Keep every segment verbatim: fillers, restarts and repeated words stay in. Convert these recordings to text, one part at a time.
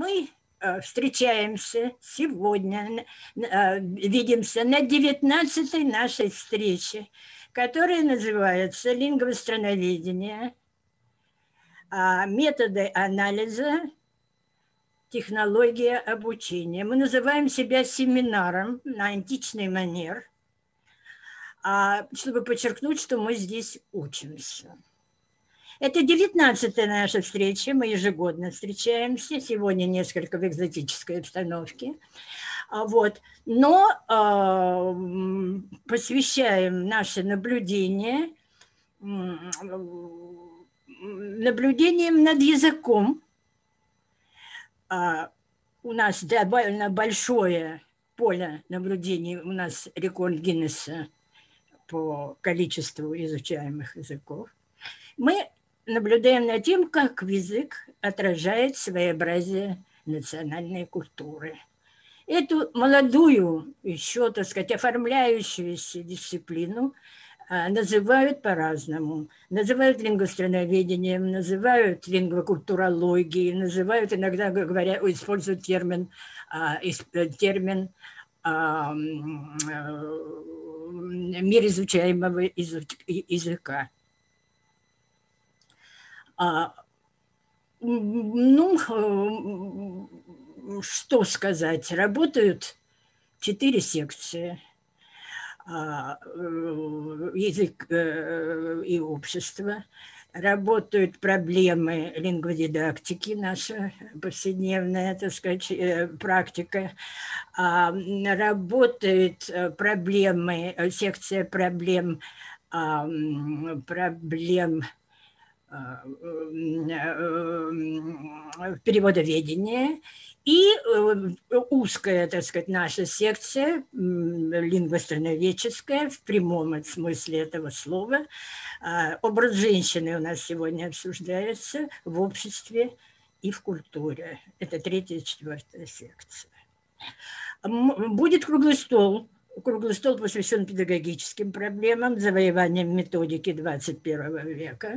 мы встречаемся сегодня, видимся на девятнадцатой нашей встрече, которая называется «Лингвострановедение. Методы анализа, технология обучения». Мы называем себя семинаром на античный манер, чтобы подчеркнуть, что мы здесь учимся. Это девятнадцатая наша встреча, мы ежегодно встречаемся, сегодня несколько в экзотической обстановке. Вот. Но э, посвящаем наши наблюдения наблюдениям над языком. А у нас довольно большое поле наблюдений, у нас рекорд Гиннесса по количеству изучаемых языков. Мы наблюдаем над тем, как язык отражает своеобразие национальной культуры. Эту молодую, еще, так сказать, оформляющуюся дисциплину называют по-разному. Называют лингвострановедением, называют лингвокультурологией, называют, иногда говоря, используют термин, термин мир изучаемого языка. Ну, что сказать, работают четыре секции. Язык и общество, работают проблемы лингводидактики, наша повседневная, так сказать, практика, работают проблемы, секция проблем, проблем переводоведения и узкая, так сказать, наша секция лингвоstraноведческая в прямом смысле этого слова. Образ женщины у нас сегодня обсуждается в обществе и в культуре. Это третья и четвертая секция. Будет круглый стол. Круглый стол посвящен педагогическим проблемам, завоеваниям методики двадцать первого века.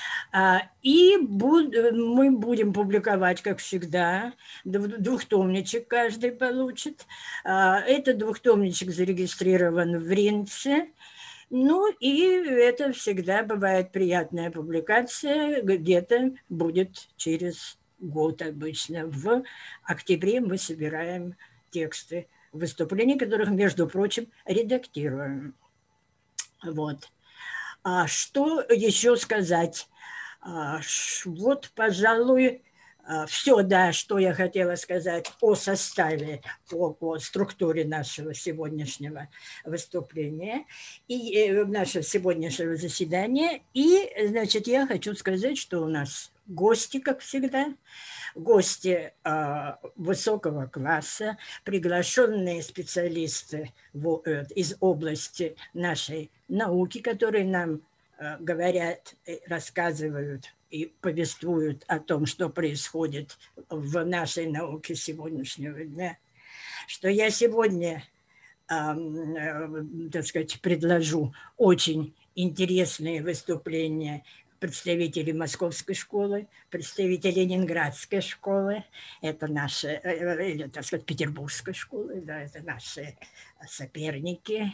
И мы будем публиковать, как всегда, двухтомничек каждый получит. Этот двухтомничек зарегистрирован в Ринце. Ну и это всегда бывает приятная публикация, где-то будет через год обычно. В октябре мы собираем тексты выступлений, которых, между прочим, редактируем. Вот. А что еще сказать? А, вот, пожалуй, все, да, что я хотела сказать о составе, о, о структуре нашего сегодняшнего выступления и э, нашего сегодняшнего заседания. И, значит, я хочу сказать, что у нас гости, как всегда, гости э, высокого класса, приглашенные специалисты в, э, из области нашей науки, которые нам э, говорят, рассказывают и повествуют о том, что происходит в нашей науке сегодняшнего дня, что я сегодня, э, э, так сказать, предложу очень интересные выступления представителей Московской школы, представителей Ленинградской школы, это наши, или, так сказать, Петербургской школы, да, это наши соперники,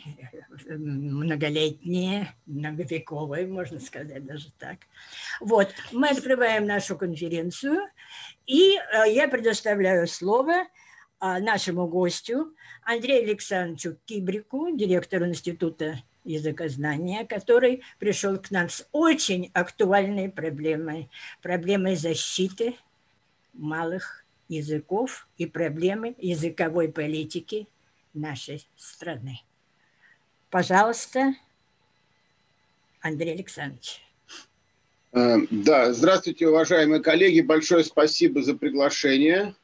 многолетние, многовековые, можно сказать даже так. Вот, мы открываем нашу конференцию, и я предоставляю слово нашему гостю Андрею Александровичу Кибрику, директору Института языкознания, который пришел к нам с очень актуальной проблемой, проблемой защиты малых языков и проблемы языковой политики нашей страны. Пожалуйста, Андрей Александрович. Да, здравствуйте, уважаемые коллеги, большое спасибо за приглашение.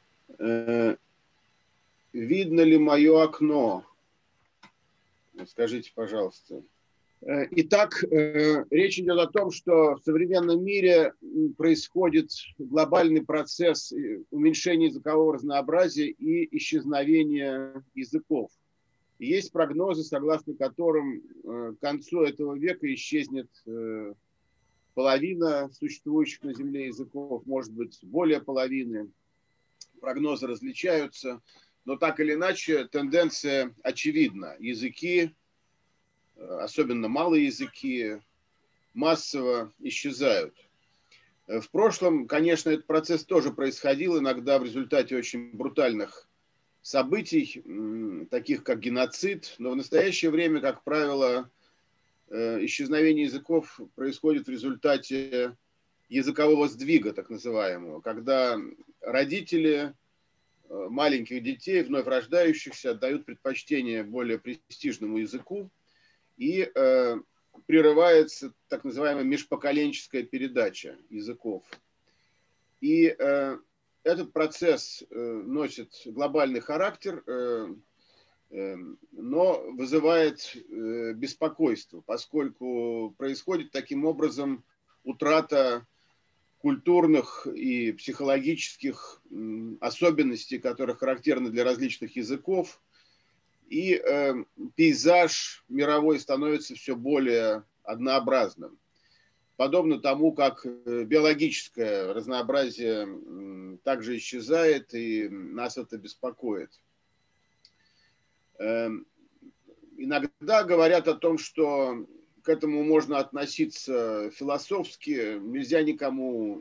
Видно ли мое окно? Скажите, пожалуйста. Итак, речь идет о том, что в современном мире происходит глобальный процесс уменьшения языкового разнообразия и исчезновения языков. И есть прогнозы, согласно которым к концу этого века исчезнет половина существующих на Земле языков, может быть, более половины. прогнозы различаются, но так или иначе тенденция очевидна. Языки, особенно малые языки, массово исчезают. В прошлом, конечно, этот процесс тоже происходил, иногда в результате очень брутальных событий, таких как геноцид, но в настоящее время, как правило, исчезновение языков происходит в результате языкового сдвига, так называемого, когда родители маленьких детей, вновь рождающихся, отдают предпочтение более престижному языку, и э, прерывается так называемая межпоколенческая передача языков. И э, этот процесс э, носит глобальный характер, э, э, но вызывает э, беспокойство, поскольку происходит таким образом утрата культурных и психологических особенностей, которые характерны для различных языков, и э, пейзаж мировой становится все более однообразным. Подобно тому, как биологическое разнообразие э, также исчезает, и нас это беспокоит. Э, иногда говорят о том, что к этому можно относиться философски, нельзя никому,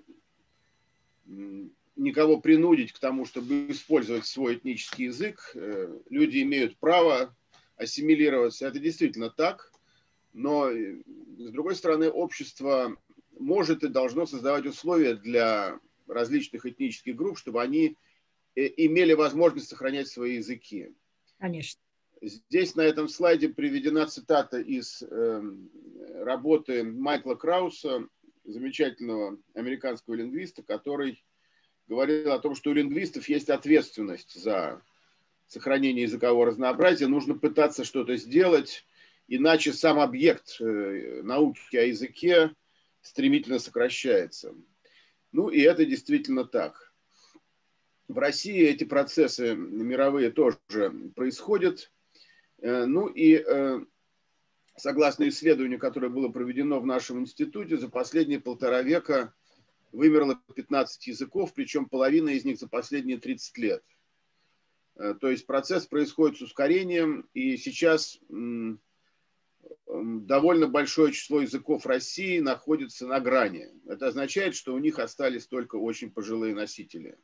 никого принудить к тому, чтобы использовать свой этнический язык. Люди имеют право ассимилироваться, это действительно так, но, с другой стороны, общество может и должно создавать условия для различных этнических групп, чтобы они имели возможность сохранять свои языки. Конечно. Здесь на этом слайде приведена цитата из э, работы Майкла Крауса, замечательного американского лингвиста, который говорил о том, что у лингвистов есть ответственность за сохранение языкового разнообразия. Нужно пытаться что-то сделать, иначе сам объект э, науки о языке стремительно сокращается. Ну и это действительно так. В России эти процессы мировые тоже происходят. Ну и согласно исследованию, которое было проведено в нашем институте, за последние полтора века вымерло пятнадцать языков, причем половина из них за последние тридцать лет. То есть процесс происходит с ускорением, и сейчас довольно большое число языков России находится на грани. Это означает, что у них остались только очень пожилые носители.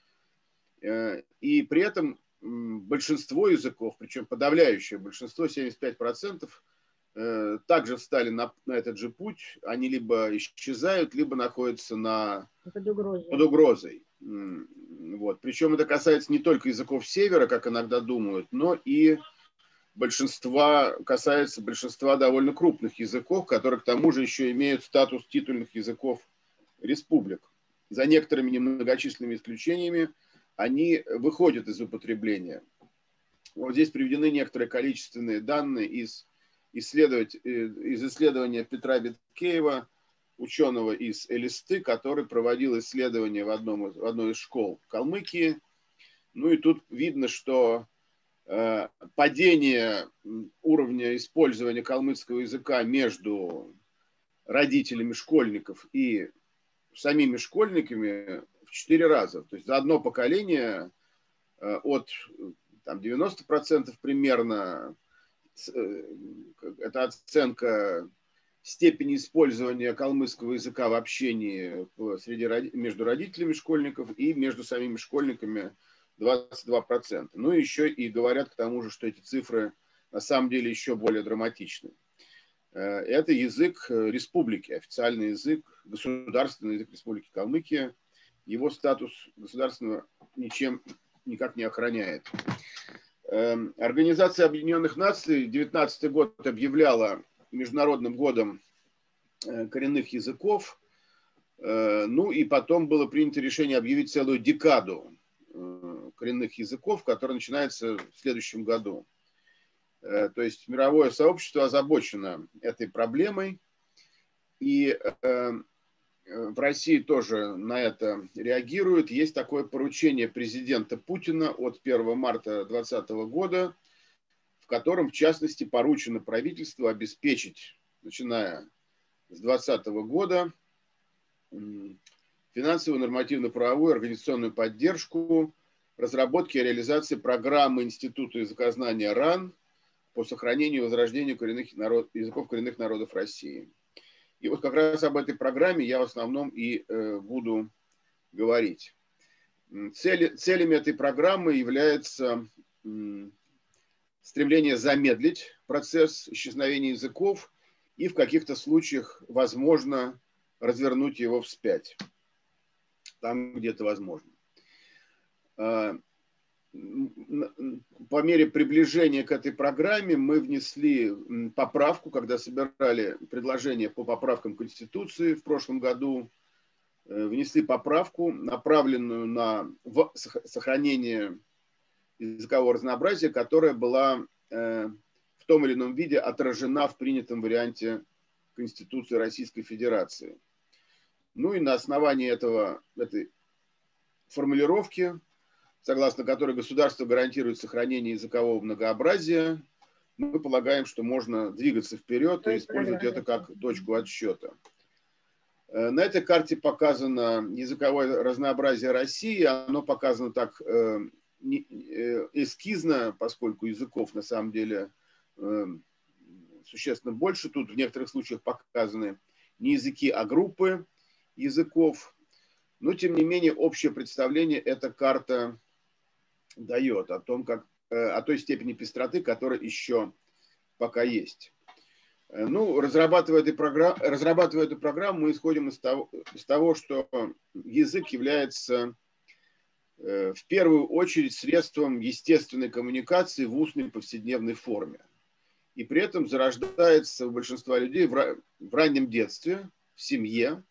И при этом большинство языков, причем подавляющее большинство, семьдесят пять процентов, также встали на, на этот же путь. Они либо исчезают, либо находятся на, под угрозой. Под угрозой. Вот. Причем это касается не только языков севера, как иногда думают, но и большинства, касается большинства довольно крупных языков, которые к тому же еще имеют статус титульных языков республик. За некоторыми немногочисленными исключениями они выходят из употребления. Вот здесь приведены некоторые количественные данные из, исследовать, из исследования Петра Беткеева, ученого из Элисты, который проводил исследования в, одном, в одной из школ в Калмыкии. Ну и тут видно, что э, падение уровня использования калмыцкого языка между родителями школьников и самими школьниками в четыре раза. То есть за одно поколение от там, девяноста процентов примерно, это оценка степени использования калмыцкого языка в общении среди, между родителями школьников и между самими школьниками двадцать два процента. Ну и еще и говорят к тому же, что эти цифры на самом деле еще более драматичны. Это язык республики, официальный язык, государственный язык Республики Калмыкия. Его статус государственного ничем никак не охраняет. Организация Объединенных Наций две тысячи девятнадцатый год объявляла Международным годом коренных языков. Ну и потом было принято решение объявить целую декаду коренных языков, которая начинается в следующем году. То есть мировое сообщество озабочено этой проблемой, и в России тоже на это реагируют. Есть такое поручение президента Путина от первого марта две тысячи двадцатого года, в котором, в частности, поручено правительству обеспечить, начиная с две тысячи двадцатого года, финансовую, нормативно-правовую, организационную поддержку, разработки и реализации программы Института языкознания РАН по сохранению и возрождению коренных народ, языков коренных народов России. И вот как раз об этой программе я в основном и э, буду говорить. Цели, целями этой программы является м, стремление замедлить процесс исчезновения языков и в каких-то случаях, возможно, развернуть его вспять, там, где это возможно. По мере приближения к этой программе мы внесли поправку, когда собирали предложения по поправкам Конституции в прошлом году, внесли поправку, направленную на сохранение языкового разнообразия, которая была в том или ином виде отражена в принятом варианте Конституции Российской Федерации. Ну и на основании этого, этой формулировки, согласно которой государство гарантирует сохранение языкового многообразия, мы полагаем, что можно двигаться вперед и использовать это как точку отсчета. На этой карте показано языковое разнообразие России. Оно показано так эскизно, поскольку языков на самом деле существенно больше. Тут в некоторых случаях показаны не языки, а группы языков. Но, тем не менее, общее представление эта карта дает о том, как, о той степени пестроты, которая еще пока есть. Ну, разрабатывая эту программу, разрабатывая эту программу, мы исходим из того, из того, что язык является в первую очередь средством естественной коммуникации в устной повседневной форме. И при этом зарождается у большинства людей в раннем детстве, в семье.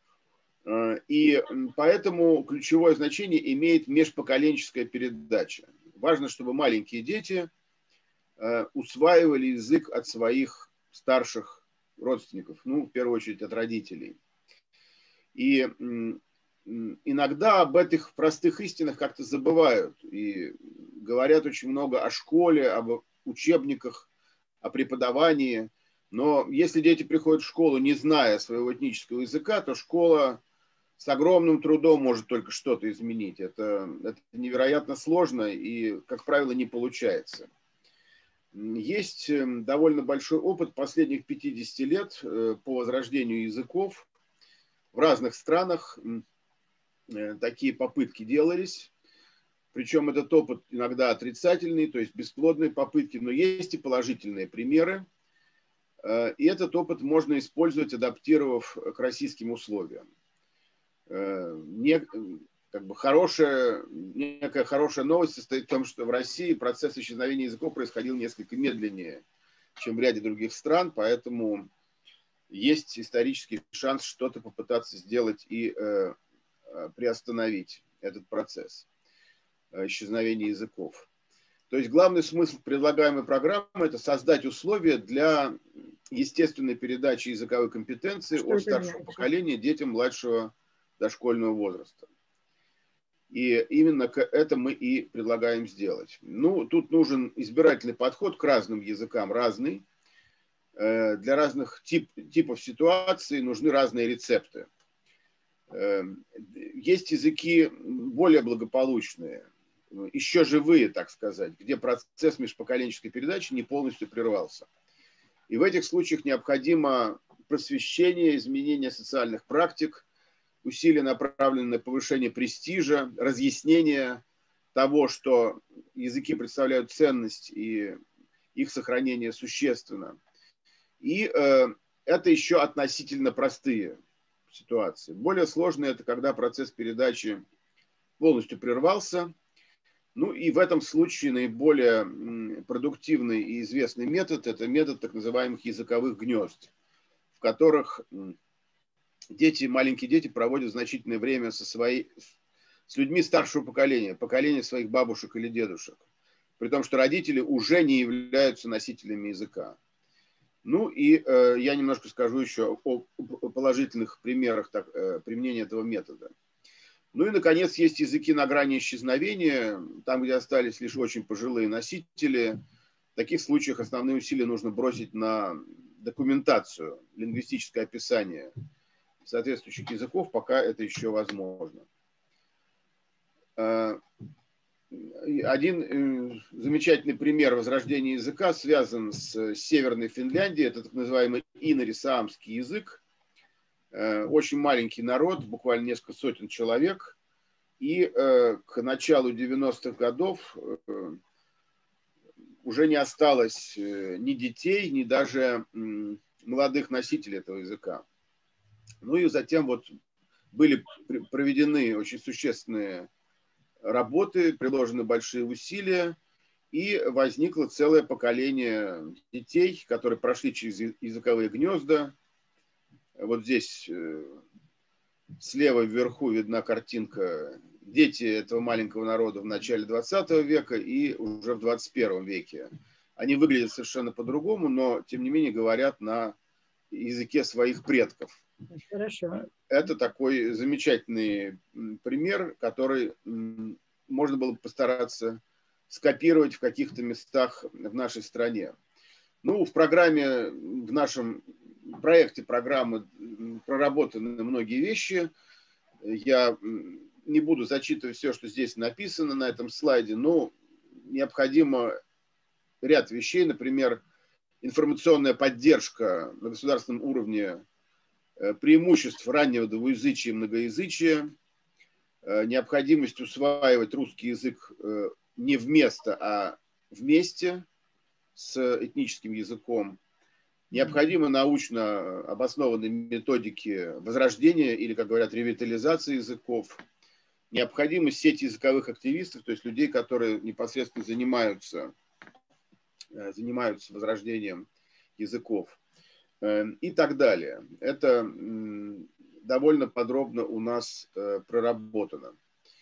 И поэтому ключевое значение имеет межпоколенческая передача. Важно, чтобы маленькие дети усваивали язык от своих старших родственников, ну, в первую очередь от родителей. И иногда об этих простых истинах как-то забывают и говорят очень много о школе, об учебниках, о преподавании. Но если дети приходят в школу, не зная своего этнического языка, то школа с огромным трудом может только что-то изменить. Это, это невероятно сложно и, как правило, не получается. Есть довольно большой опыт последних пятидесяти лет по возрождению языков. В разных странах такие попытки делались. Причем этот опыт иногда отрицательный, то есть бесплодные попытки, но есть и положительные примеры. И этот опыт можно использовать, адаптировав к российским условиям. Не, как бы хорошая, некая хорошая новость состоит в том, что в России процесс исчезновения языков происходил несколько медленнее, чем в ряде других стран, поэтому есть исторический шанс что-то попытаться сделать и э, приостановить этот процесс исчезновения языков. То есть главный смысл предлагаемой программы – это создать условия для естественной передачи языковой компетенции от старшего поколения детям младшего дошкольного возраста. И именно это мы и предлагаем сделать. Ну, тут нужен избирательный подход к разным языкам, разный. Для разных тип, типов ситуаций нужны разные рецепты. Есть языки более благополучные, еще живые, так сказать, где процесс межпоколенческой передачи не полностью прервался. И в этих случаях необходимо просвещение, изменение социальных практик, усилия, направленные на повышение престижа, разъяснение того, что языки представляют ценность и их сохранение существенно. И э, это еще относительно простые ситуации. Более сложные – это когда процесс передачи полностью прервался. Ну и в этом случае наиболее продуктивный и известный метод – это метод так называемых языковых гнезд, в которых дети, маленькие дети проводят значительное время со своей, с людьми старшего поколения, поколения своих бабушек или дедушек, при том, что родители уже не являются носителями языка. Ну и э, я немножко скажу еще о, о положительных примерах так, э, применения этого метода. Ну и, наконец, есть языки на грани исчезновения, там, где остались лишь очень пожилые носители. В таких случаях основные усилия нужно бросить на документацию, лингвистическое описание соответствующих языков, пока это еще возможно. Один замечательный пример возрождения языка связан с Северной Финляндией. Это так называемый инори-саамский язык. Очень маленький народ, буквально несколько сотен человек. И к началу девяностых годов уже не осталось ни детей, ни даже молодых носителей этого языка. Ну и затем вот были проведены очень существенные работы, приложены большие усилия, и возникло целое поколение детей, которые прошли через языковые гнезда. Вот здесь слева вверху видна картинка «Дети этого маленького народа в начале двадцатого века и уже в двадцать первом веке». Они выглядят совершенно по-другому, но, тем не менее, говорят на языке своих предков. Хорошо. Это такой замечательный пример, который можно было постараться скопировать в каких-то местах в нашей стране. Ну, в программе, в нашем проекте программы проработаны многие вещи. Я не буду зачитывать все, что здесь написано на этом слайде, но необходимо ряд вещей, например, информационная поддержка на государственном уровне преимуществ раннего двуязычия и многоязычия, необходимость усваивать русский язык не вместо, а вместе с этническим языком, необходимы научно обоснованные методики возрождения или, как говорят, ревитализации языков, необходима сеть языковых активистов, то есть людей, которые непосредственно занимаются, занимаются возрождением языков и так далее. Это довольно подробно у нас проработано.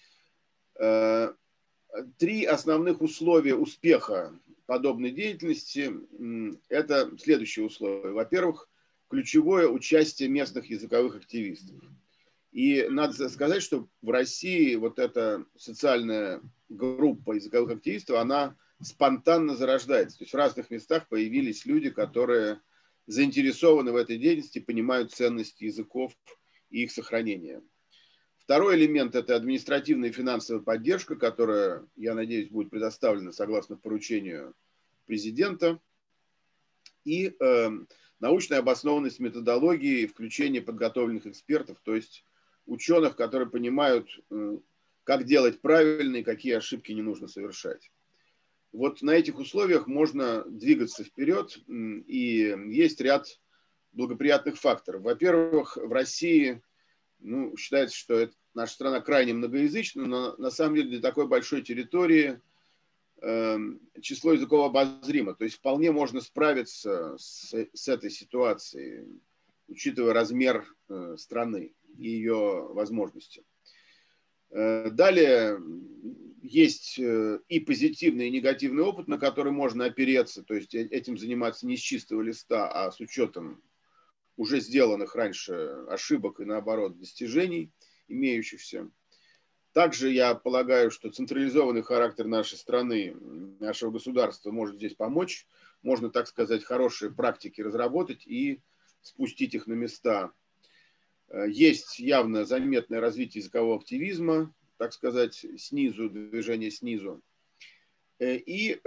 Три основных условия успеха подобной деятельности – это следующие условия. Во-первых, ключевое участие местных языковых активистов. И надо сказать, что в России вот эта социальная группа языковых активистов, она спонтанно зарождается. То есть в разных местах появились люди, которые заинтересованы в этой деятельности, понимают ценность языков и их сохранения. Второй элемент – это административная и финансовая поддержка, которая, я надеюсь, будет предоставлена согласно поручению президента. И э, научная обоснованность методологии и включение подготовленных экспертов, то есть ученых, которые понимают, э, как делать правильно и какие ошибки не нужно совершать. Вот на этих условиях можно двигаться вперед, и есть ряд благоприятных факторов. Во-первых, в России ну, считается, что это, наша страна крайне многоязычна, но на самом деле для такой большой территории э, число языков обозримо. То есть вполне можно справиться с, с этой ситуацией, учитывая размер э, страны и ее возможности. Э, далее есть и позитивный, и негативный опыт, на который можно опереться, то есть этим заниматься не с чистого листа, а с учетом уже сделанных раньше ошибок и, наоборот, достижений, имеющихся. Также я полагаю, что централизованный характер нашей страны, нашего государства может здесь помочь. Можно, так сказать, хорошие практики разработать и спустить их на места. Есть явно заметное развитие языкового активизма, так сказать, снизу, движение снизу. И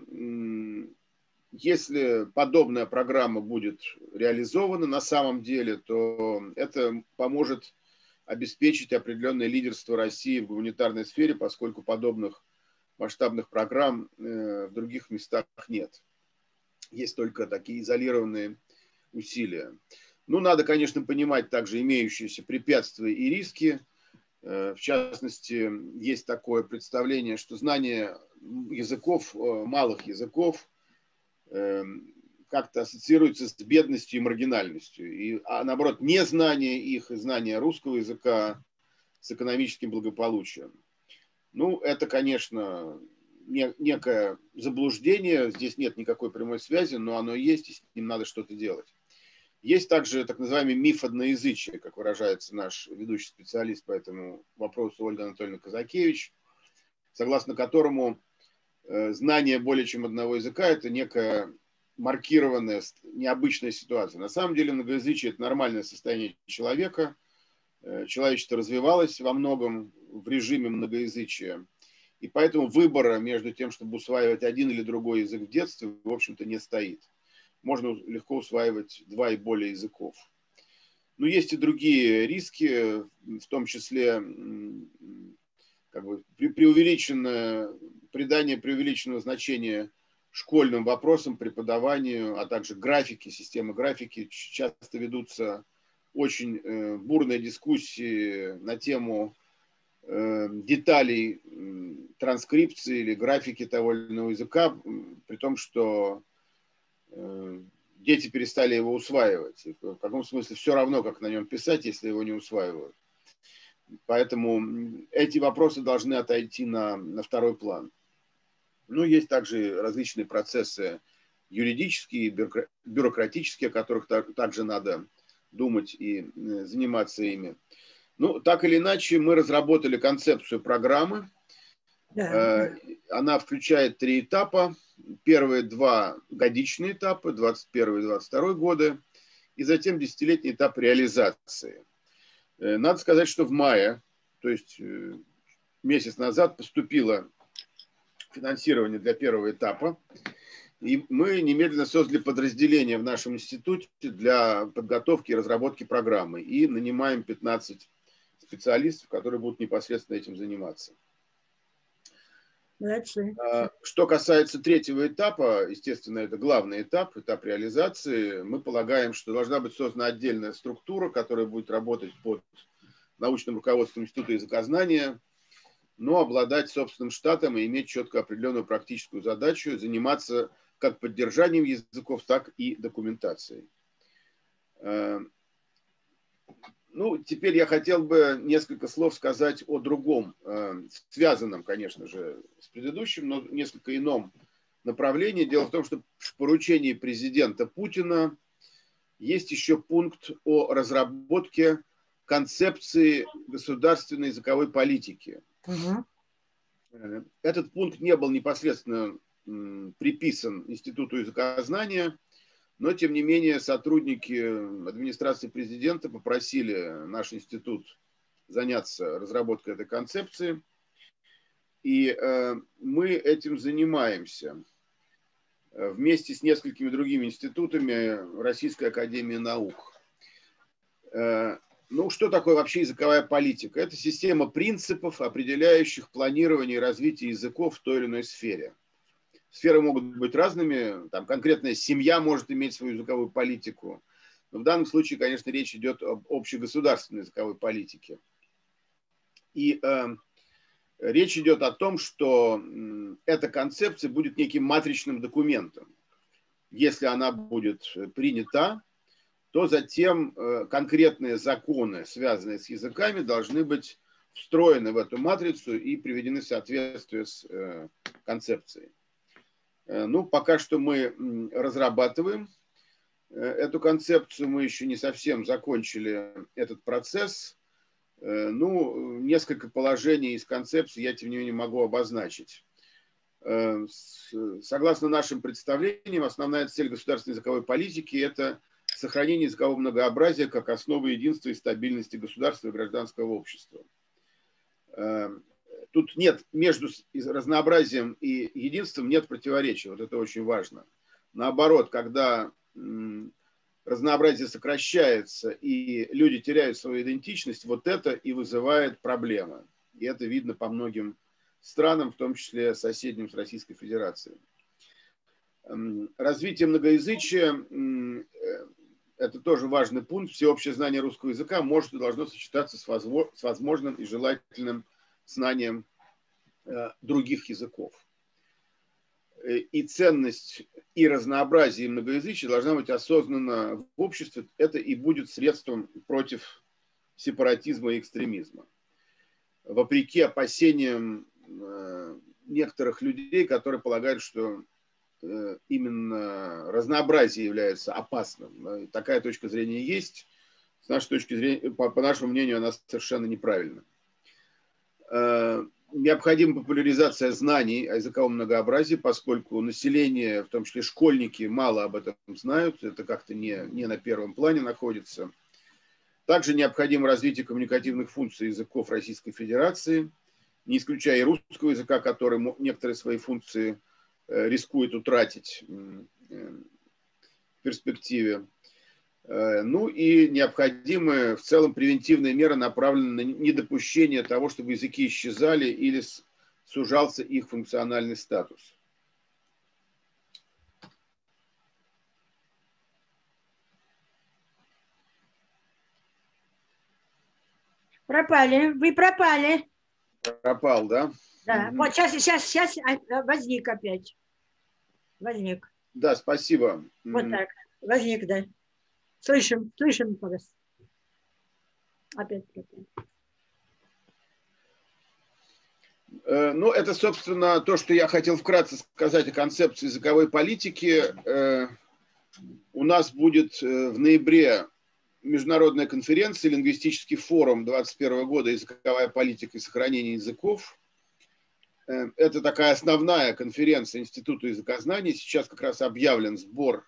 если подобная программа будет реализована на самом деле, то это поможет обеспечить определенное лидерство России в гуманитарной сфере, поскольку подобных масштабных программ в других местах нет. Есть только такие изолированные усилия. Ну, надо, конечно, понимать также имеющиеся препятствия и риски. В частности, есть такое представление, что знание языков, малых языков, как-то ассоциируется с бедностью и маргинальностью. И, а наоборот, незнание их и знание русского языка с экономическим благополучием. Ну, это, конечно, не, некое заблуждение. Здесь нет никакой прямой связи, но оно есть, и с ним надо что-то делать. Есть также так называемый миф одноязычия, как выражается наш ведущий специалист по этому вопросу Ольга Анатольевна Казакевич, согласно которому знание более чем одного языка – это некая маркированная необычная ситуация. На самом деле многоязычие – это нормальное состояние человека. Человечество развивалось во многом в режиме многоязычия. И поэтому выбора между тем, чтобы усваивать один или другой язык в детстве, в общем-то, не стоит. Можно легко усваивать два и более языков. Но есть и другие риски, в том числе как бы, преувеличенное, придание преувеличенного значения школьным вопросам, преподаванию, а также графике, системы графики. Часто ведутся очень э, бурные дискуссии на тему э, деталей э, транскрипции или графики того или иного языка, при том, что э, дети перестали его усваивать. И в каком смысле все равно, как на нем писать, если его не усваивают. Поэтому эти вопросы должны отойти на, на второй план. Ну, есть также различные процессы юридические, бюрократические, о которых также надо думать и заниматься ими. Ну, так или иначе, мы разработали концепцию программы. Да. Она включает три этапа. Первые два годичные этапы, двадцать первый и двадцать второй годы, и затем десятилетний этап реализации. Надо сказать, что в мае, то есть месяц назад, поступило финансирование для первого этапа. И мы немедленно создали подразделение в нашем институте для подготовки и разработки программы. И нанимаем пятнадцать специалистов, которые будут непосредственно этим заниматься. Что касается третьего этапа, естественно, это главный этап, этап реализации, мы полагаем, что должна быть создана отдельная структура, которая будет работать под научным руководством Института языкознания, но обладать собственным штатом и иметь четко определенную практическую задачу, заниматься как поддержанием языков, так и документацией. Ну, теперь я хотел бы несколько слов сказать о другом, связанном, конечно же, с предыдущим, но несколько ином направлении. Дело в том, что в поручении президента Путина есть еще пункт о разработке концепции государственной языковой политики. Угу. Этот пункт не был непосредственно приписан Институту языкознания, но, тем не менее, сотрудники администрации президента попросили наш институт заняться разработкой этой концепции. И э, мы этим занимаемся вместе с несколькими другими институтами Российской академии наук. Э, ну, что такое вообще языковая политика? Это система принципов, определяющих планирование и развитие языков в той или иной сфере. Сферы могут быть разными, там конкретная семья может иметь свою языковую политику, но в данном случае, конечно, речь идет об общегосударственной языковой политике. И э, речь идет о том, что э, эта концепция будет неким матричным документом. Если она будет принята, то затем э, конкретные законы, связанные с языками, должны быть встроены в эту матрицу и приведены в соответствие с э, концепцией. Ну, пока что мы разрабатываем эту концепцию, мы еще не совсем закончили этот процесс. Ну, несколько положений из концепции я, тем не менее, могу обозначить. Согласно нашим представлениям, основная цель государственной языковой политики – это сохранение языкового многообразия как основы единства и стабильности государства и гражданского общества. Тут нет, между разнообразием и единством нет противоречия. Вот это очень важно. Наоборот, когда разнообразие сокращается и люди теряют свою идентичность, вот это и вызывает проблемы. И это видно по многим странам, в том числе соседним с Российской Федерацией. Развитие многоязычия – это тоже важный пункт. Всеобщее знание русского языка может и должно сочетаться с возможным и желательным знанием э, других языков. И ценность, и разнообразие, и многоязычие должна быть осознана в обществе. Это и будет средством против сепаратизма и экстремизма. Вопреки опасениям э, некоторых людей, которые полагают, что э, именно разнообразие является опасным. Такая точка зрения есть. С нашей точки зрения, по, по нашему мнению, она совершенно неправильна. необходима популяризация знаний о языковом многообразии, поскольку население, в том числе школьники, мало об этом знают, это как-то не, не на первом плане находится. Также необходимо развитие коммуникативных функций языков Российской Федерации, не исключая и русского языка, который некоторые свои функции рискует утратить в перспективе. Ну и необходимы в целом превентивные меры, направленные на недопущение того, чтобы языки исчезали или сужался их функциональный статус. Пропали, вы пропали. Пропал, да? Да, угу. Вот сейчас, сейчас, сейчас возник опять. Возник. Да, спасибо. Вот так, возник, да. Слышим, слышим, пожалуйста. Опять пропал. Ну, это, собственно, то, что я хотел вкратце сказать о концепции языковой политики. У нас будет в ноябре международная конференция, лингвистический форум двадцать первого года «Языковая политика и сохранение языков». Это такая основная конференция Института языкознаний. Сейчас как раз объявлен сбор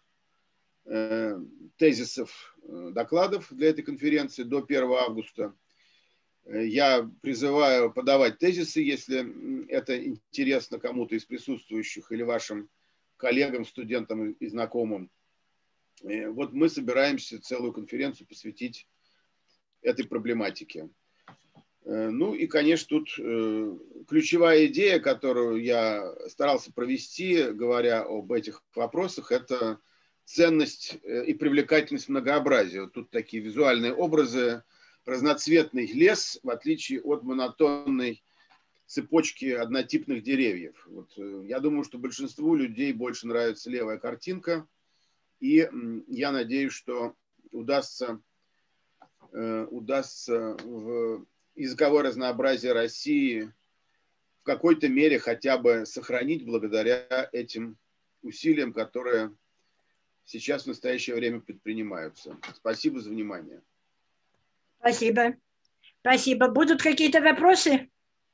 тезисов, докладов для этой конференции до первого августа. Я призываю подавать тезисы, если это интересно кому-то из присутствующих или вашим коллегам, студентам и знакомым. Вот мы собираемся целую конференцию посвятить этой проблематике. Ну и, конечно, тут ключевая идея, которую я старался провести, говоря об этих вопросах, это ценность и привлекательность многообразия. Тут такие визуальные образы. Разноцветный лес, в отличие от монотонной цепочки однотипных деревьев. Вот, я думаю, что большинству людей больше нравится левая картинка, и я надеюсь, что удастся, э, удастся в языковое разнообразие России в какой-то мере хотя бы сохранить благодаря этим усилиям, которые сейчас в настоящее время предпринимаются. Спасибо за внимание. Спасибо. Спасибо. Будут какие-то вопросы?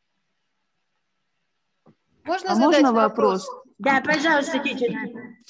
Можно а задать можно вопрос? вопрос? Да, пожалуйста, Чечина.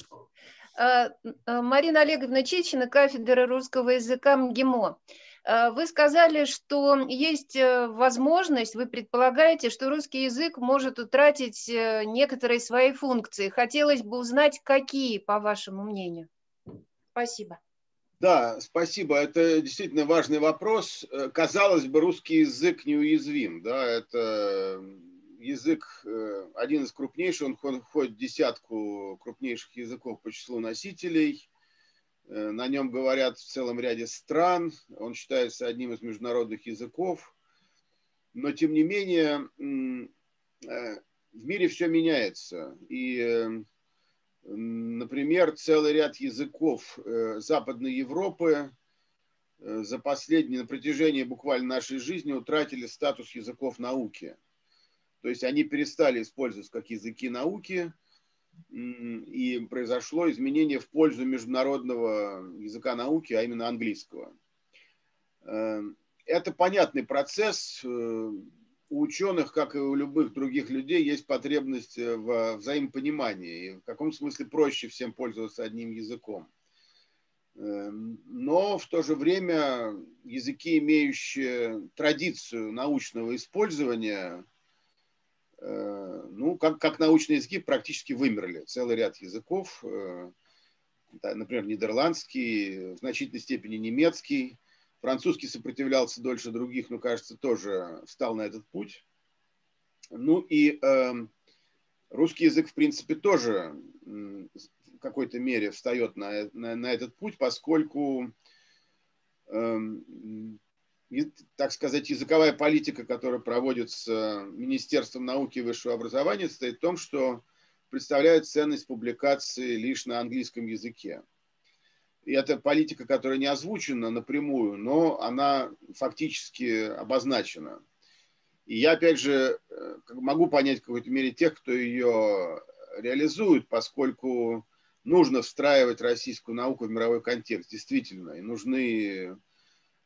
Марина Олеговна Чечина, кафедра русского языка МГИМО. Вы сказали, что есть возможность, вы предполагаете, что русский язык может утратить некоторые свои функции. Хотелось бы узнать, какие, по вашему мнению. Спасибо. Да, спасибо. Это действительно важный вопрос. Казалось бы, русский язык неуязвим. Да? Это язык один из крупнейших, он входит в десятку крупнейших языков по числу носителей. На нем говорят в целом ряде стран. Он считается одним из международных языков. Но, тем не менее, в мире все меняется. И например, целый ряд языков Западной Европы за последние, на протяжении буквально нашей жизни утратили статус языков науки. То есть они перестали использоваться как языки науки, и произошло изменение в пользу международного языка науки, а именно английского. Это понятный процесс. У ученых, как и у любых других людей, есть потребность в взаимопонимании. И в каком смысле проще всем пользоваться одним языком. Но в то же время языки, имеющие традицию научного использования, ну, как, как научные языки, практически вымерли. Целый ряд языков, например, нидерландский, в значительной степени немецкий. Французский сопротивлялся дольше других, но, кажется, тоже встал на этот путь. Ну и э, русский язык, в принципе, тоже в какой-то мере встает на, на, на этот путь, поскольку, э, так сказать, языковая политика, которая проводится Министерством науки и высшего образования, состоит в том, что представляет ценность публикации лишь на английском языке. И это политика, которая не озвучена напрямую, но она фактически обозначена. И я, опять же, могу понять в какой-то мере тех, кто ее реализует, поскольку нужно встраивать российскую науку в мировой контекст, действительно. И нужны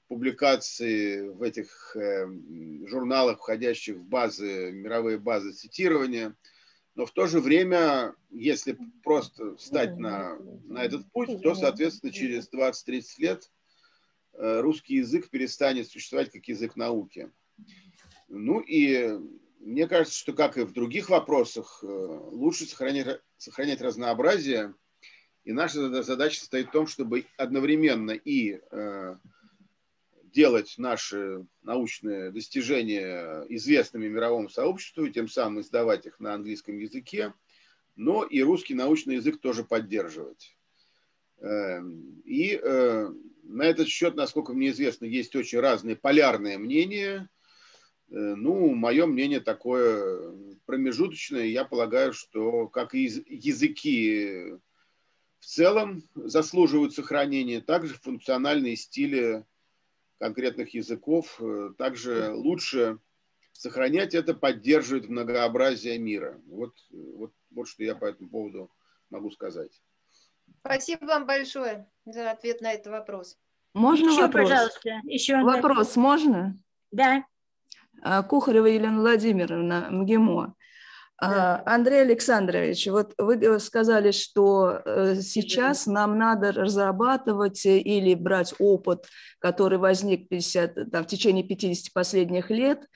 публикации в этих журналах, входящих в базы, мировые базы цитирования. Но в то же время, если просто встать на, на этот путь, то, соответственно, через двадцать-тридцать лет русский язык перестанет существовать как язык науки. Ну и мне кажется, что, как и в других вопросах, лучше сохранять, сохранять разнообразие. И наша задача состоит в том, чтобы одновременно и э, делать наши научные достижения известными мировому сообществу, и тем самым издавать их на английском языке, но и русский научный язык тоже поддерживать. Э, и э, на этот счет, насколько мне известно, есть очень разные полярные мнения. Ну, мое мнение такое промежуточное. Я полагаю, что как и языки в целом заслуживают сохранения, также функциональные стили конкретных языков также лучше сохранять. Это поддерживает многообразие мира. Вот, вот, вот что я по этому поводу могу сказать. Спасибо вам большое за ответ на этот вопрос. Можно еще, вопрос? Пожалуйста, еще вопрос можно? Да. Кухарева Елена Владимировна, МГИМО. Да. Андрей Александрович, вот вы сказали, что сейчас нам надо разрабатывать или брать опыт, который возник пятьдесят, там, в течение пятидесяти последних лет,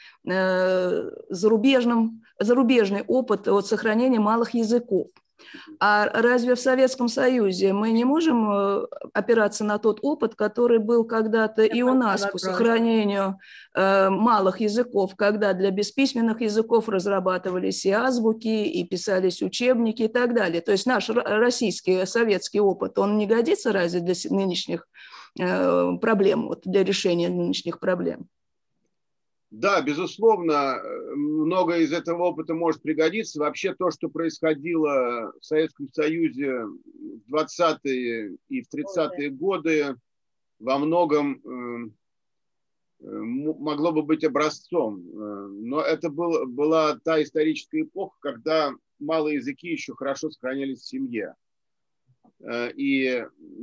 зарубежным, зарубежный опыт от сохранения малых языков. А разве в Советском Союзе мы не можем опираться на тот опыт, который был когда-то и у нас по сохранению э, малых языков, когда для бесписьменных языков разрабатывались и азбуки, и писались учебники и так далее. То есть наш российский, советский опыт, он не годится разве для нынешних э, проблем, вот, для решения нынешних проблем? Да, безусловно, многое из этого опыта может пригодиться. Вообще то, что происходило в Советском Союзе в двадцатые и в тридцатые годы, во многом могло бы быть образцом. Но это был, была та историческая эпоха, когда малые языки еще хорошо сохранялись в семье. И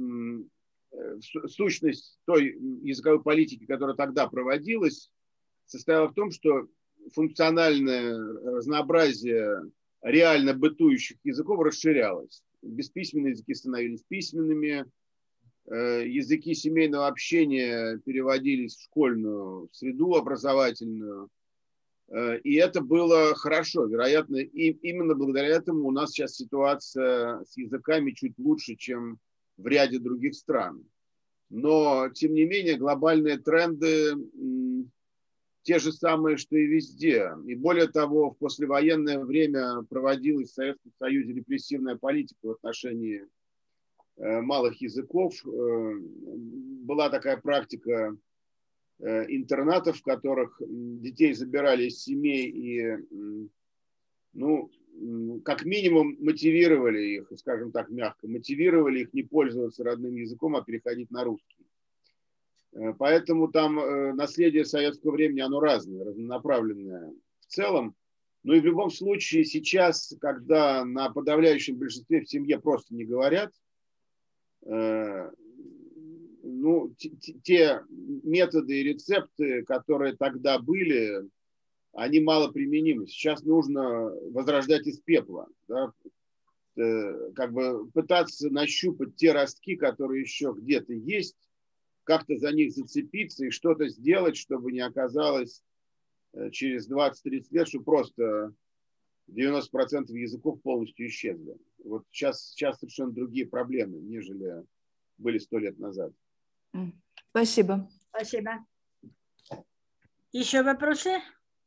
сущность той языковой политики, которая тогда проводилась, состояла в том, что функциональное разнообразие реально бытующих языков расширялось. Бесписьменные языки становились письменными, языки семейного общения переводились в школьную среду образовательную. И это было хорошо. Вероятно, и именно благодаря этому у нас сейчас ситуация с языками чуть лучше, чем в ряде других стран. Но, тем не менее, глобальные тренды те же самые, что и везде. И более того, в послевоенное время проводилась в Советском Союзе репрессивная политика в отношении э, малых языков. Э, была такая практика э, интернатов, в которых детей забирали из семей и, э, ну, как минимум мотивировали их, скажем так мягко, мотивировали их не пользоваться родным языком, а переходить на русский. Поэтому там наследие советского времени, оно разное, разнонаправленное в целом. Но и в любом случае сейчас, когда на подавляющем большинстве в семье просто не говорят, ну, те методы и рецепты, которые тогда были, они мало применимы. Сейчас нужно возрождать из пепла, да? Как бы пытаться нащупать те ростки, которые еще где-то есть, как-то за них зацепиться и что-то сделать, чтобы не оказалось через двадцать-тридцать лет, что просто девяносто процентов языков полностью исчезли. Вот сейчас, сейчас совершенно другие проблемы, нежели были сто лет назад. Спасибо. Спасибо. Еще вопросы?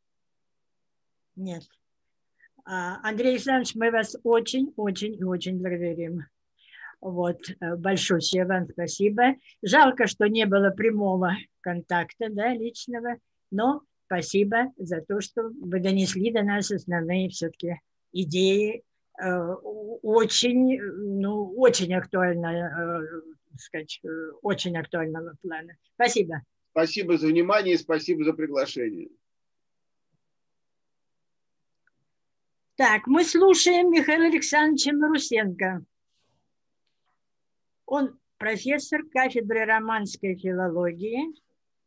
Нет. Андрей Александрович, мы вас очень-очень и очень благодарим. Вот, большое вам спасибо. Жалко, что не было прямого контакта, да, личного, но спасибо за то, что вы донесли до нас основные все-таки идеи. Очень, ну, очень актуально, сказать, очень актуального плана. Спасибо. Спасибо за внимание и спасибо за приглашение. Так, мы слушаем Михаила Александровича Марусенко. Он профессор кафедры романской филологии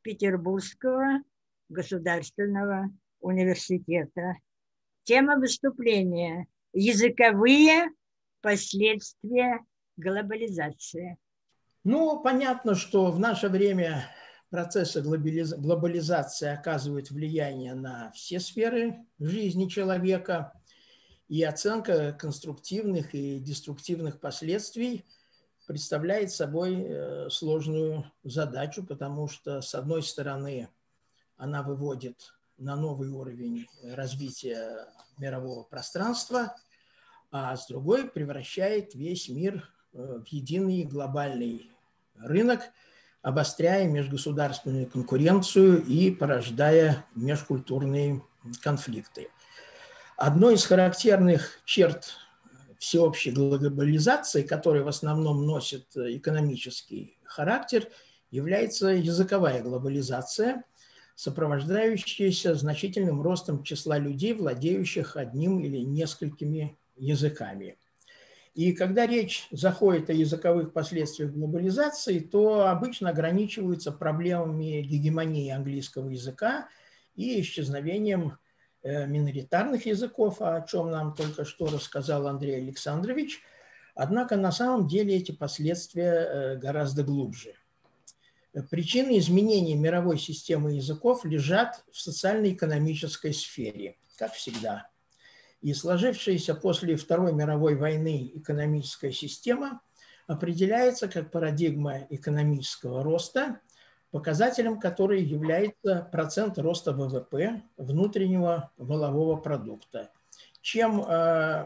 Петербургского государственного университета. Тема выступления – языковые последствия глобализации. Ну, понятно, что в наше время процессы глобализации оказывают влияние на все сферы жизни человека, и оценка конструктивных и деструктивных последствий представляет собой сложную задачу, потому что, с одной стороны, она выводит на новый уровень развития мирового пространства, а с другой превращает весь мир в единый глобальный рынок, обостряя межгосударственную конкуренцию и порождая межкультурные конфликты. Одной из характерных черт всеобщей глобализации, которая в основном носит экономический характер, является языковая глобализация, сопровождающаяся значительным ростом числа людей, владеющих одним или несколькими языками. И когда речь заходит о языковых последствиях глобализации, то обычно ограничиваются проблемами гегемонии английского языка и исчезновением миноритарных языков, о чем нам только что рассказал Андрей Александрович. Однако на самом деле эти последствия гораздо глубже. Причины изменения мировой системы языков лежат в социально-экономической сфере, как всегда. И сложившаяся после Второй мировой войны экономическая система определяется как парадигма экономического роста, показателем которой является процент роста вэ вэ пэ, внутреннего валового продукта. Чем э,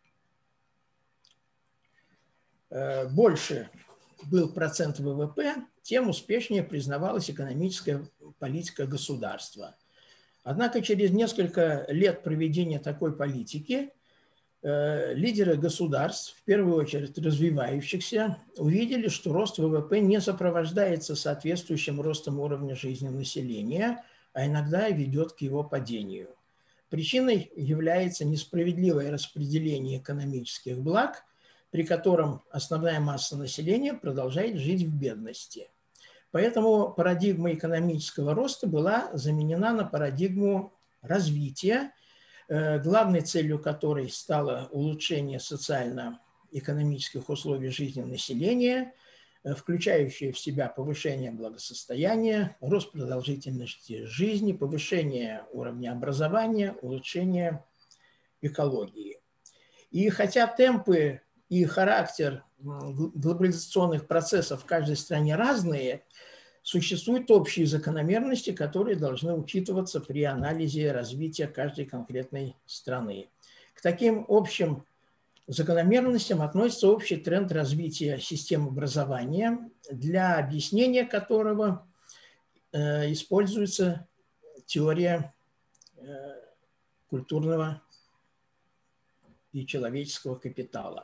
э, больше был процент вэ вэ пэ, тем успешнее признавалась экономическая политика государства. Однако через несколько лет проведения такой политики э, лидеры государств, в первую очередь развивающихся, увидели, что рост вэ вэ пэ не сопровождается соответствующим ростом уровня жизни населения, а иногда ведет к его падению. Причиной является несправедливое распределение экономических благ, при котором основная масса населения продолжает жить в бедности. Поэтому парадигма экономического роста была заменена на парадигму развития, главной целью которой стало улучшение социально-экономических условий жизни населения, включающее в себя повышение благосостояния, рост продолжительности жизни, повышение уровня образования, улучшение экологии. И хотя темпы и характер глобализационных процессов в каждой стране разные, существуют общие закономерности, которые должны учитываться при анализе развития каждой конкретной страны. К таким общим закономерностям относится общий тренд развития систем образования, для объяснения которого э, используется теория э, культурного и человеческого капитала.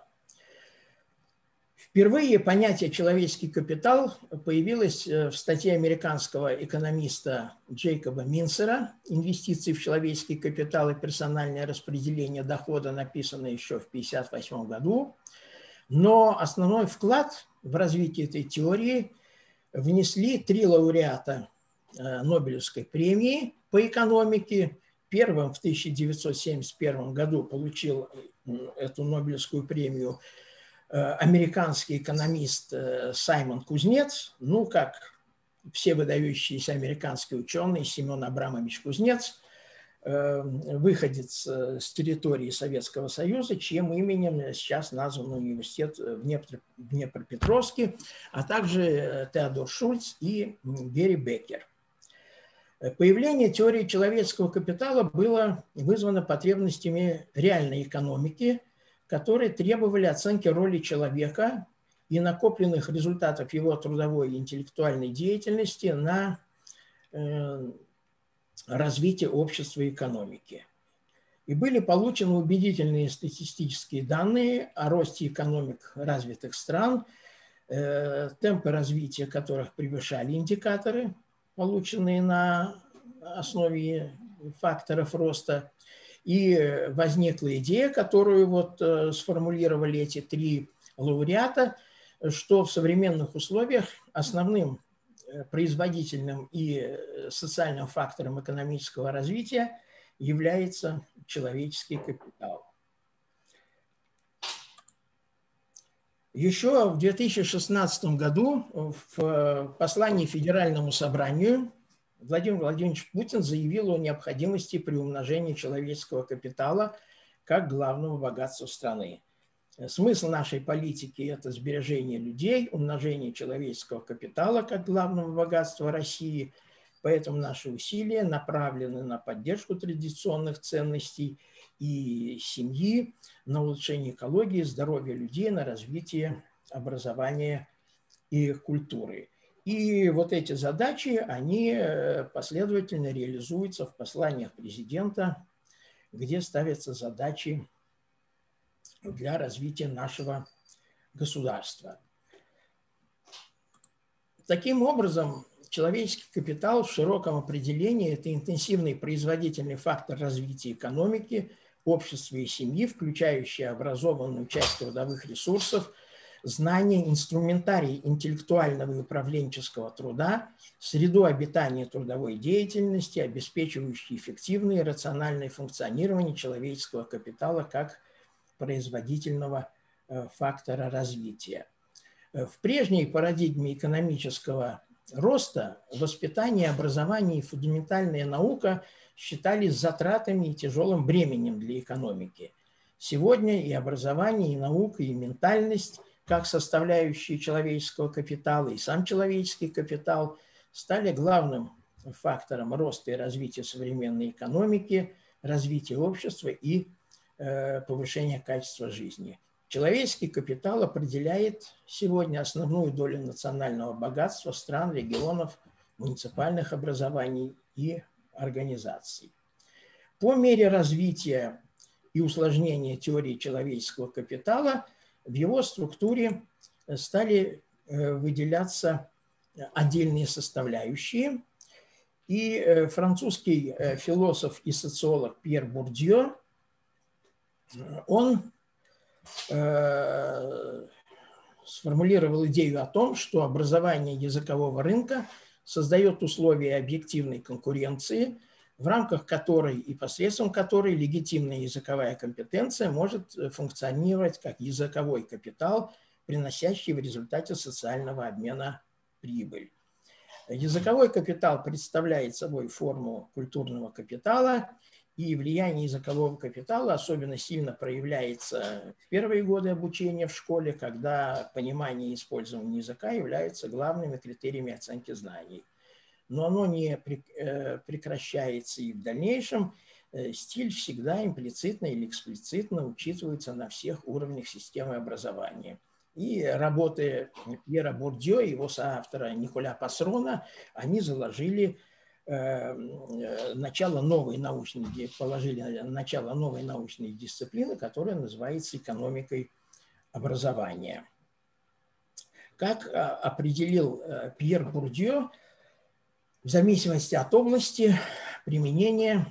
Впервые понятие «человеческий капитал» появилось в статье американского экономиста Джейкоба Минцера «Инвестиции в человеческий капитал и персональное распределение дохода», написанное еще в тысяча девятьсот пятьдесят восьмом году. Но основной вклад в развитие этой теории внесли три лауреата Нобелевской премии по экономике. Первым в тысяча девятьсот семьдесят первом году получил эту Нобелевскую премию американский экономист Саймон Кузнец, ну, как все выдающиеся американские ученые, Семен Абрамович Кузнец, выходец с территории Советского Союза, чьим именем сейчас назван университет в Днепропетровске, а также Теодор Шульц и Герри Беккер. Появление теории человеческого капитала было вызвано потребностями реальной экономики, которые требовали оценки роли человека и накопленных результатов его трудовой и интеллектуальной деятельности на э, развитие общества и экономики. И были получены убедительные статистические данные о росте экономик развитых стран, э, темпы развития которых превышали индикаторы, полученные на основе факторов роста. И возникла идея, которую вот сформулировали эти три лауреата, что в современных условиях основным производительным и социальным фактором экономического развития является человеческий капитал. Еще в две тысячи шестнадцатом году в послании Федеральному собранию Владимир Владимирович Путин заявил о необходимости приумножения человеческого капитала как главного богатства страны. Смысл нашей политики – это сбережение людей, умножение человеческого капитала как главного богатства России. Поэтому наши усилия направлены на поддержку традиционных ценностей и семьи, на улучшение экологии, здоровья людей, на развитие образования и культуры. И вот эти задачи, они последовательно реализуются в посланиях президента, где ставятся задачи для развития нашего государства. Таким образом, человеческий капитал в широком определении – это интенсивный производительный фактор развития экономики, общества и семьи, включающий образованную часть трудовых ресурсов, знания, инструментарий интеллектуального и управленческого труда, среду обитания трудовой деятельности, обеспечивающий эффективное и рациональное функционирование человеческого капитала как производительного фактора развития. В прежней парадигме экономического роста воспитание, образование и фундаментальная наука считались затратами и тяжелым бременем для экономики. Сегодня и образование, и наука, и ментальность, как составляющие человеческого капитала, и сам человеческий капитал стали главным фактором роста и развития современной экономики, развития общества и э, повышения качества жизни. Человеческий капитал определяет сегодня основную долю национального богатства стран, регионов, муниципальных образований и организаций. По мере развития и усложнения теории человеческого капитала в его структуре стали выделяться отдельные составляющие. И французский философ и социолог Пьер Бурдье, он сформулировал идею о том, что образование языкового рынка создает условия объективной конкуренции, в рамках которой и посредством которой легитимная языковая компетенция может функционировать как языковой капитал, приносящий в результате социального обмена прибыль. Языковой капитал представляет собой форму культурного капитала, и влияние языкового капитала особенно сильно проявляется в первые годы обучения в школе, когда понимание и использование языка являются главными критериями оценки знаний. Но оно не прекращается и в дальнейшем. Стиль всегда имплицитно или эксплицитно учитывается на всех уровнях системы образования. И работы Пьера Бурдье и его соавтора Николя Пассерона, они заложили начало новой научной, положили начало новой научной дисциплины, которая называется экономикой образования. Как определил Пьер Бурдье, в зависимости от области применения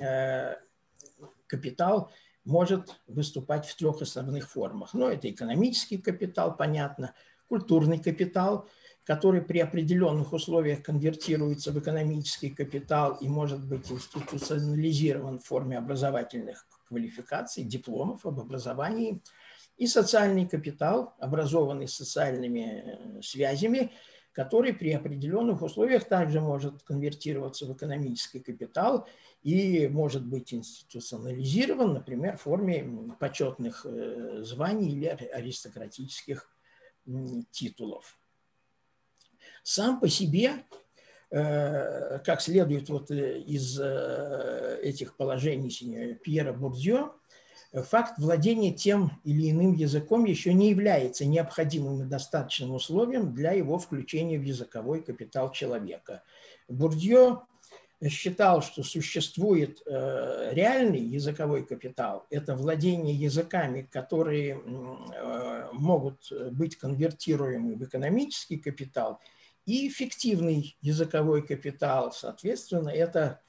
капитал может выступать в трех основных формах. Но это экономический капитал, понятно, культурный капитал, который при определенных условиях конвертируется в экономический капитал и может быть институционализирован в форме образовательных квалификаций, дипломов об образовании, и социальный капитал, образованный социальными связями, который при определенных условиях также может конвертироваться в экономический капитал и может быть институционализирован, например, в форме почетных званий или аристократических титулов. Сам по себе, как следует вот из этих положений Пьера Бурдье, факт владения тем или иным языком еще не является необходимым и достаточным условием для его включения в языковой капитал человека. Бурдье считал, что существует реальный языковой капитал, это владение языками, которые могут быть конвертируемы в экономический капитал, и фиктивный языковой капитал, соответственно, это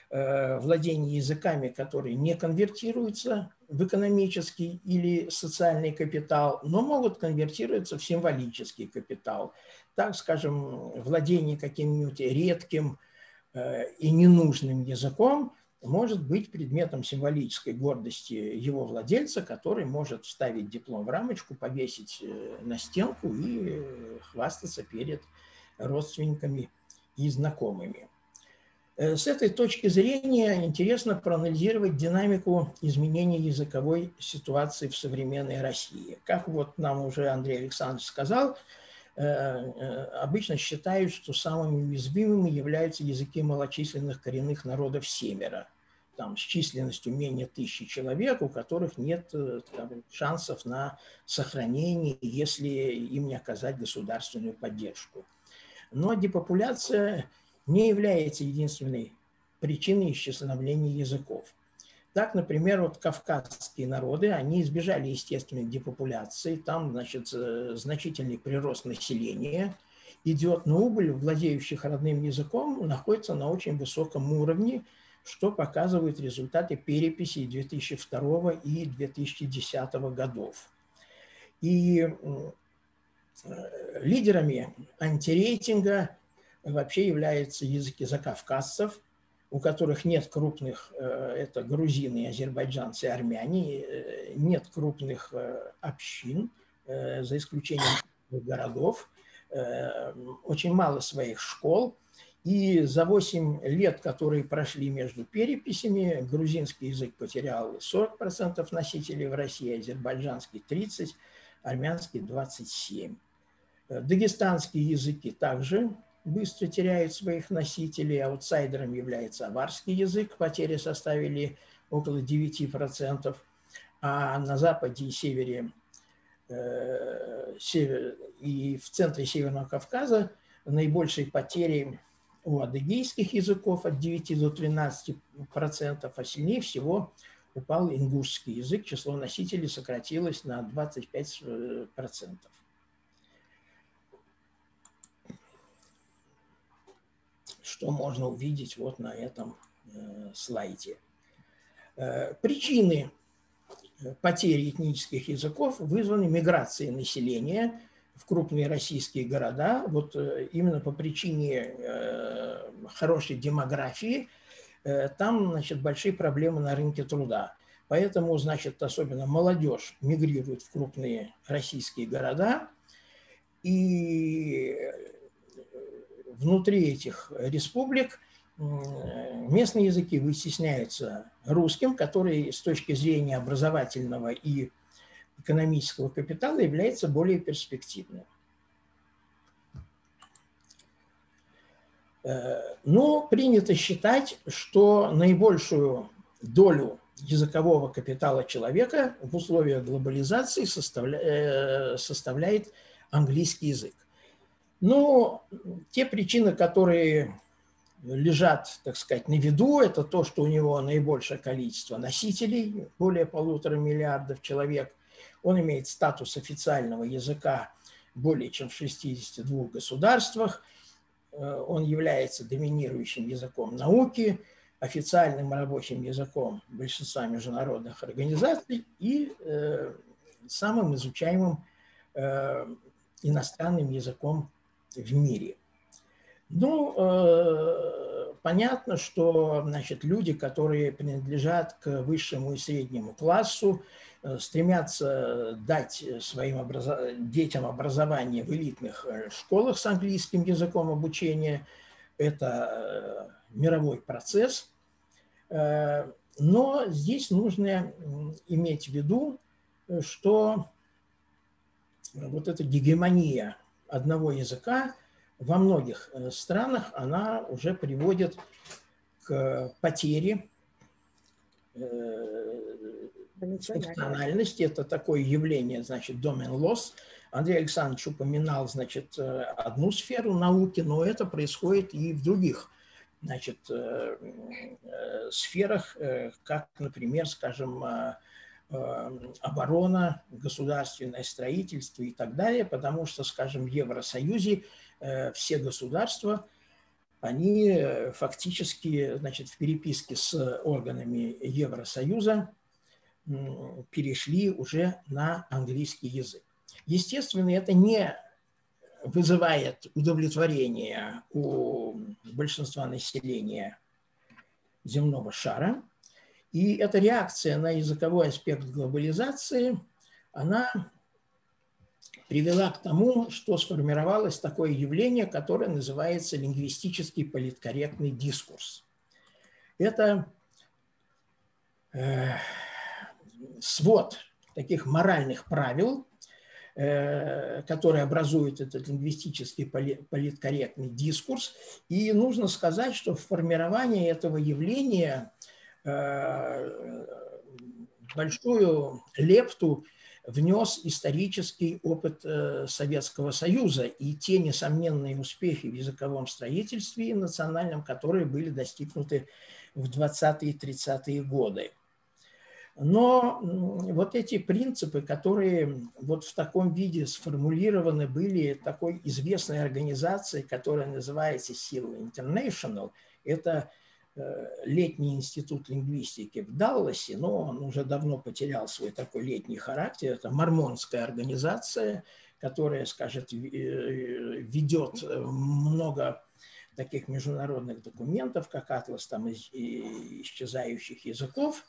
владение языками, которые не конвертируются в экономический или социальный капитал, но могут конвертироваться в символический капитал. Так, скажем, владение каким-нибудь редким и ненужным языком может быть предметом символической гордости его владельца, который может вставить диплом в рамочку, повесить на стенку и хвастаться перед родственниками и знакомыми. С этой точки зрения интересно проанализировать динамику изменения языковой ситуации в современной России. Как вот нам уже Андрей Александрович сказал, обычно считают, что самыми уязвимыми являются языки малочисленных коренных народов Севера, там, с численностью менее тысячи человек, у которых нет там, шансов на сохранение, если им не оказать государственную поддержку. Но депопуляция не является единственной причиной исчезновения языков. Так, например, вот кавказские народы, они избежали естественной депопуляции, там, значит, значительный прирост населения идет, но убыль владеющих родным языком находится на очень высоком уровне, что показывают результаты переписей две тысячи второго и две тысячи десятого годов. И лидерами антирейтинга вообще являются языки закавказцев, у которых нет крупных, это грузины, азербайджанцы, армяне, нет крупных общин, за исключением городов, очень мало своих школ. И за восемь лет, которые прошли между переписями, грузинский язык потерял сорок процентов носителей в России, азербайджанский тридцать процентов, армянский двадцать семь процентов. Дагестанские языки также быстро теряют своих носителей. Аутсайдером является аварский язык, потери составили около девяти процентов. А на западе и севере, э, север, и в центре Северного Кавказа наибольшие потери у адыгейских языков от девяти до тринадцати процентов, а сильнее всего упал ингушский язык, число носителей сократилось на двадцать пять процентов. Что можно увидеть вот на этом э, слайде. Э, причины потери этнических языков вызваны миграцией населения в крупные российские города. Вот э, именно по причине э, хорошей демографии э, там, значит, большие проблемы на рынке труда. Поэтому, значит, особенно молодежь мигрирует в крупные российские города. И внутри этих республик местные языки вытесняются русским, который с точки зрения образовательного и экономического капитала является более перспективным. Но принято считать, что наибольшую долю языкового капитала человека в условиях глобализации составля... составляет английский язык. Но те причины, которые лежат, так сказать, на виду, это то, что у него наибольшее количество носителей, более полутора миллиардов человек. Он имеет статус официального языка более чем в шестидесяти двух государствах. Он является доминирующим языком науки, официальным рабочим языком большинства международных организаций и э, самым изучаемым э, иностранным языком в мире. Ну, э, понятно, что, значит, люди, которые принадлежат к высшему и среднему классу, э, стремятся дать своим образо- детям образование в элитных школах с английским языком обучения. Это э, мировой процесс. Э, но здесь нужно иметь в виду, что вот эта гегемония одного языка во многих странах, она уже приводит к потере функциональности. Это такое явление, значит, domain loss. Андрей Александрович упоминал, значит, одну сферу науки, но это происходит и в других, значит, сферах, как, например, скажем, оборона, государственное строительство и так далее, потому что, скажем, в Евросоюзе все государства они фактически, значит, в переписке с органами Евросоюза перешли уже на английский язык. Естественно, это не вызывает удовлетворения у большинства населения земного шара. И эта реакция на языковой аспект глобализации, она привела к тому, что сформировалось такое явление, которое называется лингвистический политкорректный дискурс. Это э, свод таких моральных правил, э, которые образуют этот лингвистический политкорректный дискурс. И нужно сказать, что в формировании этого явления э, большую лепту внес исторический опыт Советского Союза и те несомненные успехи в языковом строительстве и национальном, которые были достигнуты в двадцатые и тридцатые годы. Но вот эти принципы, которые вот в таком виде сформулированы были такой известной организацией, которая называется Сил International, это летний институт лингвистики в Далласе, но он уже давно потерял свой такой летний характер. Это мормонская организация, которая, скажет, ведет много таких международных документов, как атлас там исчезающих языков.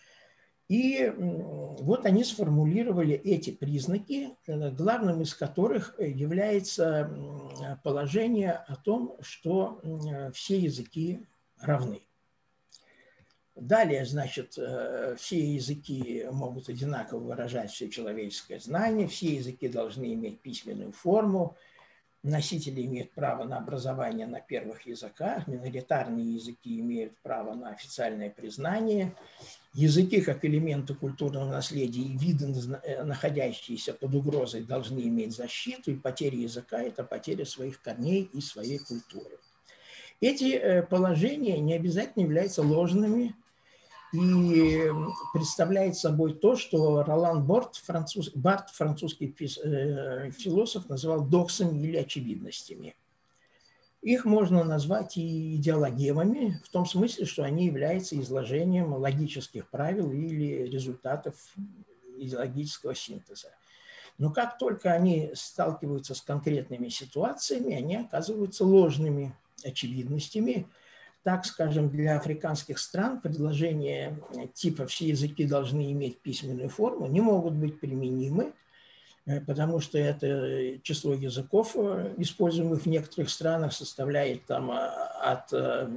И вот они сформулировали эти признаки, главным из которых является положение о том, что все языки равны. Далее, значит, все языки могут одинаково выражать все человеческое знание, все языки должны иметь письменную форму, носители имеют право на образование на первых языках, миноритарные языки имеют право на официальное признание, языки как элементы культурного наследия и виды, находящиеся под угрозой, должны иметь защиту, и потеря языка – это потеря своих корней и своей культуры. Эти положения не обязательно являются ложными и представляют собой то, что Ролан Барт, француз, Барт, французский философ, называл доксами или очевидностями. Их можно назвать и идеологемами, в том смысле, что они являются изложением логических правил или результатов идеологического синтеза. Но как только они сталкиваются с конкретными ситуациями, они оказываются ложными очевидностями. Так, скажем, для африканских стран предложения типа «все языки должны иметь письменную форму» не могут быть применимы, потому что это число языков, используемых в некоторых странах, составляет там от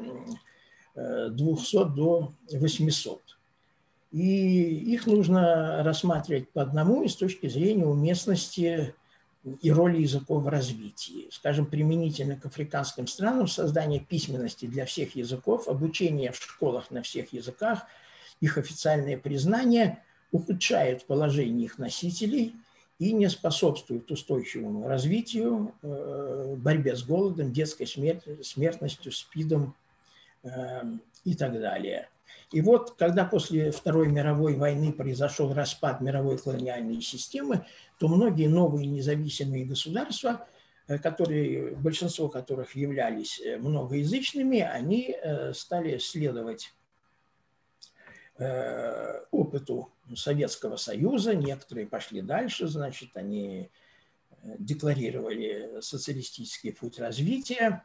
двухсот до восьмисот. И их нужно рассматривать по одному и с точки зрения уместности и роли языков в развитии. Скажем, применительно к африканским странам создание письменности для всех языков, обучение в школах на всех языках, их официальное признание ухудшает положение их носителей и не способствует устойчивому развитию, борьбе с голодом, детской смертностью, СПИДом и так далее. И вот, когда после Второй мировой войны произошел распад мировой колониальной системы, то многие новые независимые государства, которые, большинство которых являлись многоязычными, они стали следовать опыту Советского Союза, некоторые пошли дальше, значит, они декларировали социалистический путь развития,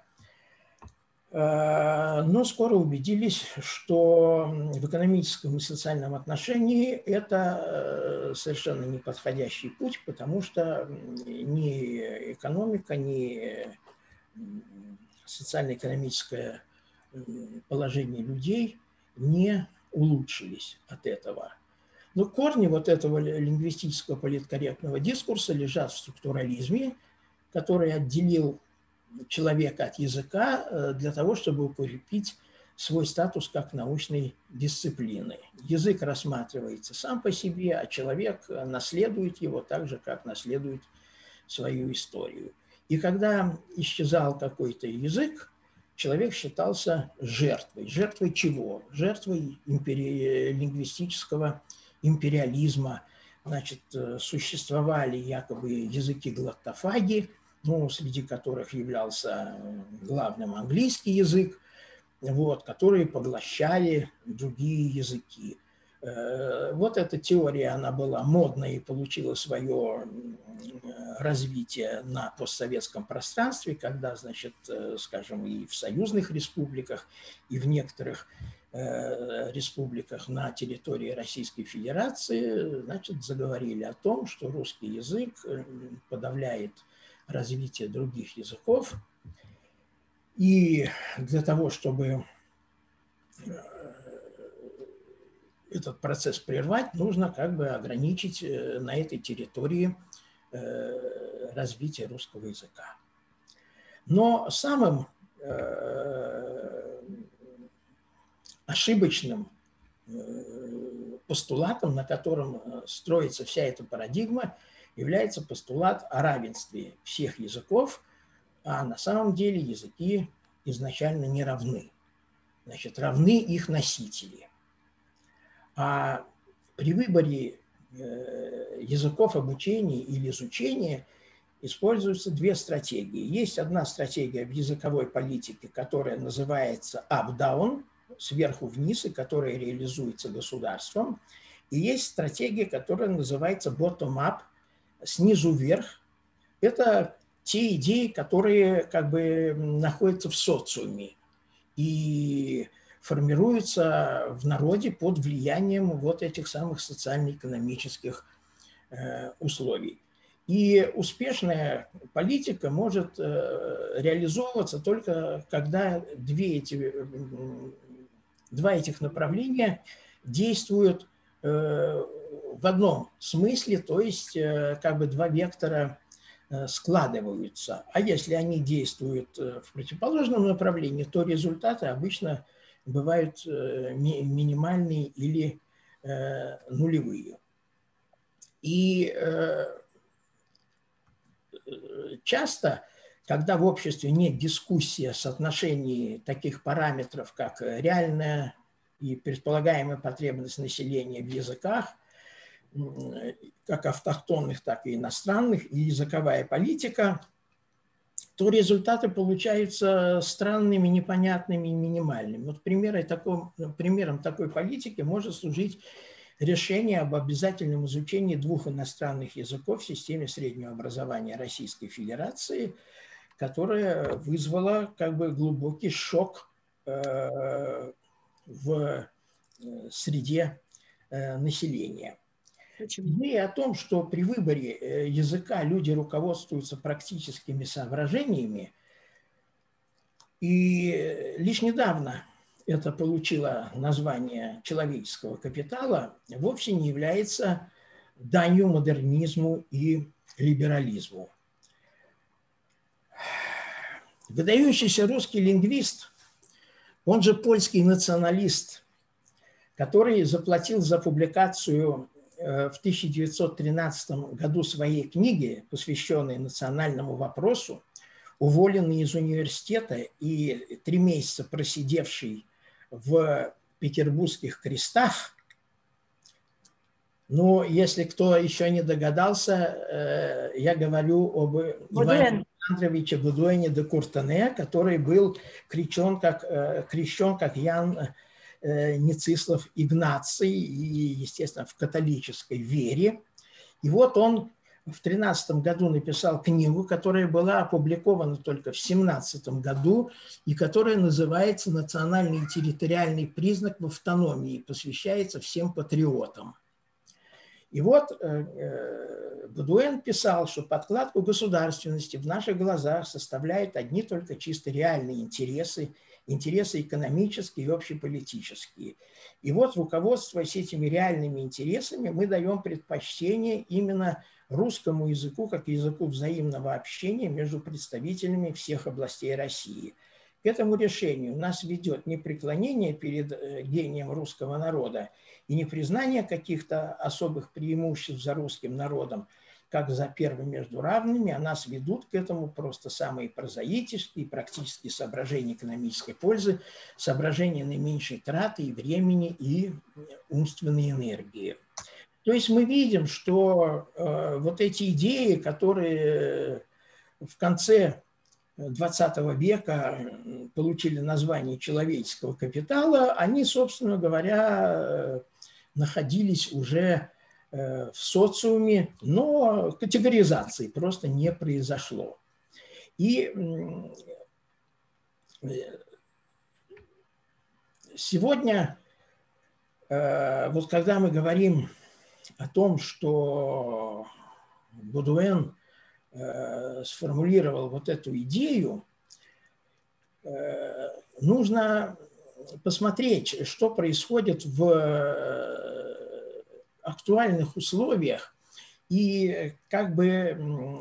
но скоро убедились, что в экономическом и социальном отношении это совершенно неподходящий путь, потому что ни экономика, ни социально-экономическое положение людей не улучшились от этого. Но корни вот этого лингвистического политкорректного дискурса лежат в структурализме, который отделил человека от языка для того, чтобы укрепить свой статус как научной дисциплины. Язык рассматривается сам по себе, а человек наследует его так же, как наследует свою историю. И когда исчезал какой-то язык, человек считался жертвой. Жертвой чего? Жертвой импери... лингвистического империализма. Значит, существовали якобы языки глоттофаги, ну, среди которых являлся главным английский язык, вот, которые поглощали другие языки. Вот эта теория, она была модной и получила свое развитие на постсоветском пространстве, когда, значит, скажем, и в союзных республиках, и в некоторых республиках на территории Российской Федерации, значит, заговорили о том, что русский язык подавляет развитие других языков, и для того, чтобы этот процесс прервать, нужно как бы ограничить на этой территории развитие русского языка. Но самым ошибочным постулатом, на котором строится вся эта парадигма, является постулат о равенстве всех языков, а на самом деле языки изначально не равны. Значит, равны их носители. А при выборе языков обучения или изучения используются две стратегии. Есть одна стратегия в языковой политике, которая называется up-down, сверху вниз, и которая реализуется государством. И есть стратегия, которая называется bottom-up, снизу вверх. Это те идеи, которые как бы находятся в социуме и формируются в народе под влиянием вот этих самых социально-экономических э, условий. И успешная политика может э, реализовываться только когда две эти, два этих направления действуют э, в одном смысле, то есть э, как бы два вектора э, складываются. А если они действуют э, в противоположном направлении, то результаты обычно бывают э, ми минимальные или э, нулевые. И э, часто, когда в обществе нет дискуссии о соотношении таких параметров, как реальная и предполагаемая потребность населения в языках, как автохтонных, так и иностранных, и языковая политика, то результаты получаются странными, непонятными и минимальными. Вот примером такой, примером такой политики может служить решение об обязательном изучении двух иностранных языков в системе среднего образования Российской Федерации, которое вызвало как бы глубокий шок э, в среде э, населения. Идея о том, что при выборе языка люди руководствуются практическими соображениями, и лишь недавно это получило название человеческого капитала, вовсе не является данью модернизму и либерализму. Выдающийся русский лингвист, он же польский националист, который заплатил за публикацию в тысяча девятьсот тринадцатом году своей книги, посвященной национальному вопросу, уволенный из университета и три месяца просидевший в петербургских крестах. Но если кто еще не догадался, я говорю об Иване Александровиче Бодуэне де Куртене, который был крещен как, крещен как Ян Нецислав Игнаций, и, естественно, в католической вере. И вот он в тринадцатом году написал книгу, которая была опубликована только в семнадцатом году, и которая называется «Национальный и территориальный признак в автономии», посвящается всем патриотам. И вот э, Бодуэн писал, что подкладку государственности в наших глазах составляют одни только чисто реальные интересы, интересы экономические и общеполитические. И вот, руководствуясь этими реальными интересами, мы даем предпочтение именно русскому языку как языку взаимного общения между представителями всех областей России. К этому решению нас ведет не преклонение перед гением русского народа и не признание каких-то особых преимуществ за русским народом, как за первым между равными, а нас ведут к этому просто самые прозаические, практические соображения экономической пользы, соображения наименьшей траты и времени, и умственной энергии. То есть мы видим, что э, вот эти идеи, которые в конце двадцатого века получили название человеческого капитала, они, собственно говоря, находились уже в социуме, но категоризации просто не произошло. И сегодня, вот когда мы говорим о том, что Бодуэн сформулировал вот эту идею, нужно посмотреть, что происходит в актуальных условиях и как бы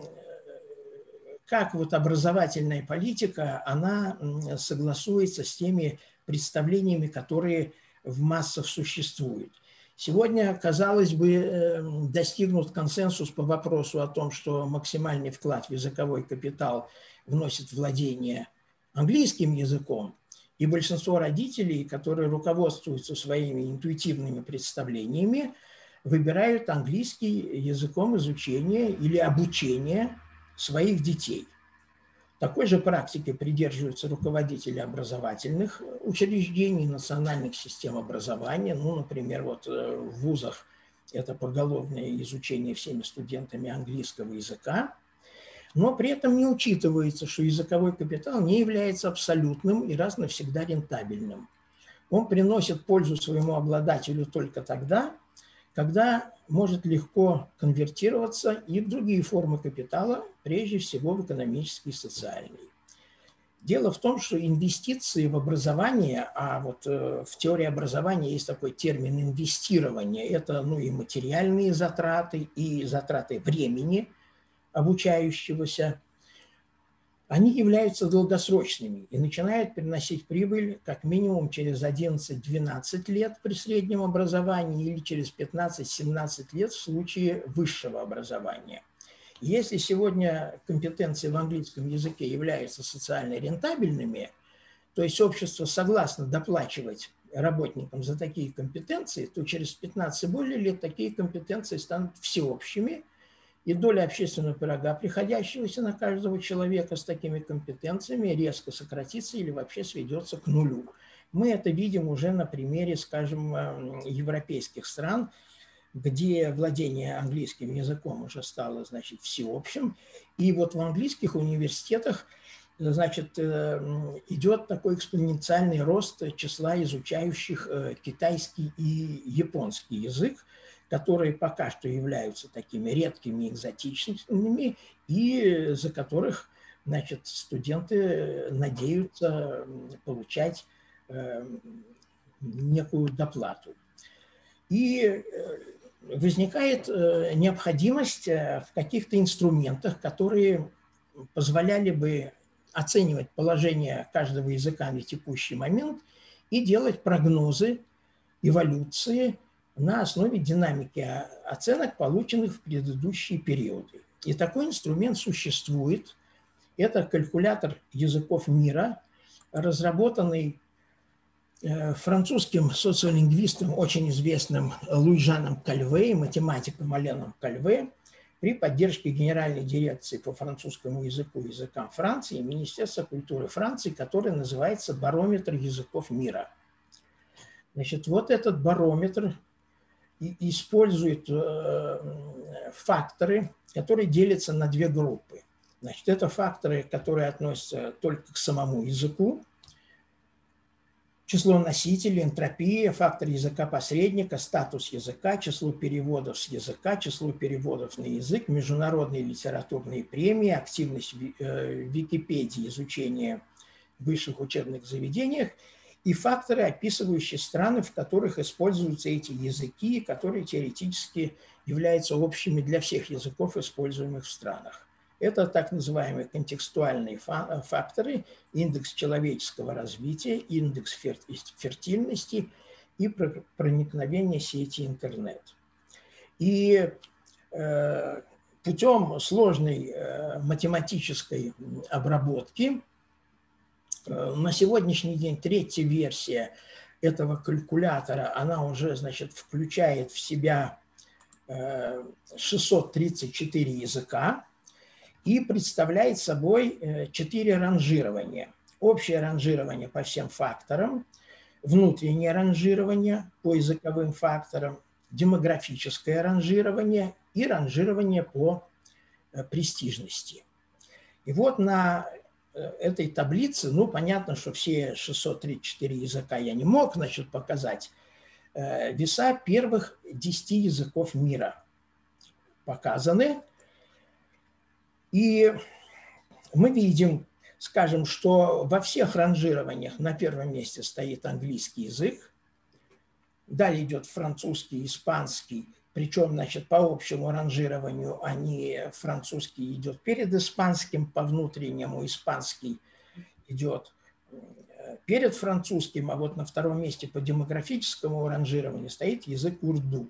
как вот образовательная политика, она согласуется с теми представлениями, которые в массах существуют. Сегодня, казалось бы, достигнут консенсус по вопросу о том, что максимальный вклад в языковой капитал вносит владение английским языком, и большинство родителей, которые руководствуются своими интуитивными представлениями, выбирают английский языком изучения или обучения своих детей. Такой же практикой придерживаются руководители образовательных учреждений, национальных систем образования. Ну, например, вот в вузах это поголовное изучение всеми студентами английского языка. Но при этом не учитывается, что языковой капитал не является абсолютным и раз навсегда рентабельным. Он приносит пользу своему обладателю только тогда, когда может легко конвертироваться и в другие формы капитала, прежде всего в экономические и социальные. Дело в том, что инвестиции в образование, а вот в теории образования есть такой термин инвестирование, это ну, и материальные затраты, и затраты времени обучающегося, они являются долгосрочными и начинают приносить прибыль как минимум через одиннадцать-двенадцать лет при среднем образовании или через пятнадцать-семнадцать лет в случае высшего образования. Если сегодня компетенции в английском языке являются социально рентабельными, то есть общество согласно доплачивать работникам за такие компетенции, то через пятнадцать и более лет такие компетенции станут всеобщими, и доля общественного пирога, приходящегося на каждого человека с такими компетенциями, резко сократится или вообще сведется к нулю. Мы это видим уже на примере, скажем, европейских стран, где владение английским языком уже стало, значит, всеобщим. И вот в английских университетах, значит, идет такой экспоненциальный рост числа изучающих китайский и японский язык, которые пока что являются такими редкими, экзотичными, и за которых, значит, студенты надеются получать э, некую доплату. И возникает э, необходимость в каких-то инструментах, которые позволяли бы оценивать положение каждого языка на текущий момент и делать прогнозы эволюции на основе динамики оценок, полученных в предыдущие периоды. И такой инструмент существует. Это калькулятор языков мира, разработанный французским социолингвистом, очень известным Луи-Жаном Кальве, математиком Аленом Кальве, при поддержке Генеральной дирекции по французскому языку и языкам Франции и Министерства культуры Франции, который называется «Барометр языков мира». Значит, вот этот барометр использует факторы, которые делятся на две группы. Значит, это факторы, которые относятся только к самому языку, число носителей, энтропия, фактор языка-посредника, статус языка, число переводов с языка, число переводов на язык, международные литературные премии, активность в Википедии, изучение в высших учебных заведениях и факторы, описывающие страны, в которых используются эти языки, которые теоретически являются общими для всех языков, используемых в странах. Это так называемые контекстуальные факторы, индекс человеческого развития, индекс фертильности и проникновение сети интернет. И э, путем сложной э, математической обработки э, на сегодняшний день третья версия этого калькулятора, она уже, значит, включает в себя э, шестьсот тридцать четыре языка. и представляет собой четыре ранжирования. Общее ранжирование по всем факторам, внутреннее ранжирование по языковым факторам, демографическое ранжирование и ранжирование по престижности. И вот на этой таблице, ну, понятно, что все шестьсот тридцать четыре языка я не мог, значит, показать, веса первых десяти языков мира показаны. И мы видим, скажем, что во всех ранжированиях на первом месте стоит английский язык, далее идет французский, испанский, причем, значит, по общему ранжированию они, французский идет перед испанским, по внутреннему испанский идет перед французским, а вот на втором месте по демографическому ранжированию стоит язык урду.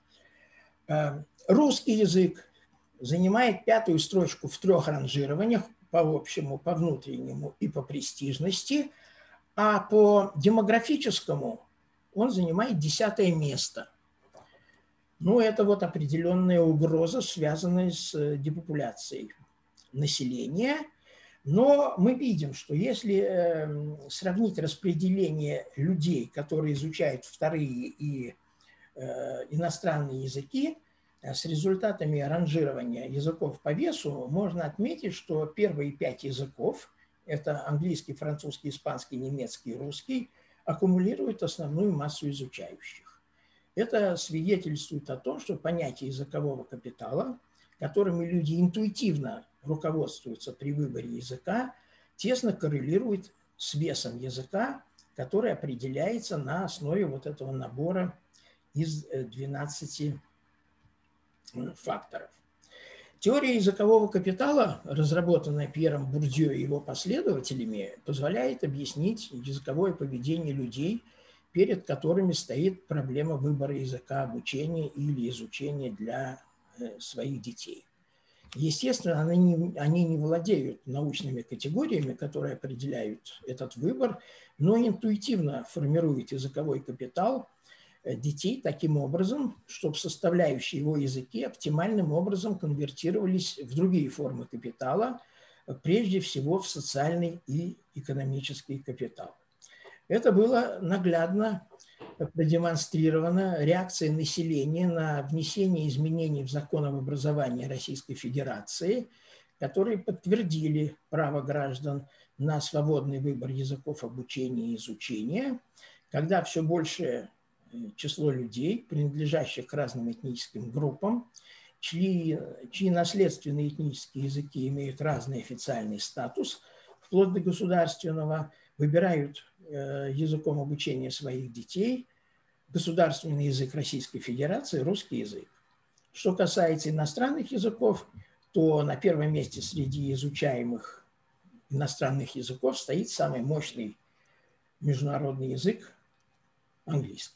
Русский язык занимает пятую строчку в трех ранжированиях, по общему, по внутреннему и по престижности, а по демографическому он занимает десятое место. Ну, это вот определенная угроза, связанная с депопуляцией населения. Но мы видим, что если сравнить распределение людей, которые изучают вторые и иностранные языки, с результатами ранжирования языков по весу, можно отметить, что первые пять языков, это английский, французский, испанский, немецкий, русский, аккумулируют основную массу изучающих. Это свидетельствует о том, что понятие языкового капитала, которыми люди интуитивно руководствуются при выборе языка, тесно коррелирует с весом языка, который определяется на основе вот этого набора из двенадцати факторов. Теория языкового капитала, разработанная Пьером Бурдье и его последователями, позволяет объяснить языковое поведение людей, перед которыми стоит проблема выбора языка обучения или изучения для своих детей. Естественно, они не, они не владеют научными категориями, которые определяют этот выбор, но интуитивно формируют языковой капитал детей таким образом, чтобы составляющие его языки оптимальным образом конвертировались в другие формы капитала, прежде всего в социальный и экономический капитал. Это было наглядно продемонстрировано реакцией населения на внесение изменений в закон об образовании Российской Федерации, которые подтвердили право граждан на свободный выбор языков обучения и изучения, когда все большее число людей, принадлежащих к разным этническим группам, чьи, чьи наследственные этнические языки имеют разный официальный статус, вплоть до государственного, выбирают э, языком обучения своих детей государственный язык Российской Федерации, русский язык. Что касается иностранных языков, то на первом месте среди изучаемых иностранных языков стоит самый мощный международный язык – английский.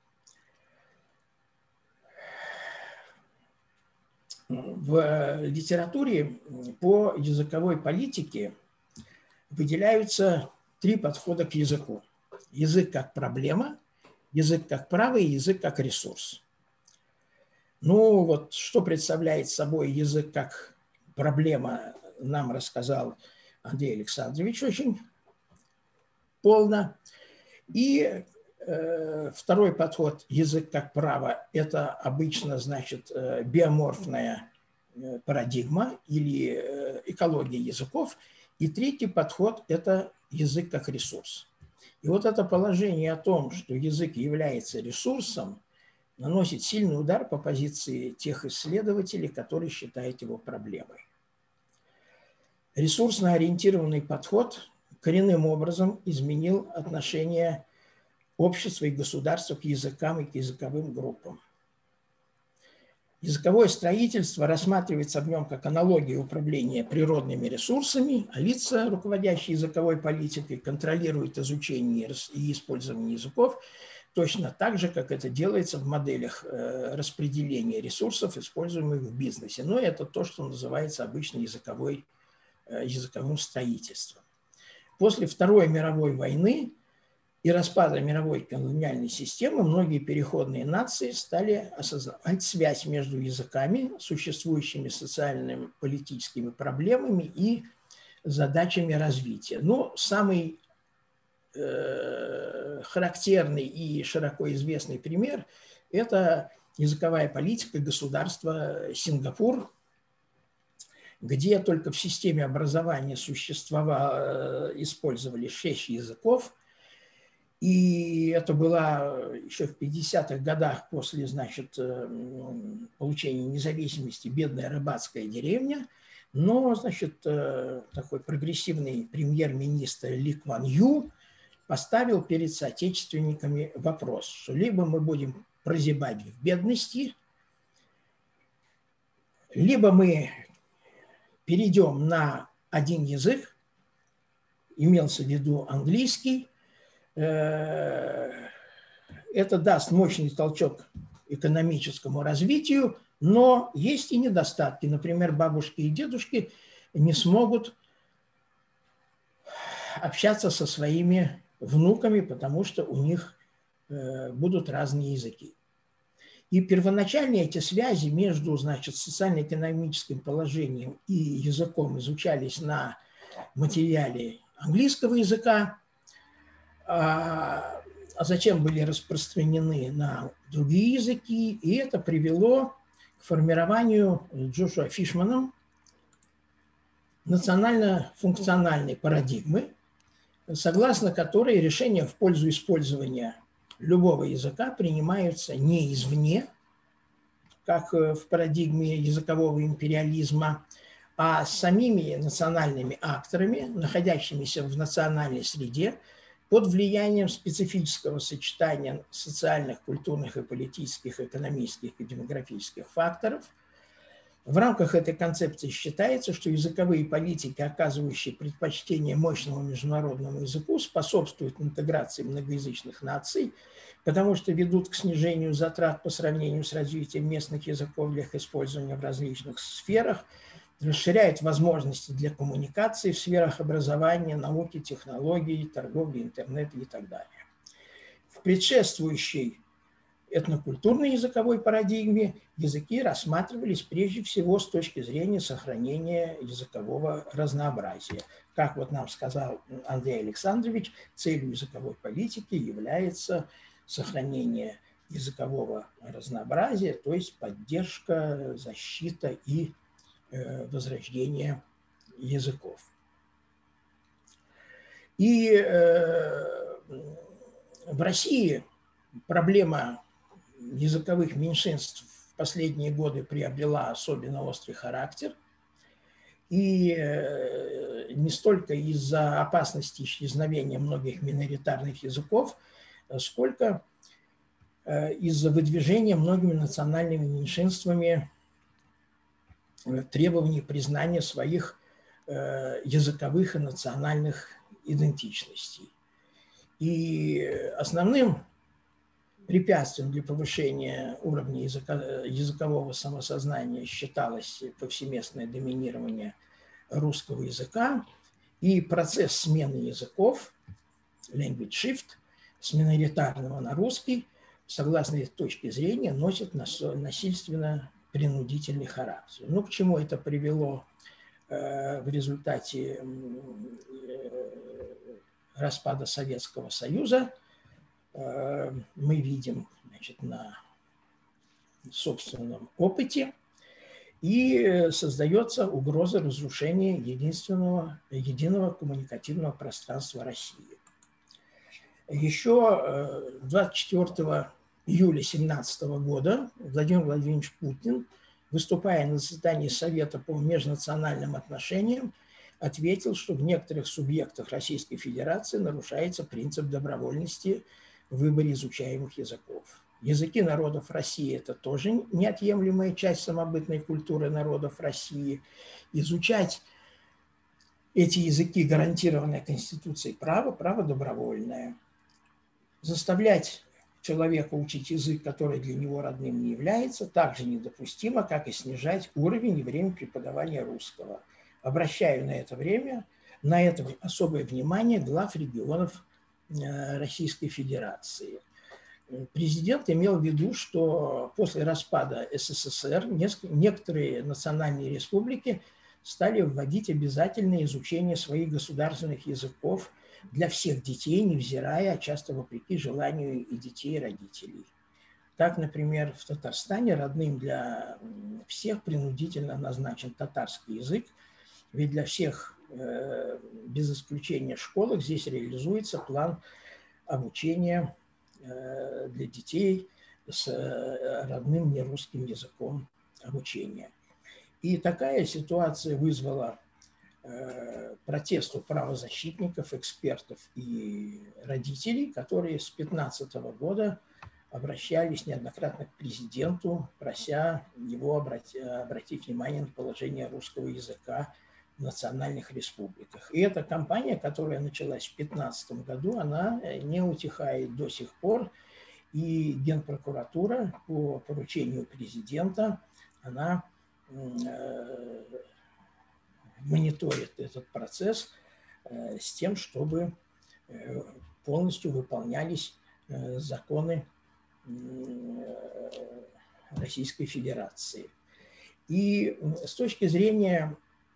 В литературе по языковой политике выделяются три подхода к языку. Язык как проблема, язык как право и язык как ресурс. Ну вот, что представляет собой язык как проблема, нам рассказал Андрей Александрович очень полно. И э, второй подход, язык как право, это обычно, значит, э, биоморфная э, парадигма или э, экология языков. И третий подход – это язык как ресурс. И вот это положение о том, что язык является ресурсом, наносит сильный удар по позиции тех исследователей, которые считают его проблемой. Ресурсно ориентированный подход коренным образом изменил отношение общества и государства к языкам и к языковым группам. Языковое строительство рассматривается в нем как аналогия управления природными ресурсами, а лица, руководящие языковой политикой, контролируют изучение и использование языков точно так же, как это делается в моделях распределения ресурсов, используемых в бизнесе. Но это то, что называется обычно языковой, языковым строительством. После Второй мировой войны и распада мировой колониальной системы многие переходные нации стали осознавать связь между языками, существующими социальными, политическими проблемами и задачами развития. Но самый э, характерный и широко известный пример – это языковая политика государства Сингапур, где только в системе образования существовало, использовали шесть языков. И это была еще в пятидесятых годах после, значит, получения независимости бедная рыбацкая деревня. Но, значит, такой прогрессивный премьер-министр Ли Куан Ю поставил перед соотечественниками вопрос, что либо мы будем прозябать в бедности, либо мы перейдем на один язык, имелся в виду английский. Это даст мощный толчок экономическому развитию, но есть и недостатки. Например, бабушки и дедушки не смогут общаться со своими внуками, потому что у них будут разные языки. И первоначальные эти связи между, значит, социально-экономическим положением и языком изучались на материале английского языка, а затем были распространены на другие языки, и это привело к формированию Джошуа Фишманом национально-функциональной парадигмы, согласно которой решения в пользу использования любого языка принимаются не извне, как в парадигме языкового империализма, а самими национальными акторами, находящимися в национальной среде, под влиянием специфического сочетания социальных, культурных и политических, экономических и демографических факторов. В рамках этой концепции считается, что языковые политики, оказывающие предпочтение мощному международному языку, способствуют интеграции многоязычных наций, потому что ведут к снижению затрат по сравнению с развитием местных языков для их использования в различных сферах, расширяют возможности для коммуникации в сферах образования, науки, технологий, торговли, интернета и так далее. В предшествующей этнокультурной языковой парадигме языки рассматривались прежде всего с точки зрения сохранения языкового разнообразия. Как вот нам сказал Андрей Александрович, целью языковой политики является сохранение языкового разнообразия, то есть поддержка, защита и э, возрождение языков. И э, в России проблема языковых меньшинств в последние годы приобрела особенно острый характер. И не столько из-за опасности исчезновения многих миноритарных языков, сколько из-за выдвижения многими национальными меньшинствами требований признания своих языковых и национальных идентичностей. И основным препятствием для повышения уровня языка, языкового самосознания считалось повсеместное доминирование русского языка и процесс смены языков, language shift, с миноритарного на русский, согласно этой точке зрения, носит насильственно-принудительный характер. Ну, к чему это привело э, в результате э, распада Советского Союза, мы видим, значит, на собственном опыте, и создается угроза разрушения единственного, единого коммуникативного пространства России. Еще двадцать четвёртого июля две тысячи семнадцатого года Владимир Владимирович Путин, выступая на заседании Совета по межнациональным отношениям, ответил, что в некоторых субъектах Российской Федерации нарушается принцип добровольности в выборе изучаемых языков. Языки народов России – это тоже неотъемлемая часть самобытной культуры народов России. Изучать эти языки, гарантированное Конституцией право, право добровольное. Заставлять человека учить язык, который для него родным не является, также недопустимо, как и снижать уровень и время преподавания русского. Обращаю на это время, на это особое внимание глав регионов Российской Федерации. Президент имел в виду, что после распада СССР некоторые национальные республики стали вводить обязательное изучение своих государственных языков для всех детей, невзирая, а часто вопреки желанию и детей, и родителей. Так, например, в Татарстане родным для всех принудительно назначен татарский язык, ведь для всех, без исключения школах, здесь реализуется план обучения для детей с родным нерусским языком обучения. И такая ситуация вызвала протест у правозащитников, экспертов и родителей, которые с две тысячи пятнадцатого года обращались неоднократно к президенту, прося его обратить, обратить внимание на положение русского языка в национальных республиках. И эта кампания, которая началась в две тысячи пятнадцатом году, она не утихает до сих пор. И Генпрокуратура по поручению президента, она э, мониторит этот процесс э, с тем, чтобы э, полностью выполнялись э, законы Российской Федерации. И с точки зрения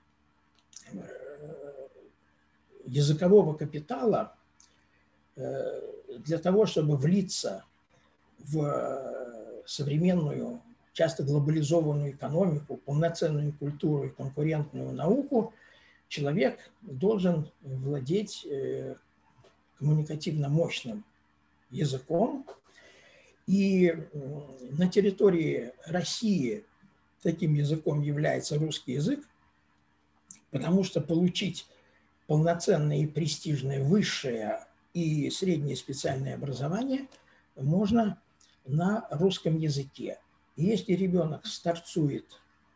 языкового капитала, для того, чтобы влиться в современную, часто глобализованную экономику, полноценную культуру и конкурентную науку, человек должен владеть коммуникативно мощным языком. И на территории России таким языком является русский язык, потому что получить полноценное и престижное высшее и среднее специальное образование можно на русском языке. И если ребенок старцует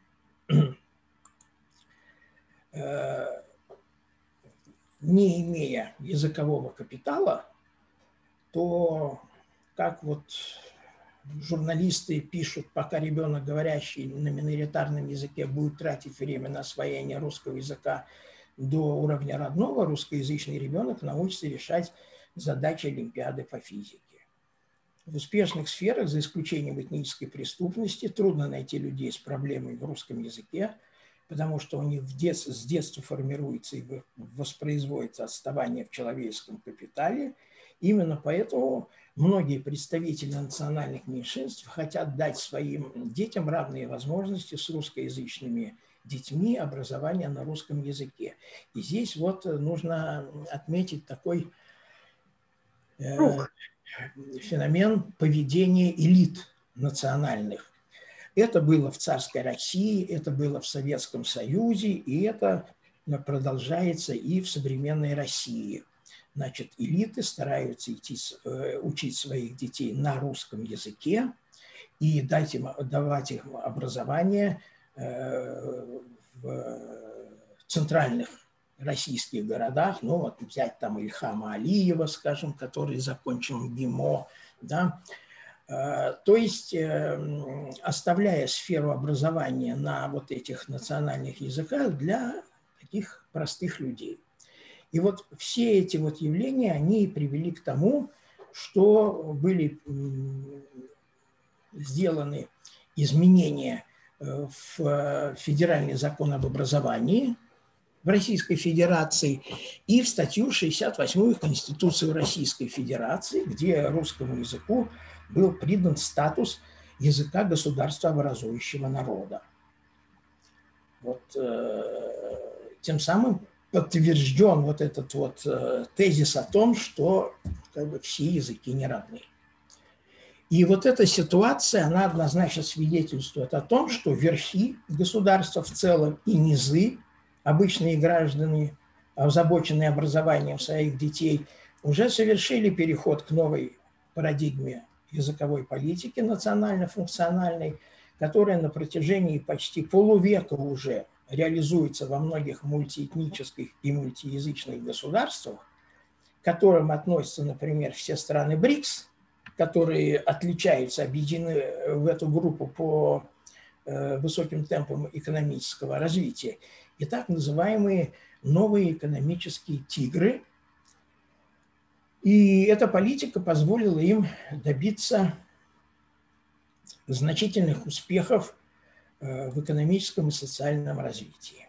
не имея языкового капитала, то как вот журналисты пишут, пока ребенок, говорящий на миноритарном языке, будет тратить время на освоение русского языка до уровня родного, русскоязычный ребенок научится решать задачи Олимпиады по физике. В успешных сферах, за исключением этнической преступности, трудно найти людей с проблемой в русском языке, потому что у них в детстве, с детства формируется и воспроизводится отставание в человеческом капитале. Именно поэтому многие представители национальных меньшинств хотят дать своим детям равные возможности с русскоязычными детьми образования на русском языке. И здесь вот нужно отметить такой э, феномен поведения элит национальных. Это было в царской России, это было в Советском Союзе, и это продолжается и в современной России. Значит, элиты стараются идти, учить своих детей на русском языке и дать им, давать им образование в центральных российских городах. Ну, вот взять там Ильхама Алиева, скажем, который закончил ГИМО, да. То есть, оставляя сферу образования на вот этих национальных языках для таких простых людей. И вот все эти вот явления, они привели к тому, что были сделаны изменения в федеральный закон об образовании в Российской Федерации и в статью шестьдесят восьмую Конституции Российской Федерации, где русскому языку был придан статус языка государства образующего народа. Вот, э, тем самым подтвержден вот этот вот э, тезис о том, что как бы, все языки не равны. И вот эта ситуация, она однозначно свидетельствует о том, что верхи государства в целом и низы, обычные граждане, озабоченные образованием своих детей, уже совершили переход к новой парадигме языковой политики национально-функциональной, которая на протяжении почти полувека уже реализуется во многих мультиэтнических и мультиязычных государствах, к которым относятся, например, все страны БРИКС, которые отличаются, объединены в эту группу по э, высоким темпам экономического развития, и так называемые новые экономические тигры, И эта политика позволила им добиться значительных успехов в экономическом и социальном развитии.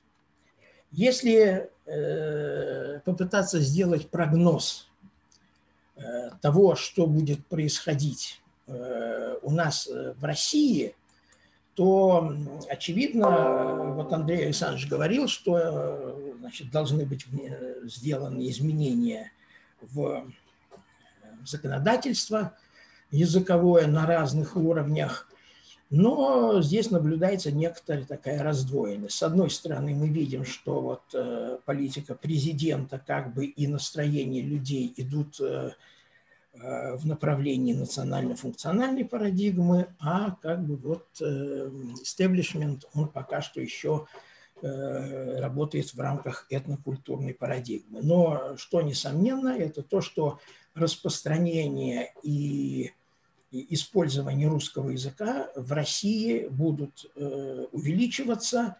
Если попытаться сделать прогноз того, что будет происходить у нас в России, то, очевидно, вот Андрей Александрович говорил, что, значит, должны быть сделаны изменения в законодательство языковое на разных уровнях, но здесь наблюдается некоторая такая раздвоенность. С одной стороны, мы видим, что вот э, политика президента, как бы и настроение людей идут э, э, в направлении национально-функциональной парадигмы, а как бы вот истеблишмент, э, он пока что еще э, работает в рамках этнокультурной парадигмы. Но что несомненно, это то, что распространение и использование русского языка в России будут э, увеличиваться,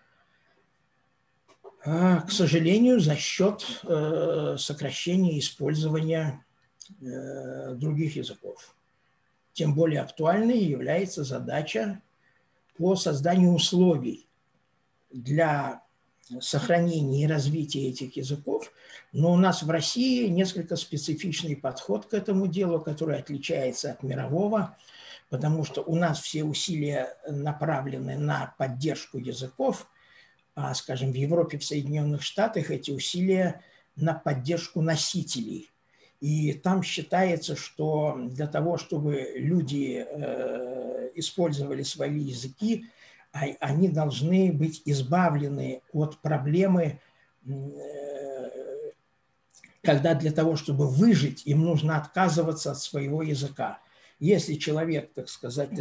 э, к сожалению, за счет э, сокращения использования э, других языков. Тем более актуальной является задача по созданию условий для сохранения и развития этих языков, но у нас в России несколько специфичный подход к этому делу, который отличается от мирового, потому что у нас все усилия направлены на поддержку языков, а, скажем, в Европе, в Соединенных Штатах эти усилия на поддержку носителей. И там считается, что для того, чтобы люди э, использовали свои языки, они должны быть избавлены от проблемы, когда для того, чтобы выжить, им нужно отказываться от своего языка. Если человек, так сказать,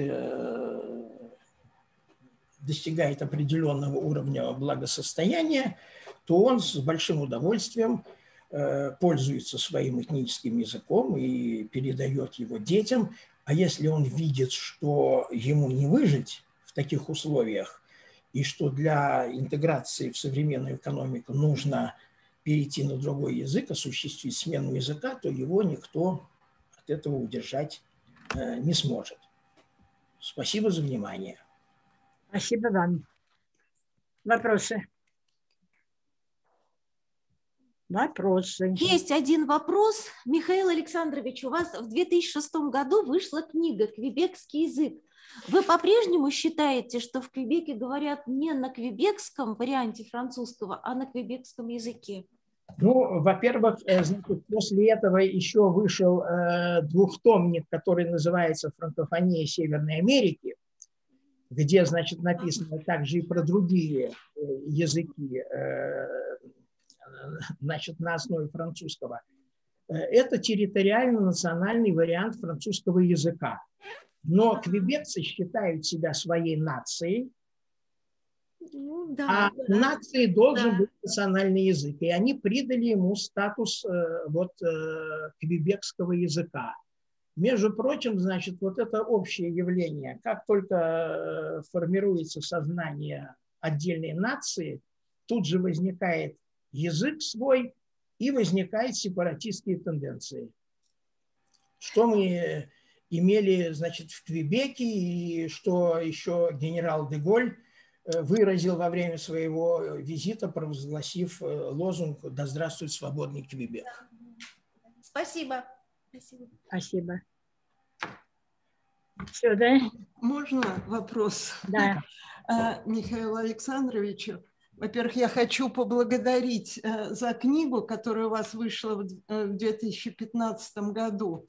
достигает определенного уровня благосостояния, то он с большим удовольствием пользуется своим этническим языком и передает его детям. А если он видит, что ему не выжить в таких условиях, и что для интеграции в современную экономику нужно перейти на другой язык, осуществить смену языка, то его никто от этого удержать э, не сможет. Спасибо за внимание. Спасибо вам. Вопросы? Вопросы. Есть один вопрос. Михаил Александрович, у вас в две тысячи шестом году вышла книга «Квебекский язык». Вы по-прежнему считаете, что в Квебеке говорят не на квебекском варианте французского, а на квебекском языке? Ну, во-первых, после этого еще вышел двухтомник, который называется «Франкофония Северной Америки», где, значит, написано также и про другие языки, значит, на основе французского. Это территориально-национальный вариант французского языка. Но квебекцы считают себя своей нацией, ну, да, а да, нации должен да. быть национальный язык. И они придали ему статус э, вот, э, квебекского языка. Между прочим, значит, вот это общее явление, как только э, формируется сознание отдельной нации, тут же возникает язык свой и возникают сепаратистские тенденции. Что мы имели, значит, в Квебеке, и что еще генерал де Голь выразил во время своего визита, провозгласив лозунг «Да здравствует свободный Квебек». Спасибо. Спасибо. Спасибо. Все, да? Можно вопрос? Да. Михаилу Александровичу. Во-первых, я хочу поблагодарить за книгу, которая у вас вышла в две тысячи пятнадцатом году.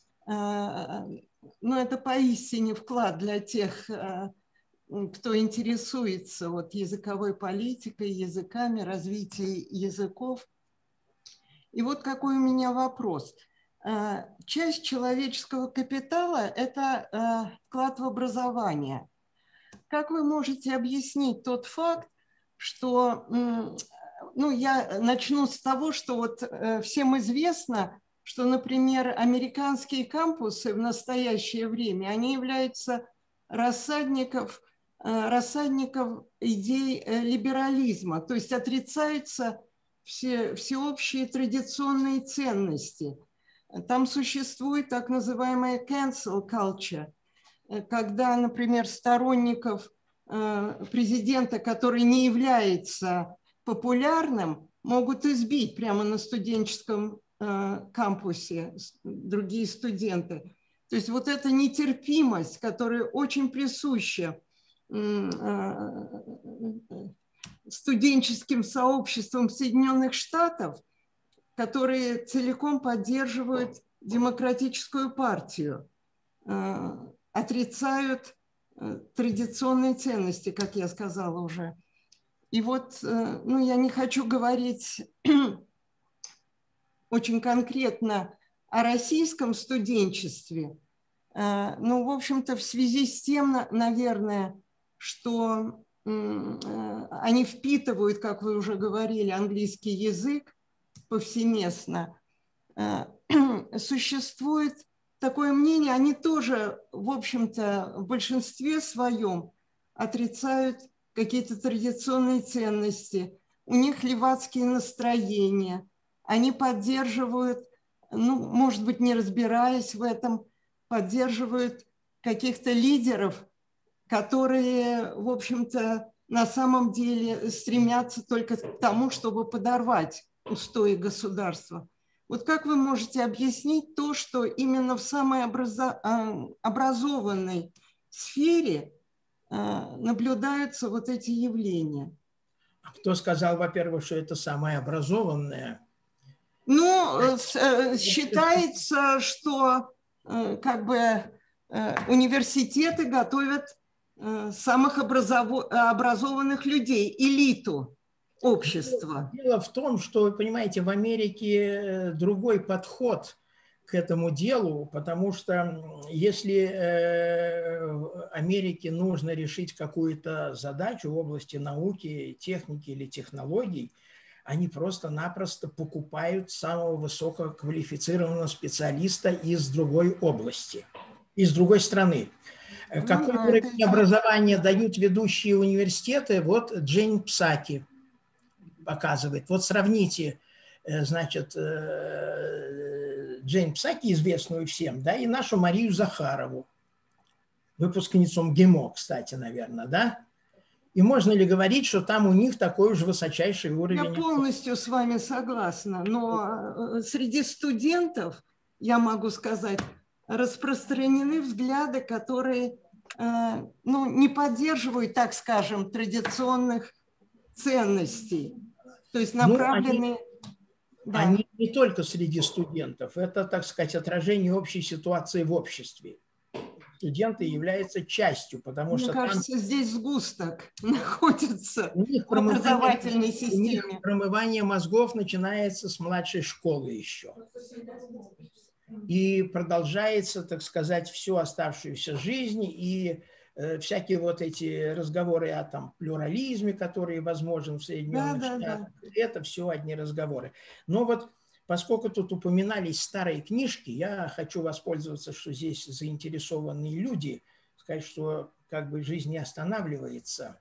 Ну, это поистине вклад для тех, кто интересуется вот языковой политикой, языками, развитием языков. И вот какой у меня вопрос. Часть человеческого капитала – это вклад в образование. Как вы можете объяснить тот факт, что, ну, я начну с того, что вот всем известно, что, например, американские кампусы в настоящее время, они являются рассадников, рассадников идей либерализма, то есть отрицаются все, всеобщие традиционные ценности. Там существует так называемая cancel culture, когда, например, сторонников президента, который не является популярным, могут избить прямо на студенческом кампусе другие студенты. То есть вот эта нетерпимость, которая очень присуща студенческим сообществам Соединенных Штатов, которые целиком поддерживают демократическую партию, отрицают традиционные ценности, как я сказала уже. И вот, ну, я не хочу говорить очень конкретно о российском студенчестве, ну, в общем-то, в связи с тем, наверное, что они впитывают, как вы уже говорили, английский язык повсеместно, существует такое мнение, они тоже, в общем-то, в большинстве своем отрицают какие-то традиционные ценности, у них левацкие настроения, они поддерживают, ну, может быть, не разбираясь в этом, поддерживают каких-то лидеров, которые, в общем-то, на самом деле стремятся только к тому, чтобы подорвать устои государства. Вот как вы можете объяснить то, что именно в самой образо... образованной сфере наблюдаются вот эти явления? Кто сказал, во-первых, что это самое образованное? Ну, считается, что как бы университеты готовят самых образов... образованных людей, элиту общества. Дело в том, что, вы понимаете, в Америке другой подход к этому делу, потому что если Америке нужно решить какую-то задачу в области науки, техники или технологий, они просто-напросто покупают самого высококвалифицированного специалиста из другой области, из другой страны. Какой Ну, уровень это... образования дают ведущие университеты? Вот Джейн Псаки показывает. Вот сравните, значит, Джейн Псаки, известную всем, да, и нашу Марию Захарову, выпускницу МГИМО, кстати, наверное, да? И можно ли говорить, что там у них такой же высочайший уровень? Я полностью с вами согласна, но среди студентов, я могу сказать, распространены взгляды, которые ну, не поддерживают, так скажем, традиционных ценностей, то есть направлены... Ну, они, да. они не только среди студентов, это, так сказать, отражение общей ситуации в обществе. Студенты являются частью, потому Мне что... Мне кажется, там... здесь сгусток находится у них в образовательной системе. У них промывание мозгов начинается с младшей школы еще. И продолжается, так сказать, всю оставшуюся жизнь, и э, всякие вот эти разговоры о там, плюрализме, которые возможны в Соединенных да, Штатах, да, да. это все одни разговоры. Но вот поскольку тут упоминались старые книжки, я хочу воспользоваться, что здесь заинтересованные люди, сказать, что как бы жизнь не останавливается.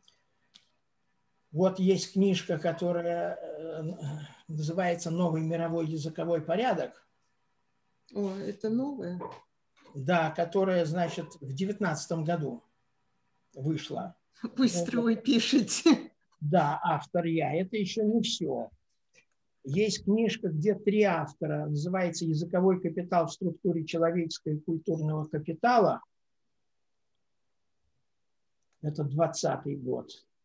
Вот есть книжка, которая называется «Новый мировой языковой порядок». О, это новое? Да, которая, значит, в девятнадцатом году вышла. Быстро вы пишете. Да, автор я. Это еще не все. Есть книжка, где три автора, называется «Языковой капитал в структуре человеческого и культурного капитала». Это двадцатый год.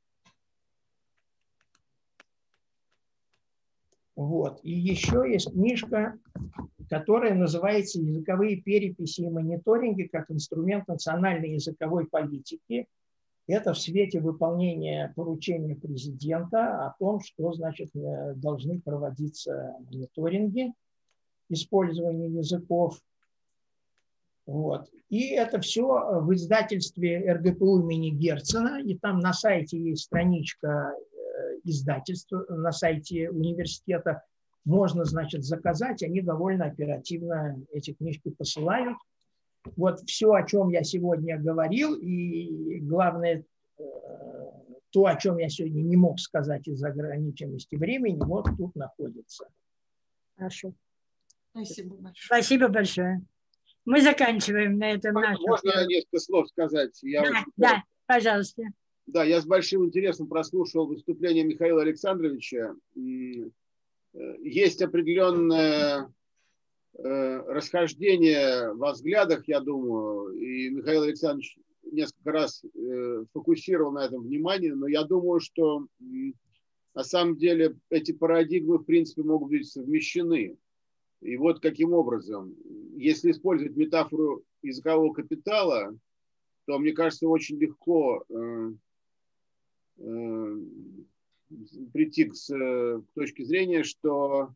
Вот. И еще есть книжка, которая называется «Языковые переписи и мониторинги как инструмент национальной языковой политики». Это в свете выполнения поручения президента о том, что, значит, должны проводиться мониторинги использования языков. Вот. И это все в издательстве эр гэ пэ у имени Герцена. И там на сайте есть страничка издательства, на сайте университета. Можно, значит, заказать. Они довольно оперативно эти книжки посылают. Вот все, о чем я сегодня говорил, и главное, то, о чем я сегодня не мог сказать из-за ограниченности времени, вот тут находится. Хорошо. Спасибо большое. Спасибо большое. Мы заканчиваем на этом Можно нашу... Можно несколько слов сказать? Я да, очень... да, пожалуйста. Да, я с большим интересом прослушал выступление Михаила Александровича. Есть определенное расхождение во взглядах, я думаю, и Михаил Александрович несколько раз фокусировал на этом внимание, но я думаю, что на самом деле эти парадигмы, в принципе, могут быть совмещены. И вот каким образом. Если использовать метафору языкового капитала, то, мне кажется, очень легко э, э, прийти к, к точке зрения, что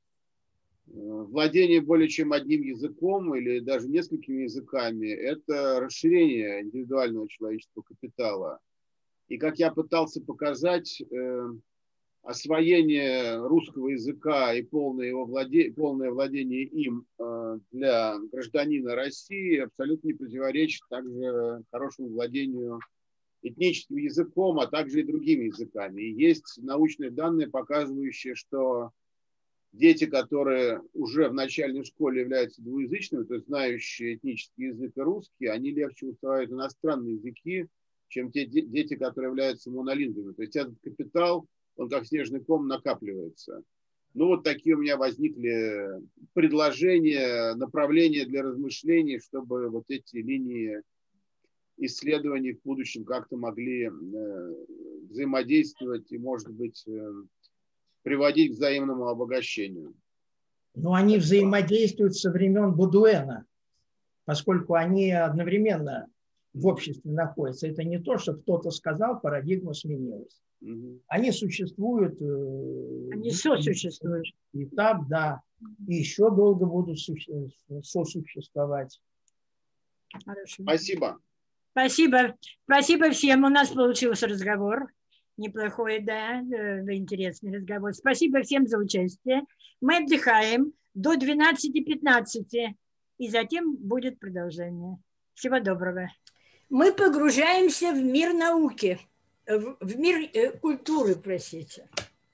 владение более чем одним языком или даже несколькими языками – это расширение индивидуального человеческого капитала. И как я пытался показать, э, освоение русского языка и полное, его владе... полное владение им э, для гражданина России абсолютно не противоречит также хорошему владению этническим языком, а также и другими языками. И есть научные данные, показывающие, что дети, которые уже в начальной школе являются двуязычными, то есть знающие этнический язык и русский, они легче усваивают иностранные языки, чем те дети, которые являются монолингвами. То есть этот капитал, он как снежный ком накапливается. Ну вот такие у меня возникли предложения, направления для размышлений, чтобы вот эти линии исследований в будущем как-то могли взаимодействовать и, может быть, приводить к взаимному обогащению. Но они взаимодействуют со времен Бодуэна, поскольку они одновременно в обществе находятся. Это не то, что кто-то сказал, парадигма сменилась. Угу. Они существуют. Они сосуществуют. Этап, да. И еще долго будут сосуществовать. Хорошо. Спасибо. Спасибо. Спасибо всем. У нас получился разговор. Неплохой, да, интересный разговор. Спасибо всем за участие. Мы отдыхаем до двенадцати пятнадцати, и затем будет продолжение. Всего доброго. Мы погружаемся в мир науки, в мир культуры, простите.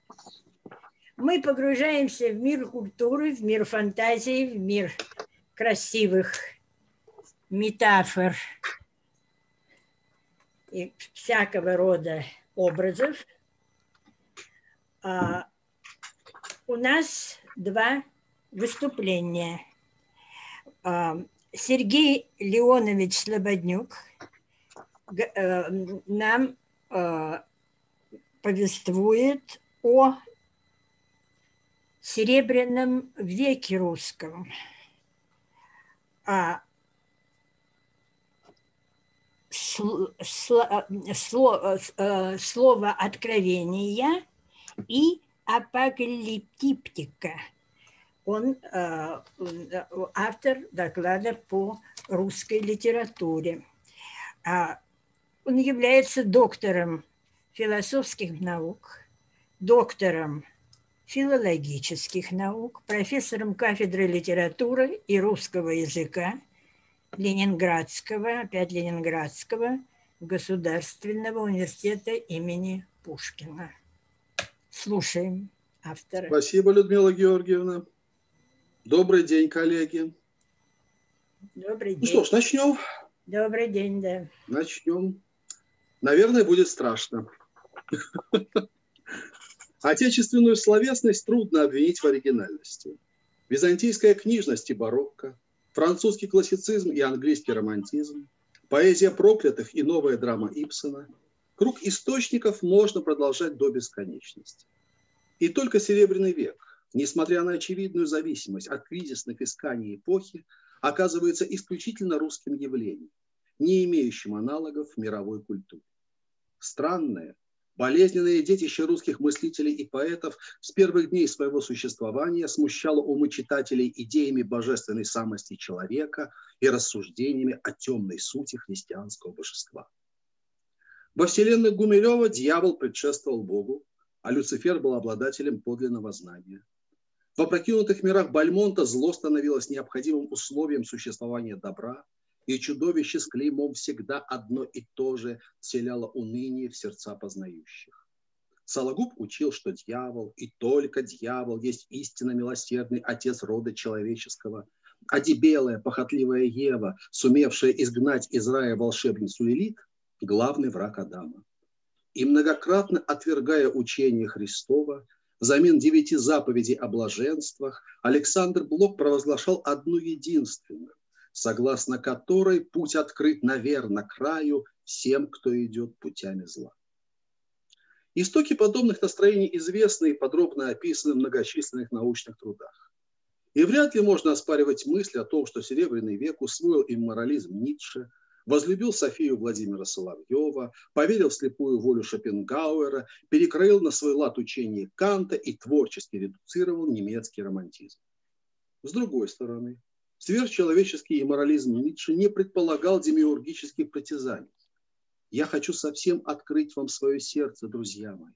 Мы погружаемся в мир культуры, в мир фантазии, в мир красивых метафор и всякого рода образов. А, у нас два выступления. А, Сергей Леонович Слободнюк а, нам а, повествует о Серебряном веке русском. А, слово откровения и апокалиптика. Он автор доклада по русской литературе. Он является доктором философских наук, доктором филологических наук, профессором кафедры литературы и русского языка Ленинградского, опять Ленинградского государственного университета имени Пушкина. Слушаем автора. Спасибо, Людмила Георгиевна. Добрый день, коллеги. Добрый день. Ну что ж, начнем. Добрый день, да. Начнем. Наверное, будет страшно. Отечественную словесность трудно обвинить в оригинальности. Византийская книжность и барокко, французский классицизм и английский романтизм, поэзия проклятых и новая драма Ибсена. Круг источников можно продолжать до бесконечности. И только Серебряный век, несмотря на очевидную зависимость от кризисных исканий эпохи, оказывается исключительно русским явлением, не имеющим аналогов в мировой культуре. Странное, болезненное детище русских мыслителей и поэтов с первых дней своего существования смущало умы читателей идеями божественной самости человека и рассуждениями о темной сути христианского божества. Во вселенной Гумилева дьявол предшествовал Богу, а Люцифер был обладателем подлинного знания. В опрокинутых мирах Бальмонта зло становилось необходимым условием существования добра, и чудовище с клеймом всегда одно и то же вселяло уныние в сердца познающих. Сологуб учил, что дьявол, и только дьявол, есть истинно милосердный отец рода человеческого, а дебелая, похотливая Ева, сумевшая изгнать из рая волшебницу Лилит, главный враг Адама. И многократно отвергая учение Христова, взамен девяти заповедей о блаженствах, Александр Блок провозглашал одну единственную, согласно которой путь открыт, наверно, краю всем, кто идет путями зла. Истоки подобных настроений известны и подробно описаны в многочисленных научных трудах. И вряд ли можно оспаривать мысль о том, что Серебряный век усвоил имморализм Ницше, возлюбил Софию Владимира Соловьева, поверил в слепую волю Шопенгауэра, перекроил на свой лад учение Канта и творчески редуцировал немецкий романтизм. С другой стороны, сверхчеловеческий имморализм Ницше не предполагал демиургических притязаний. Я хочу совсем открыть вам свое сердце, друзья мои.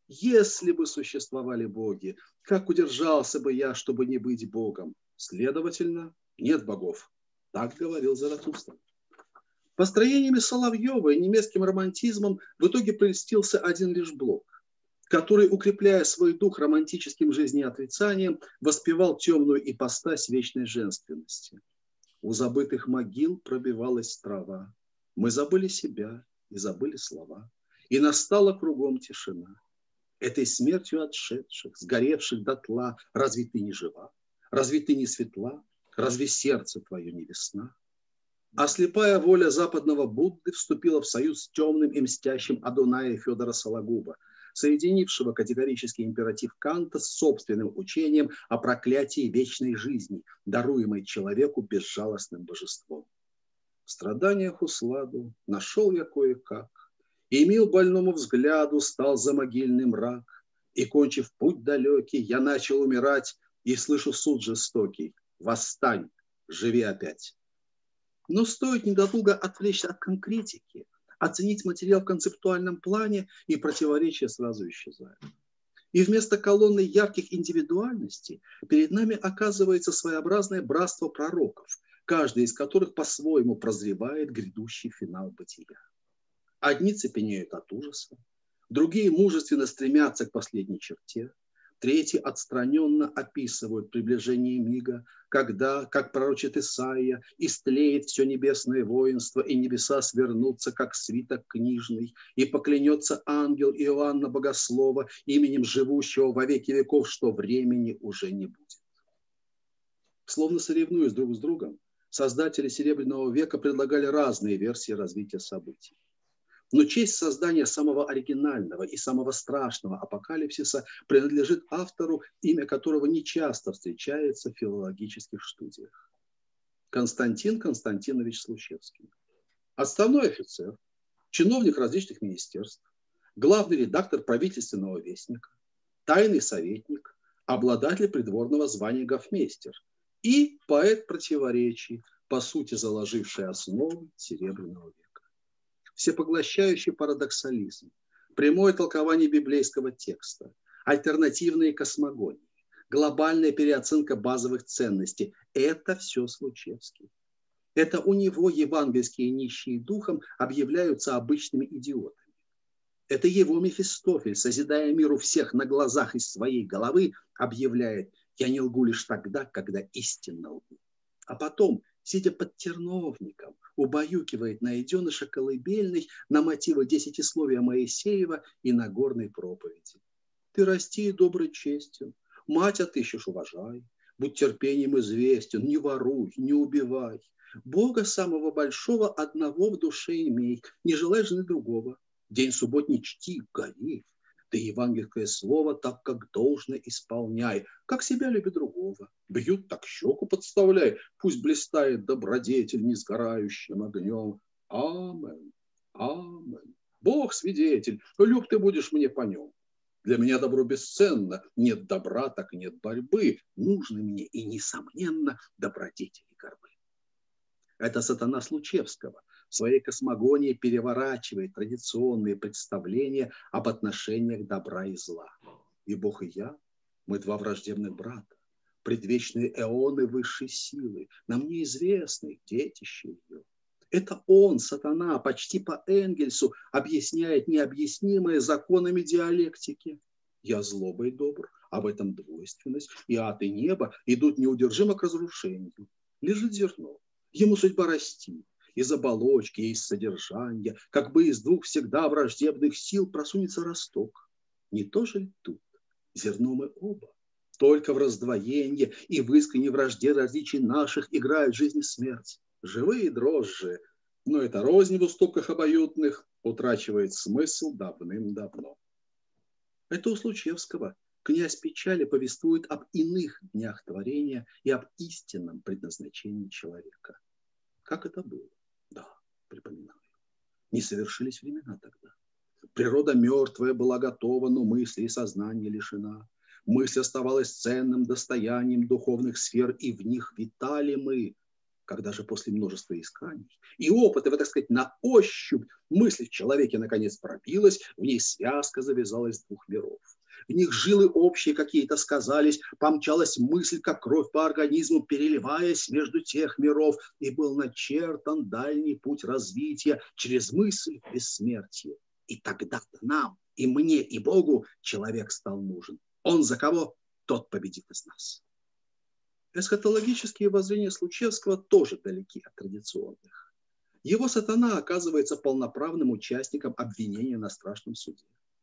Если бы существовали боги, как удержался бы я, чтобы не быть богом? Следовательно, нет богов. Так говорил Заратустра. Построениями Соловьева и немецким романтизмом в итоге прельстился один лишь Блок, который, укрепляя свой дух романтическим жизнеотрицанием, воспевал темную ипостась вечной женственности. У забытых могил пробивалась трава. Мы забыли себя и забыли слова. И настала кругом тишина. Этой смертью отшедших, сгоревших дотла, разве ты не жива? Разве ты не светла? Разве сердце твое не весна? А слепая воля западного Будды вступила в союз с темным и мстящим Адоная Федора Сологуба, соединившего категорический императив Канта с собственным учением о проклятии вечной жизни, даруемой человеку безжалостным божеством. В страданиях усладу нашел я кое-как, и мил больному взгляду стал за могильный мрак, и, кончив путь далекий, я начал умирать, и слышу суд жестокий: восстань, живи опять. Но стоит недолго отвлечься от конкретики, оценить материал в концептуальном плане, и противоречия сразу исчезают. И вместо колонны ярких индивидуальностей перед нами оказывается своеобразное братство пророков, каждый из которых по-своему прозревает грядущий финал бытия. Одни цепенеют от ужаса, другие мужественно стремятся к последней черте, третьи отстраненно описывают приближение мига, когда, как пророчит Исаия, истлеет все небесное воинство, и небеса свернутся, как свиток книжный, и поклянется ангел Иоанна Богослова именем живущего во веки веков, что времени уже не будет. Словно соревнуясь друг с другом, создатели Серебряного века предлагали разные версии развития событий. Но честь создания самого оригинального и самого страшного апокалипсиса принадлежит автору, имя которого нечасто встречается в филологических студиях. Константин Константинович Случевский. Отставной офицер, чиновник различных министерств, главный редактор правительственного вестника, тайный советник, обладатель придворного звания гофмейстер и поэт противоречий, по сути заложивший основы Серебряного века. Всепоглощающий парадоксализм, прямое толкование библейского текста, альтернативные космогонии, глобальная переоценка базовых ценностей – это все Случевский. Это у него евангельские нищие духом объявляются обычными идиотами. Это его Мефистофель, созидая миру всех на глазах из своей головы, объявляет: «Я не лгу лишь тогда, когда истинно лгу». А потом, сидя под терновником, убаюкивает найденыша колыбельный на мотивы десятисловия Моисеева и Нагорной проповеди. Ты расти добрый честен, мать отыщешь уважай, будь терпением известен, не воруй, не убивай. Бога самого большого одного в душе имей, не желай жены другого. День субботний чти, гори. Ты евангельское слово так, как должно, исполняй, как себя люби другого. Бьют, так щеку подставляй, пусть блистает добродетель несгорающим огнем. Амен, амен. Бог свидетель, люб ты будешь мне по нем. Для меня добро бесценно, нет добра, так нет борьбы. Нужны мне и, несомненно, добродетели горбы. Это сатана Случевского в своей космогонии переворачивает традиционные представления об отношениях добра и зла. И Бог, и я, мы два враждебных брата, предвечные эоны высшей силы, нам неизвестны детище ее. Это он, сатана, почти по Энгельсу, объясняет необъяснимое законами диалектики. Я злобой добр, а в этом двойственность, и ад, и небо идут неудержимо к разрушению. Лежит зерно, ему судьба расти. Из оболочки, из содержания, как бы из двух всегда враждебных сил просунется росток. Не то же ли тут? Зерно мы оба. Только в раздвоении и в искренней вражде различий наших играют жизнь и смерть. Живые дрожжи, но это рознь в уступках обоюдных утрачивает смысл давным-давно. Это у Случевского. Князь печали повествует об иных днях творения и об истинном предназначении человека. Как это было? Да, припоминаю. Не совершились времена тогда. Природа мертвая была готова, но мысли и сознание лишена. Мысль оставалась ценным достоянием духовных сфер, и в них витали мы. Когда же после множества исканий и опыта, так сказать, на ощупь, мысль в человеке наконец пробилась, в ней связка завязалась двух миров. В них жилы общие какие-то сказались, помчалась мысль, как кровь по организму, переливаясь между тех миров, и был начертан дальний путь развития через мысль бессмертия. И тогда-то нам, и мне, и Богу человек стал нужен. Он за кого? Тот победит из нас. Эсхатологические воззрения Случевского тоже далеки от традиционных. Его сатана оказывается полноправным участником обвинения на страшном суде.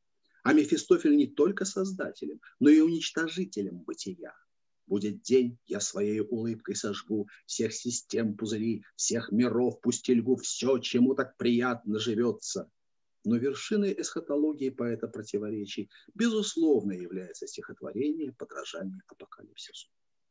А Мефистофель не только создателем, но и уничтожителем бытия. Будет день, я своей улыбкой сожгу всех систем пузыри, всех миров, пусть льгу все, чему так приятно живется. Но вершиной эсхатологии поэта противоречий безусловно является стихотворение «Подражание апокалипсису».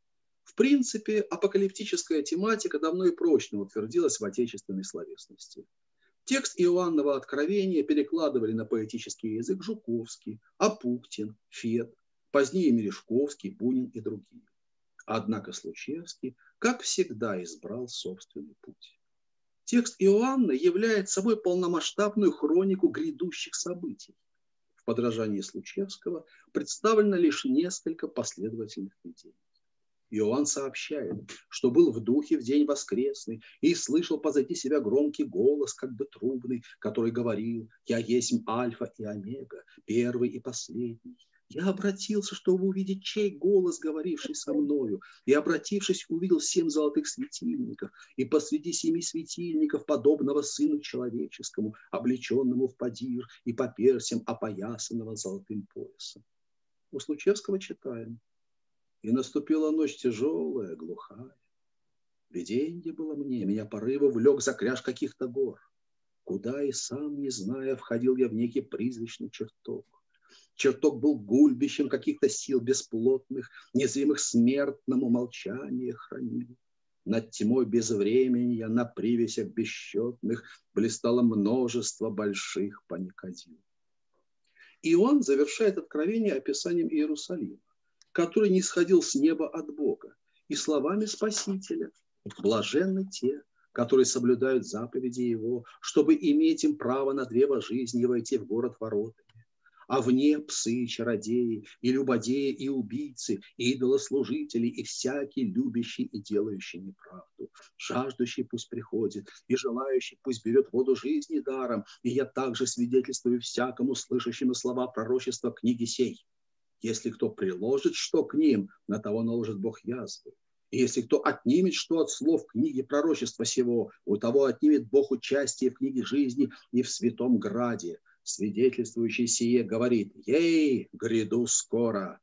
В принципе, апокалиптическая тематика давно и прочно утвердилась в отечественной словесности. Текст Иоаннова откровения перекладывали на поэтический язык Жуковский, Апуктин, Фет, позднее Мережковский, Бунин и другие. Однако Случевский, как всегда, избрал собственный путь. Текст Иоанна является собой полномасштабную хронику грядущих событий. В подражании Случевского представлено лишь несколько последовательных видений. Иоанн сообщает, что был в духе в день воскресный и слышал позади себя громкий голос, как бы трубный, который говорил: «Я есть Альфа и Омега, первый и последний». Я обратился, чтобы увидеть, чей голос, говоривший со мною, и, обратившись, увидел семь золотых светильников, и посреди семи светильников, подобного Сыну Человеческому, облеченному в подир и по персям опоясанного золотым поясом. У Случевского читаем: «И наступила ночь тяжелая, глухая. Виденье было мне, меня порыва влек за кряж каких-то гор. Куда и сам не зная, входил я в некий призрачный чертог. Чертог был гульбищем каких-то сил бесплотных, незримых смертному молчание хранил. Над тьмой безвременья, на привесях бесчетных, блистало множество больших паникадил». Иоанн завершает откровение описанием Иерусалима, который не сходил с неба от Бога, и словами Спасителя: «Блаженны те, которые соблюдают заповеди Его, чтобы иметь им право на древо жизни и войти в город воротами. А вне псы, чародеи, и любодеи, и убийцы, и идолослужители, и всякий любящий и делающий неправду. Жаждущий пусть приходит, и желающий пусть берет воду жизни даром, и я также свидетельствую всякому слышащему слова пророчества книги сей. Если кто приложит что к ним, на того наложит Бог язвы. И если кто отнимет что от слов книги пророчества сего, у того отнимет Бог участие в книге жизни и в святом граде. Свидетельствующий сие говорит: ей, гряду скоро».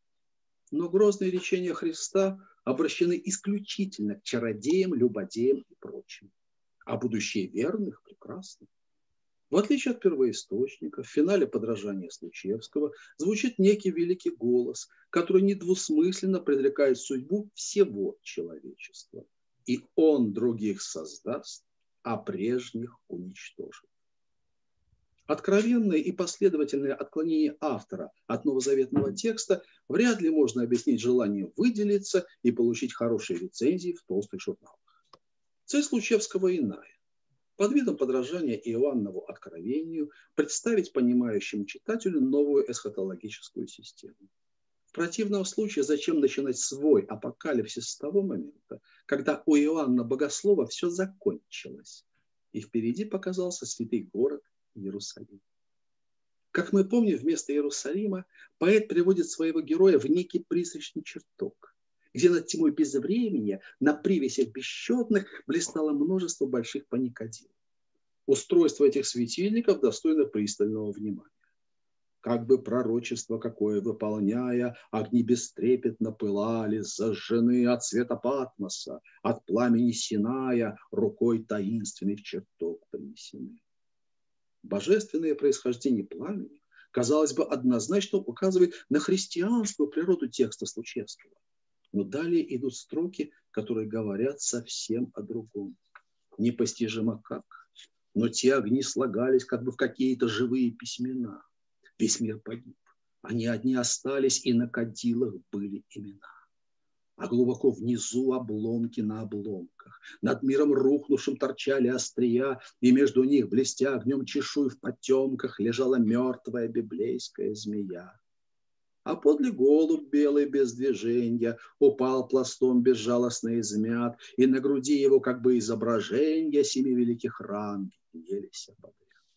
Но грозные речения Христа обращены исключительно к чародеям, любодеям и прочим. А будущее верных прекрасно. В отличие от первоисточника, в финале подражания Случевского звучит некий великий голос, который недвусмысленно предрекает судьбу всего человечества. И он других создаст, а прежних уничтожит. Откровенное и последовательное отклонение автора от новозаветного текста вряд ли можно объяснить желанием выделиться и получить хорошие рецензии в толстых журналах. Цель Случевского иная. Под видом подражания Иоаннову откровению представить понимающему читателю новую эсхатологическую систему. В противном случае зачем начинать свой апокалипсис с того момента, когда у Иоанна Богослова все закончилось, и впереди показался святый город Иерусалим. Как мы помним, вместо Иерусалима поэт приводит своего героя в некий призрачный чертог, где над тьмой безвременья, на привесях бесчетных, блистало множество больших паникадил. Устройство этих светильников достойно пристального внимания. Как бы пророчество какое выполняя, огни бестрепетно пылали, зажжены от света Патмоса, от пламени Синая, рукой таинственной в чертог принесены. Божественное происхождение пламени, казалось бы, однозначно указывает на христианскую природу текста Случевского. Но далее идут строки, которые говорят совсем о другом. Непостижимо как, но те огни слагались как бы в какие-то живые письмена. Весь мир погиб, они одни остались, и на кадилах были имена. А глубоко внизу обломки на обломках. Над миром рухнувшим торчали острия, и между них, блестя огнем чешуй в потемках, лежала мертвая библейская змея. А подле голубь белый без движения упал пластом безжалостно измят, и на груди его как бы изображения семи великих ран елись подряд.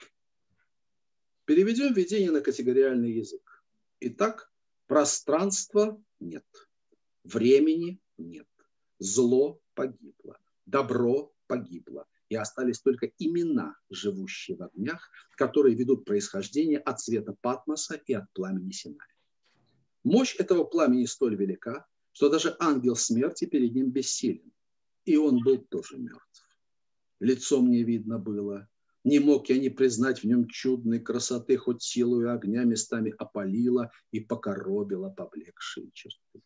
Переведем введение на категориальный язык. Итак, пространства нет. Времени нет. Зло погибло. Добро погибло. И остались только имена, живущие в огнях, которые ведут происхождение от света Патмоса и от пламени Синая. Мощь этого пламени столь велика, что даже ангел смерти перед ним бессилен. И он был тоже мертв. Лицом не видно было. Не мог я не признать в нем чудной красоты, хоть силою огня местами опалила и покоробила поблекшие черты.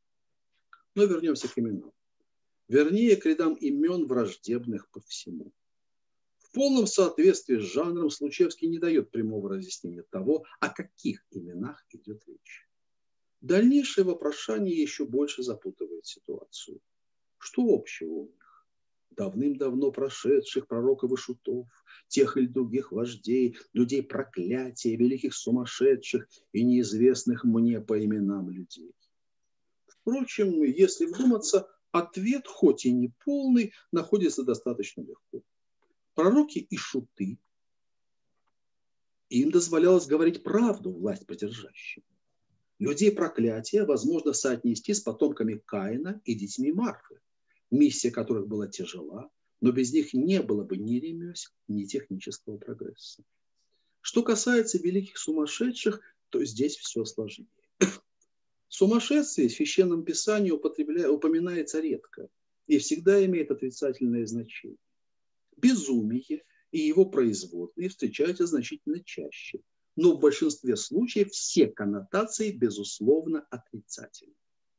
Но вернемся к именам. Вернее, к рядам имен, враждебных по всему. В полном соответствии с жанром Случевский не дает прямого разъяснения того, о каких именах идет речь. Дальнейшее вопрошание еще больше запутывает ситуацию. Что общего у них? Давным-давно прошедших пророков и шутов, тех или других вождей, людей проклятия, великих сумасшедших и неизвестных мне по именам людей. Впрочем, если вдуматься, ответ, хоть и не полный, находится достаточно легко. Пророки и шуты, им дозволялось говорить правду власть придержащим. Людей проклятия возможно соотнести с потомками Каина и детьми Марфы, миссия которых была тяжела, но без них не было бы ни ремесел, ни технического прогресса. Что касается великих сумасшедших, то здесь все сложнее. Сумасшествие в Священном Писании упоминается редко и всегда имеет отрицательное значение. Безумие и его производные встречаются значительно чаще, но в большинстве случаев все коннотации, безусловно, отрицательны.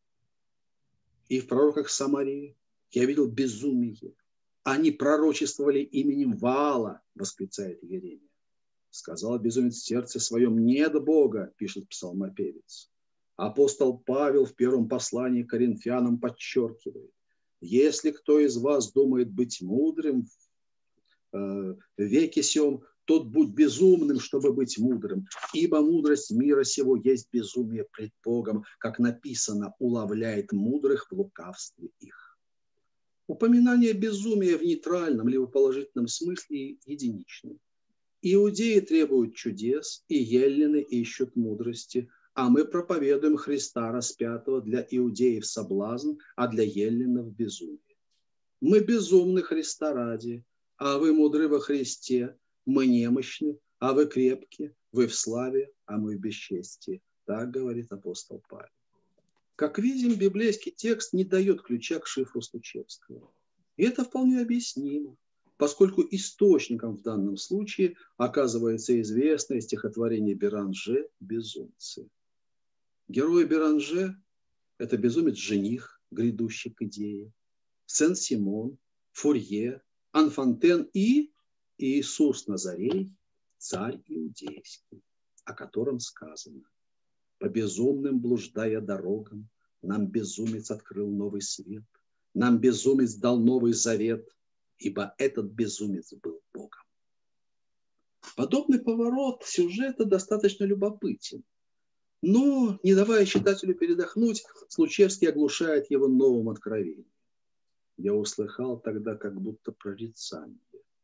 И в пророках Самарии я видел безумие. Они пророчествовали именем Ваала, восклицает Иеремия. Сказал безумец в сердце своем: нет Бога, пишет псалмопевец. Апостол Павел в первом послании к Коринфянам подчеркивает: если кто из вас думает быть мудрым в веке сем, тот будь безумным, чтобы быть мудрым, ибо мудрость мира сего есть безумие пред Богом, как написано, уловляет мудрых в лукавстве их. Упоминание безумия в нейтральном либо положительном смысле единичны. Иудеи требуют чудес, и еллины ищут мудрости, а мы проповедуем Христа распятого, для иудеев соблазн, а для еллинов безумие. Мы безумны Христа ради, а вы мудры во Христе, мы немощны, а вы крепки, вы в славе, а мы в бесчестии. Так говорит апостол Павел. Как видим, библейский текст не дает ключа к шифру Случевского. И это вполне объяснимо, поскольку источником в данном случае оказывается известное стихотворение Беранже «Безумцы». Герой Беранже – это безумец-жених, грядущий к идее, Сен-Симон, Фурье, Анфонтен и Иисус Назарей, царь иудейский, о котором сказано: по безумным блуждая дорогам, нам безумец открыл новый свет, нам безумец дал новый завет, ибо этот безумец был Богом. Подобный поворот сюжета достаточно любопытен, но, не давая читателю передохнуть, Случевский оглушает его новым откровением. Я услыхал тогда как будто прорицание.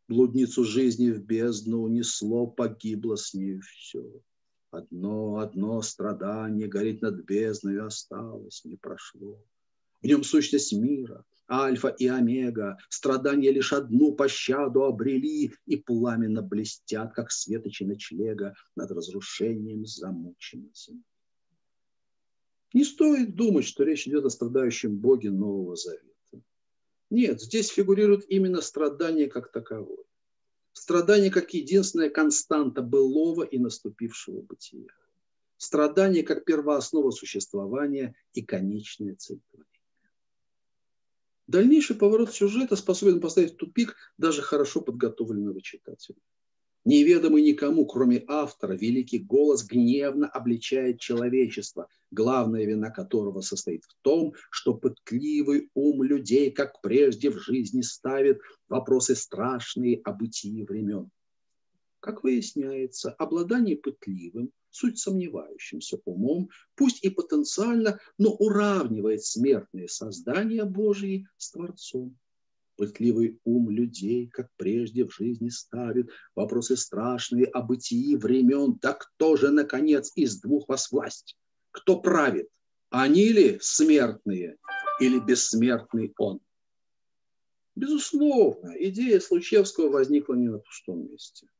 Блудницу жизни в бездну унесло, погибло с ней все. Одно, одно страдание горит над бездной, осталось, не прошло. В нем сущность мира, альфа и омега, страдания лишь одну пощаду обрели и пламенно блестят, как светочи ночлега над разрушением замученной земли. Не стоит думать, что речь идет о страдающем Боге Нового Завета. Нет, здесь фигурирует именно страдание как таковое. Страдание как единственная константа былого и наступившего бытия. Страдание как первооснова существования и конечная цель творения. Дальнейший поворот сюжета способен поставить в тупик даже хорошо подготовленного читателя. Неведомый никому, кроме автора, великий голос гневно обличает человечество, главная вина которого состоит в том, что пытливый ум людей, как прежде в жизни, ставит вопросы страшные о бытии времен. Как выясняется, обладание пытливым, суть сомневающимся умом, пусть и потенциально, но уравнивает смертные создания Божьи с Творцом. Пытливый ум людей, как прежде в жизни, ставит вопросы страшные о бытии времен. Да кто же, наконец, из двух вас власть? Кто правит? Они ли смертные или бессмертный он? Безусловно, идея Случевского возникла не на пустом месте.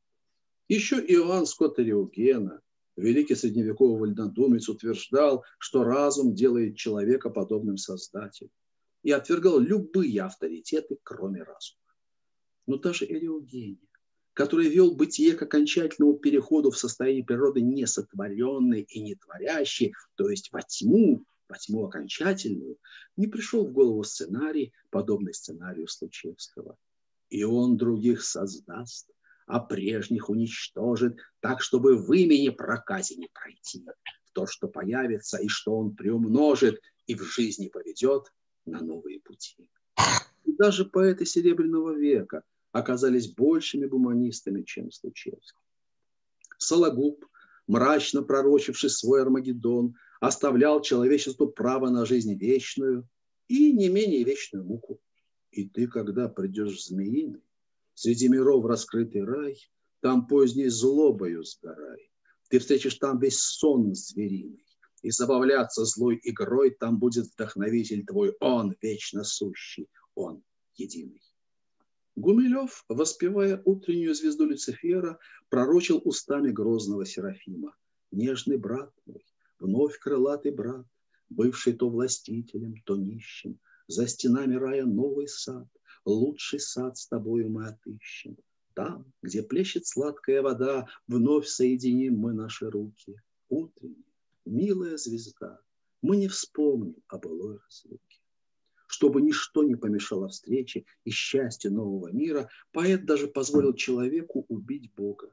Еще Иоанн Скотт Эриогена, великий средневековый вольнодумец, утверждал, что разум делает человека подобным создателю, и отвергал любые авторитеты, кроме разума. Но даже Эриогений, который вел бытие к окончательному переходу в состояние природы несотворенной и нетворящей, то есть во тьму, во тьму окончательную, не пришел в голову сценарий, подобный сценарию Случевского. И он других создаст, а прежних уничтожит, так, чтобы в имени проказе не пройти, в то, что появится, и что он приумножит, и в жизни поведет на новые пути. И даже поэты Серебряного века оказались большими гуманистами, чем Случевский. Сологуб, мрачно пророчивший свой Армагеддон, оставлял человечеству право на жизнь вечную и не менее вечную муку. И ты, когда придешь в Змеиный, среди миров раскрытый рай, там поздней злобою сгорай. Ты встретишь там весь сон звериный, и забавляться злой игрой там будет вдохновитель твой, он вечно сущий, он единый. Гумилев, воспевая утреннюю звезду Люцифера, пророчил устами грозного Серафима: нежный брат мой, вновь крылатый брат, бывший то властителем, то нищим, за стенами рая новый сад, лучший сад с тобою мы отыщем. Там, где плещет сладкая вода, вновь соединим мы наши руки. Утренняя, милая звезда, мы не вспомним о былой разлуке. Чтобы ничто не помешало встрече и счастью нового мира, поэт даже позволил человеку убить Бога.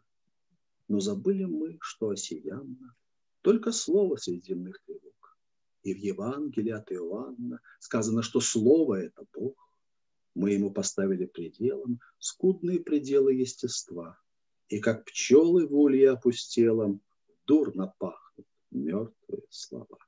Но забыли мы, что осиянно только слово среди земных тревог. И в Евангелии от Иоанна сказано, что слово – это Бог. Мы ему поставили пределом скудные пределы естества. И как пчелы в улье опустелом дурно пахнут мертвые слова.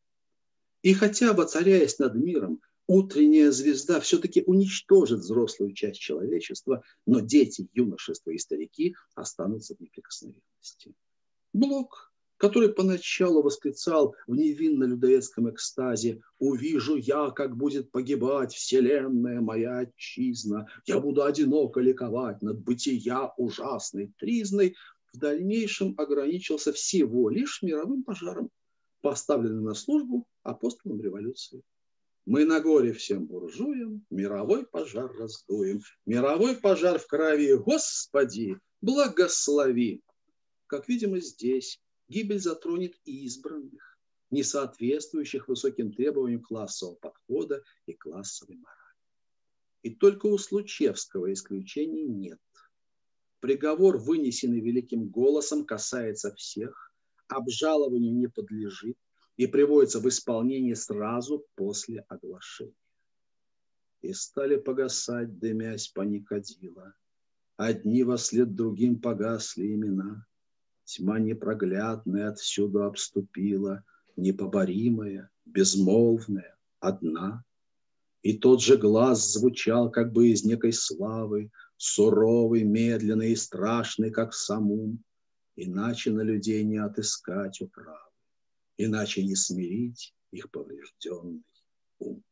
И хотя, воцаряясь над миром, утренняя звезда все-таки уничтожит взрослую часть человечества, но дети, юношество и старики останутся в неприкосновенности. Блок, который поначалу восклицал в невинно-людоедском экстазе: «Увижу я, как будет погибать вселенная моя отчизна, я буду одиноко ликовать над бытия ужасной тризной», в дальнейшем ограничился всего лишь мировым пожаром, поставленным на службу апостолом революции. Мы на горе всем буржуям мировой пожар раздуем, мировой пожар в крови, Господи, благослови. Как видим, и здесь гибель затронет и избранных, не соответствующих высоким требованиям классового подхода и классовой морали. И только у Случевского исключений нет. Приговор, вынесенный великим голосом, касается всех, обжалованию не подлежит и приводится в исполнение сразу после оглашения. И стали погасать, дымясь паникадила, одни вослед другим погасли имена. Тьма непроглядная отсюда обступила, непоборимая, безмолвная, одна. И тот же глаз звучал как бы из некой славы: суровый, медленный и страшный, как самум, иначе на людей не отыскать управы, иначе не смирить их поврежденный ум.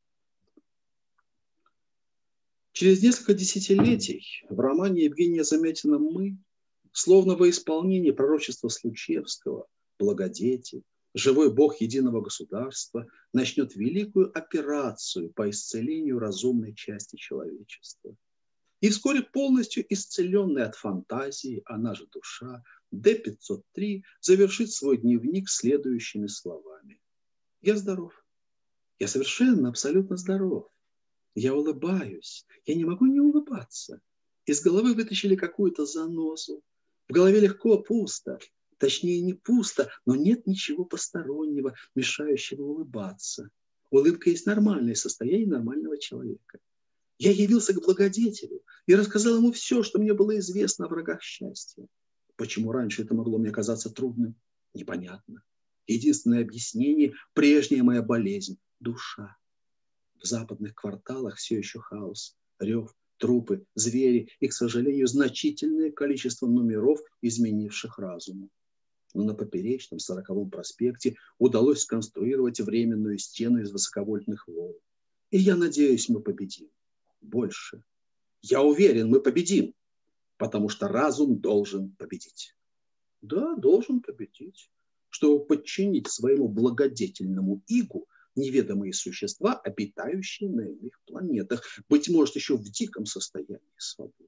Через несколько десятилетий в романе Евгения Заметина «Мы», словно во исполнении пророчества Случевского, благодетель, живой бог единого государства, начнет великую операцию по исцелению разумной части человечества. И вскоре полностью исцеленная от фантазии, она же душа, Д пятьсот три завершит свой дневник следующими словами. Я здоров. Я совершенно, абсолютно здоров. Я улыбаюсь. Я не могу не улыбаться. Из головы вытащили какую-то занозу. В голове легко, пусто. Точнее, не пусто, но нет ничего постороннего, мешающего улыбаться. Улыбка есть нормальное состояние нормального человека. Я явился к благодетелю и рассказал ему все, что мне было известно о врагах счастья. Почему раньше это могло мне казаться трудным? Непонятно. Единственное объяснение – прежняя моя болезнь – душа. В западных кварталах все еще хаос, рев, трупы, звери и, к сожалению, значительное количество номеров, изменивших разум. Но на Поперечном сороковом проспекте удалось сконструировать временную стену из высоковольтных волн. И я надеюсь, мы победим. Больше. Я уверен, мы победим, потому что разум должен победить. Да, должен победить, чтобы подчинить своему благодетельному игу неведомые существа, обитающие на иных планетах, быть может, еще в диком состоянии свободы.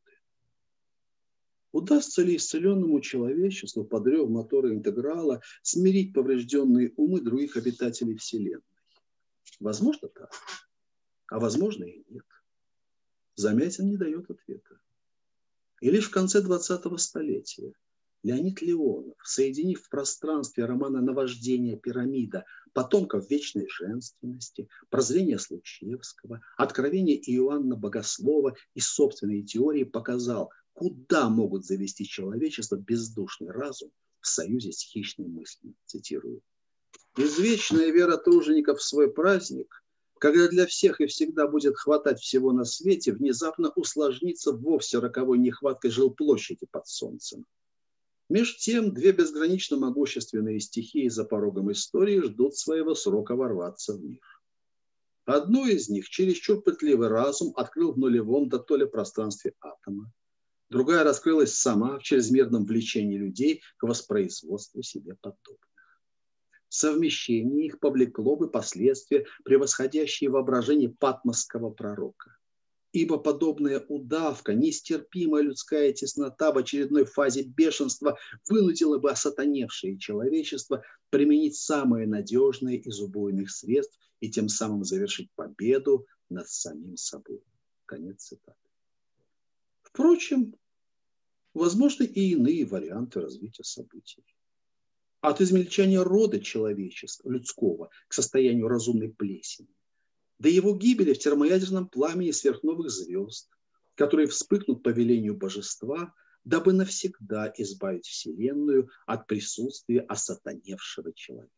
Удастся ли исцеленному человечеству под рев мотора интеграла смирить поврежденные умы других обитателей Вселенной? Возможно, так, а возможно и нет. Замятин не дает ответа. И лишь в конце двадцатого столетия Леонид Леонов, соединив в пространстве романа «Наваждение пирамида», потомков вечной женственности, прозрения Случевского, откровения Иоанна Богослова и собственной теории, показал, куда могут завести человечество бездушный разум в союзе с хищной мыслью. Цитирую. «Извечная вера тружеников в свой праздник, когда для всех и всегда будет хватать всего на свете, внезапно усложнится вовсе роковой нехваткой жилплощади под солнцем. Меж тем, две безгранично могущественные стихии за порогом истории ждут своего срока ворваться в мир. Одну из них чересчур пытливый разум открыл в нулевом дотоле пространстве атома. Другая раскрылась сама в чрезмерном влечении людей к воспроизводству себе подобных. Совмещение их повлекло бы последствия, превосходящие воображение патмосского пророка. Ибо подобная удавка, нестерпимая людская теснота в очередной фазе бешенства вынудила бы осатаневшее человечество применить самые надежные из убойных средств и тем самым завершить победу над самим собой. Конец цитаты. Впрочем, возможны и иные варианты развития событий. От измельчания рода человеческого, людского, к состоянию разумной плесени, до его гибели в термоядерном пламени сверхновых звезд, которые вспыхнут по велению божества, дабы навсегда избавить Вселенную от присутствия осатаневшего человека.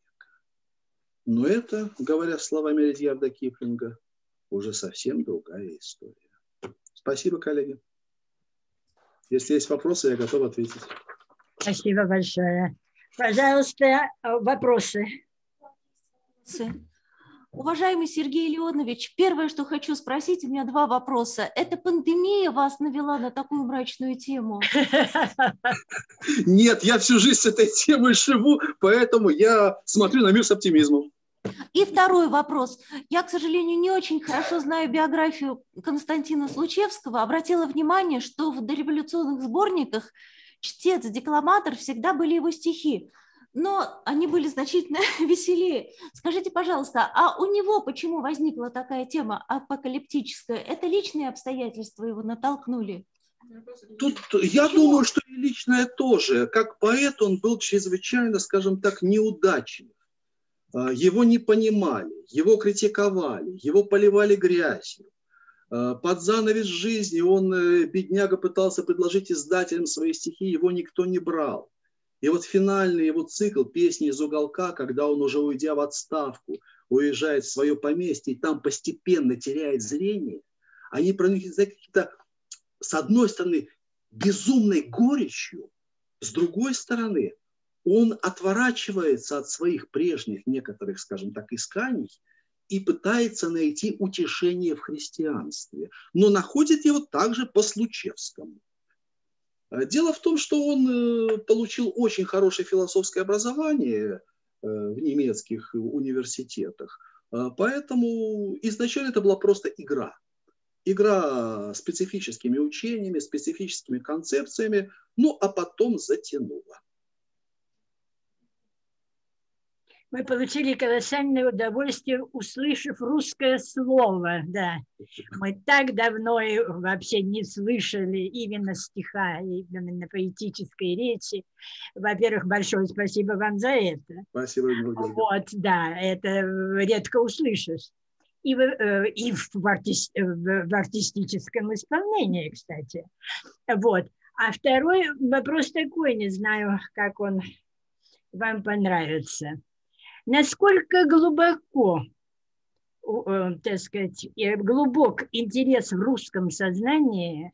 Но это, говоря словами Редьярда Киплинга, уже совсем другая история. Спасибо, коллеги. Если есть вопросы, я готов ответить. Спасибо большое. Пожалуйста, вопросы. Уважаемый Сергей Леонович, первое, что хочу спросить, у меня два вопроса. Это пандемия вас навела на такую мрачную тему? Нет, я всю жизнь с этой темой живу, поэтому я смотрю на мир с оптимизмом. И второй вопрос. Я, к сожалению, не очень хорошо знаю биографию Константина Случевского. Обратила внимание, что в дореволюционных сборниках чтец-декламатор всегда были его стихи. Но они были значительно веселее. Скажите, пожалуйста, а у него почему возникла такая тема апокалиптическая? Это личные обстоятельства его натолкнули? Тут я почему? думаю, что и личное тоже. Как поэт он был чрезвычайно, скажем так, неудачлив. Его не понимали, его критиковали, его поливали грязью. Под занавес жизни он, бедняга, пытался предложить издателям свои стихи, его никто не брал. И вот финальный его цикл «Песни из уголка», когда он, уже уйдя в отставку, уезжает в свое поместье и там постепенно теряет зрение, они проникли какие-то с одной стороны, безумной горечью, с другой стороны, он отворачивается от своих прежних некоторых, скажем так, исканий и пытается найти утешение в христианстве, но находит его также по Случевскому. Дело в том, что он получил очень хорошее философское образование в немецких университетах, поэтому изначально это была просто игра. Игра специфическими учениями, специфическими концепциями, ну а потом затянула. Мы получили колоссальное удовольствие, услышав русское слово. Да. Мы так давно вообще не слышали именно стиха, именно поэтической речи. Во-первых, большое спасибо вам за это. Спасибо. Вот, да, это редко услышишь. И, в, и в, арти, в артистическом исполнении, кстати. Вот. А второй вопрос такой, не знаю, как он вам понравится. Насколько глубоко, так сказать, глубок интерес в русском сознании,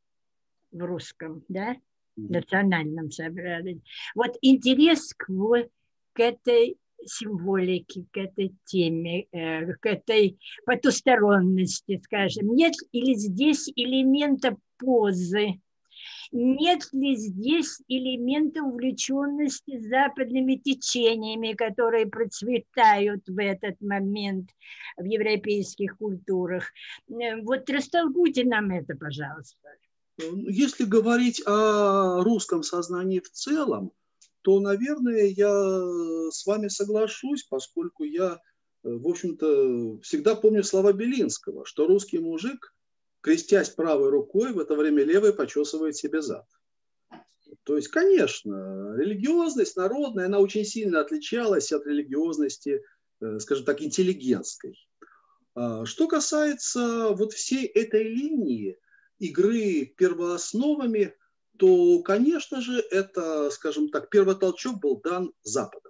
в русском, да, национальном собрании, вот интерес к, к этой символике, к этой теме, к этой потусторонности, скажем, нет ли здесь элемента позы? Нет ли здесь элемента увлеченности западными течениями, которые процветают в этот момент в европейских культурах? Вот растолкуйте нам это, пожалуйста. Если говорить о русском сознании в целом, то, наверное, я с вами соглашусь, поскольку я, в общем-то, всегда помню слова Белинского, что русский мужик, крестясь правой рукой, в это время левой почесывает себе зад. То есть, конечно, религиозность народная, она очень сильно отличалась от религиозности, скажем так, интеллигентской. Что касается вот всей этой линии игры первоосновами, то, конечно же, это, скажем так, первотолчок был дан Западом.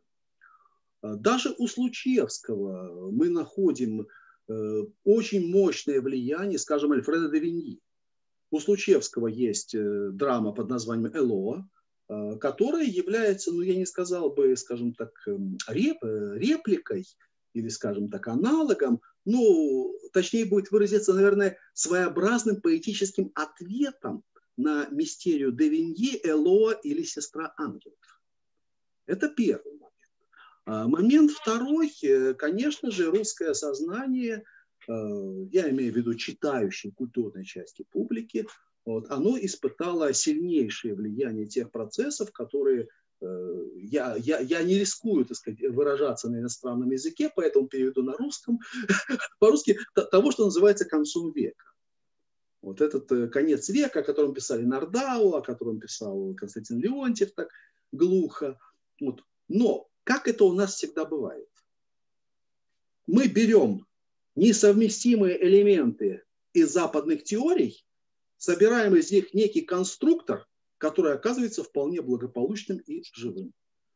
Даже у Случевского мы находим очень мощное влияние, скажем, Альфреда де Виньи. У Случевского есть драма под названием «Элоа», которая является, ну, я не сказал бы, скажем так, реп, репликой или, скажем так, аналогом, ну, точнее будет выразиться, наверное, своеобразным поэтическим ответом на мистерию де Виньи «Элоа» или «Сестра ангелов». Это первый момент. Момент второй, конечно же, русское сознание, я имею в виду читающей культурной части публики, вот, оно испытало сильнейшее влияние тех процессов, которые, я, я, я не рискую, так сказать, выражаться на иностранном языке, поэтому переведу на русском, по-русски, того, что называется концом века. Вот этот конец века, о котором писали Нардау, о котором писал Константин Леонтьев так глухо. Вот. Но как это у нас всегда бывает? Мы берем несовместимые элементы из западных теорий, собираем из них некий конструктор, который оказывается вполне благополучным и живым.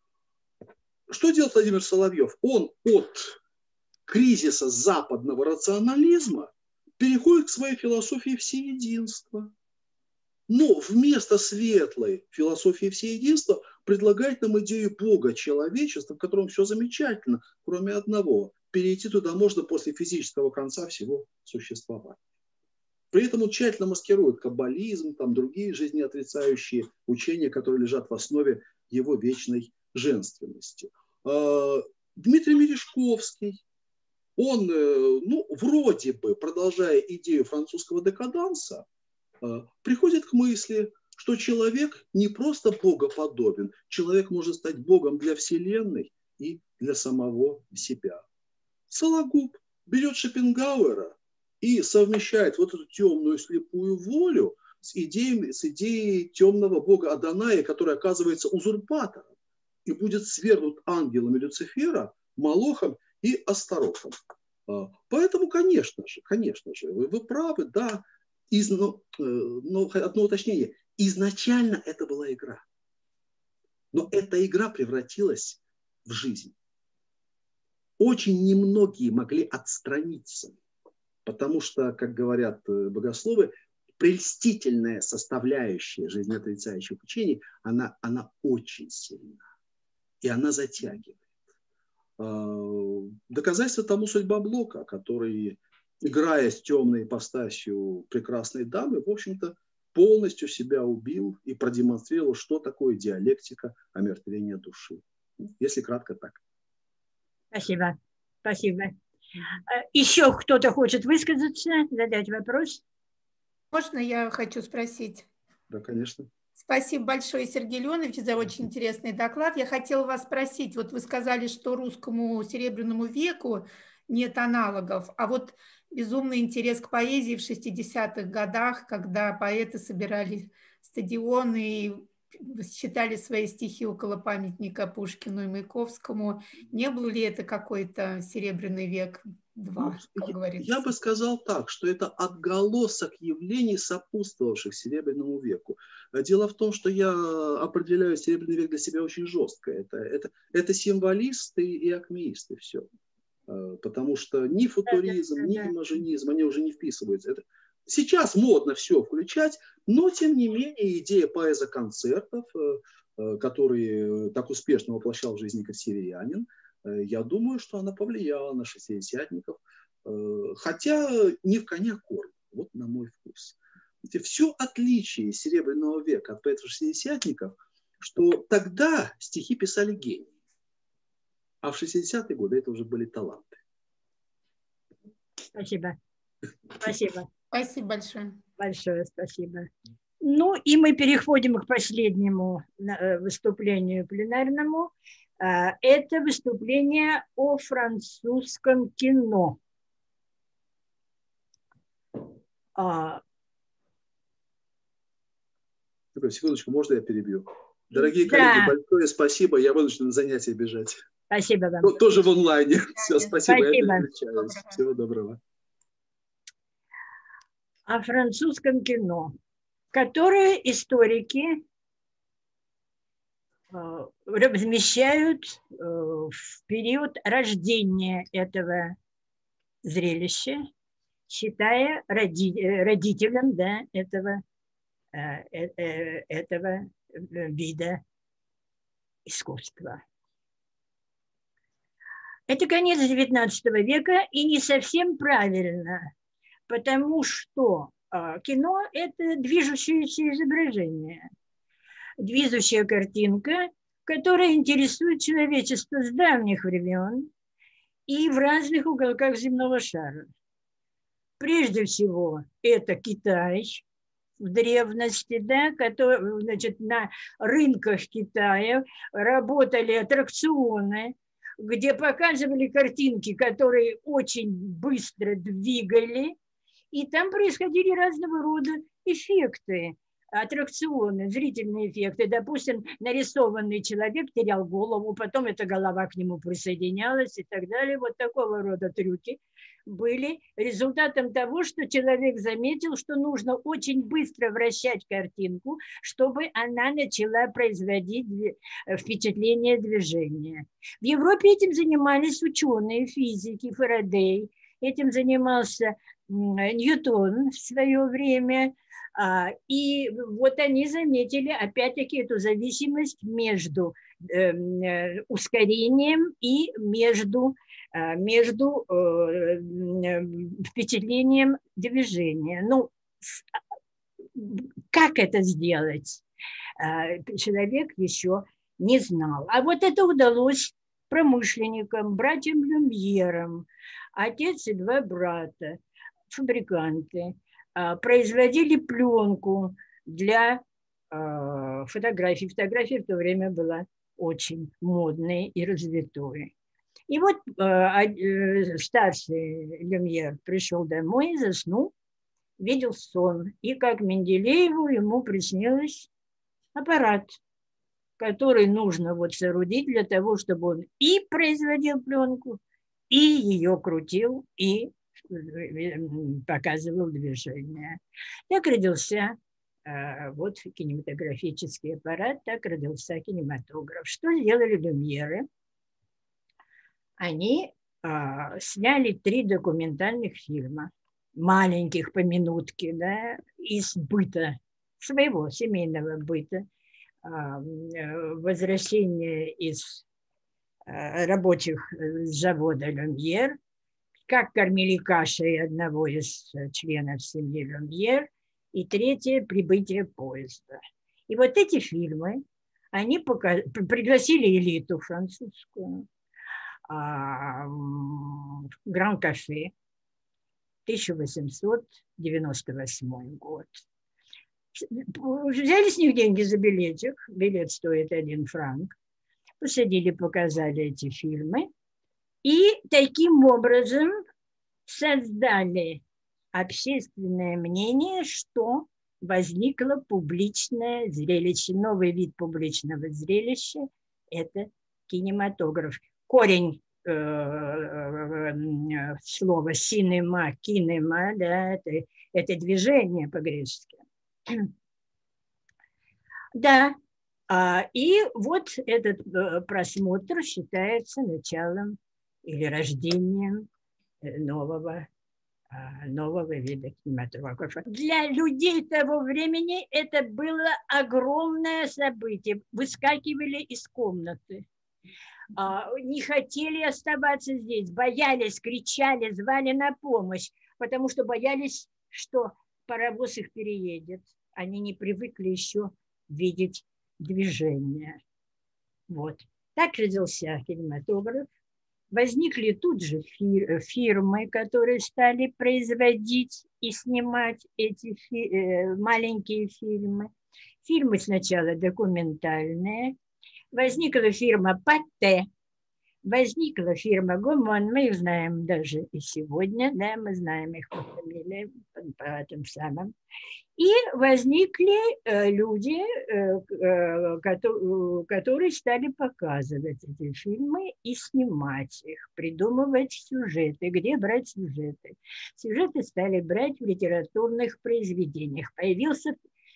Что делает Владимир Соловьев? Он от кризиса западного рационализма переходит к своей философии всеединства. Но вместо светлой философии всеединства предлагает нам идею Бога человечества, в котором все замечательно, кроме одного. Перейти туда можно после физического конца всего существования. При этом он тщательно маскирует каббализм, там другие жизнеотрицающие учения, которые лежат в основе его вечной женственности. Дмитрий Мережковский, он, ну, вроде бы, продолжая идею французского декаданса, приходит к мысли, что человек не просто богоподобен, человек может стать богом для Вселенной и для самого себя. Сологуб берет Шопенгауэра и совмещает вот эту темную слепую волю с идеей, с идеей темного бога Адоная, который оказывается узурпатором и будет свергнут ангелами Люцифера, Молохом и Астаротом. Поэтому, конечно же, конечно же, вы, вы правы, да. Из, но, но одно уточнение. Изначально это была игра. Но эта игра превратилась в жизнь. Очень немногие могли отстраниться. Потому что, как говорят богословы, прельстительная составляющая жизнеотрицающих учений, она, она очень сильна. И она затягивает. Доказательство тому судьба Блока, который, играя с темной ипостасью прекрасной дамы, в общем-то, полностью себя убил и продемонстрировал, что такое диалектика омертвения души. Если кратко, так. Спасибо. Спасибо. Еще кто-то хочет высказаться, задать вопрос? Можно я хочу спросить? Да, конечно. Спасибо большое, Сергей Леонович, за очень интересный доклад. Я хотела вас спросить, вот вы сказали, что русскому серебряному веку нет аналогов, а вот безумный интерес к поэзии в шестидесятых годах, когда поэты собирали стадионы и читали свои стихи около памятника Пушкину и Маяковскому. Не был ли это какой-то серебряный век два, как я, говорится? Я бы сказал так, что это отголосок явлений, сопутствовавших Серебряному веку. Дело в том, что я определяю Серебряный век для себя очень жестко. Это, это, это символисты и акмеисты, все. Потому что ни футуризм, ни имажинизм, они уже не вписываются. Это... Сейчас модно все включать, но тем не менее идея поэза-концертов, который так успешно воплощал в жизни Игорь Северянин, я думаю, что она повлияла на шестидесятников, хотя не в коня корм, вот на мой вкус. Все отличие Серебряного века от поэтов-шестидесятников, что тогда стихи писали гении, а в шестидесятые годы это уже были таланты. Спасибо. Спасибо. Спасибо большое. Большое спасибо. Ну и мы переходим к последнему выступлению пленарному. Это выступление о французском кино. Секундочку, можно я перебью? Дорогие коллеги, да. Большое спасибо. Я вынужден на занятия бежать. Спасибо вам. Тоже в онлайне. Все, спасибо. Спасибо. Я переключаюсь. Всего доброго. О французском кино, которое историки размещают в период рождения этого зрелища, считая родителем, да, этого, этого вида искусства. Это конец девятнадцатого века, и не совсем правильно, потому что кино – это движущееся изображение, движущая картинка, которая интересует человечество с давних времен и в разных уголках земного шара. Прежде всего, это Китай в древности, да, который, значит, на рынках Китая работали аттракционы, где показывали картинки, которые очень быстро двигали, и там происходили разного рода эффекты, аттракционы, зрительные эффекты. Допустим, нарисованный человек терял голову, потом эта голова к нему присоединялась и так далее. Вот такого рода трюки были результатом того, что человек заметил, что нужно очень быстро вращать картинку, чтобы она начала производить впечатление движения. В Европе этим занимались ученые, физики, Фарадей, этим занимался Ньютон в свое время. И вот они заметили опять-таки эту зависимость между ускорением и между, между впечатлением движения. Ну, как это сделать, человек еще не знал. А вот это удалось промышленникам, братьям Люмьерам, отец и два брата, фабриканты, производили пленку для фотографий. Фотография в то время была очень модной и развитой. И вот старший Люмьер пришел домой, заснул, видел сон. И как Менделееву ему приснилось аппарат, который нужно вот соорудить для того, чтобы он и производил пленку, и ее крутил, и показывал движение. Так родился э, вот кинематографический аппарат, так родился кинематограф. Что сделали Люмьеры? Они э, сняли три документальных фильма маленьких поминутки, да, из быта, своего семейного быта, возвращение из рабочих завода «Люмьер», как кормили кашей одного из членов семьи Люмьер, и третье – прибытие поезда. И вот эти фильмы, они показ... пригласили элиту французскую, Гран-Кафе, тысяча восемьсот девяносто восьмой год. Взяли с них деньги за билетик, билет стоит один франк, посадили, показали эти фильмы, и таким образом создали общественное мнение, что возникло публичное зрелище, новый вид публичного зрелища – это кинематограф. Корень э, э, слова «синема», «кинема», да, это, это движение по-гречески. Да, и вот этот просмотр считается началом или рождением нового, нового вида кинематографа. Для людей того времени это было огромное событие. Выскакивали из комнаты, не хотели оставаться здесь, боялись, кричали, звали на помощь, потому что боялись, что паровоз их переедет. Они не привыкли еще видеть движение. Вот. Так родился кинематограф. Возникли тут же фирмы, которые стали производить и снимать эти фи- маленькие фильмы. Фильмы сначала документальные. Возникла фирма Патте, возникла фирма Гомон, мы их знаем даже и сегодня, да, мы знаем их по фамилии, по, по этим самым. И возникли э, люди, э, э, которые, которые стали показывать эти фильмы и снимать их, придумывать сюжеты, где брать сюжеты. Сюжеты стали брать в литературных произведениях. Появился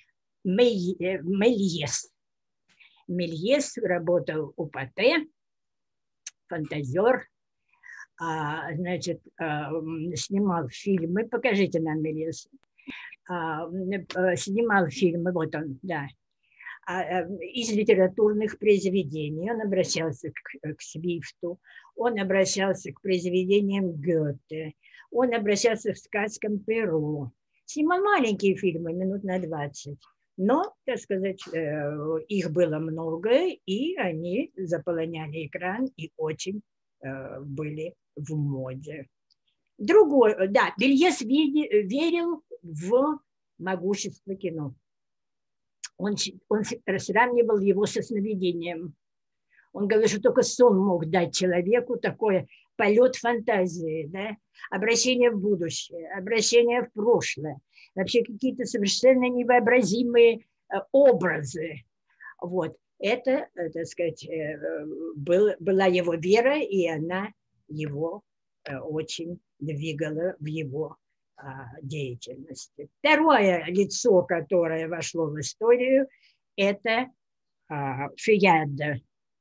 Мельес. Мельес работал у Патте, фантазер, а, значит, а, снимал фильмы. Покажите нам Мельеса. А, снимал фильмы, вот он, да, а, из литературных произведений. Он обращался к, к Свифту, он обращался к произведениям Гёте, он обращался к сказкам Перо. Снимал маленькие фильмы, минут на двадцать. Но, так сказать, их было много, и они заполоняли экран и очень были в моде. Другой, да, Мельес верил в могущество кино. Он, он сравнивал его со сновидением. Он говорил, что только сон мог дать человеку такой полет фантазии, да? Обращение в будущее, обращение в прошлое, вообще какие-то совершенно невообразимые образы. Вот. Это, так сказать, был, была его вера, и она его очень двигала в его деятельности. Второе лицо, которое вошло в историю, это Фияд.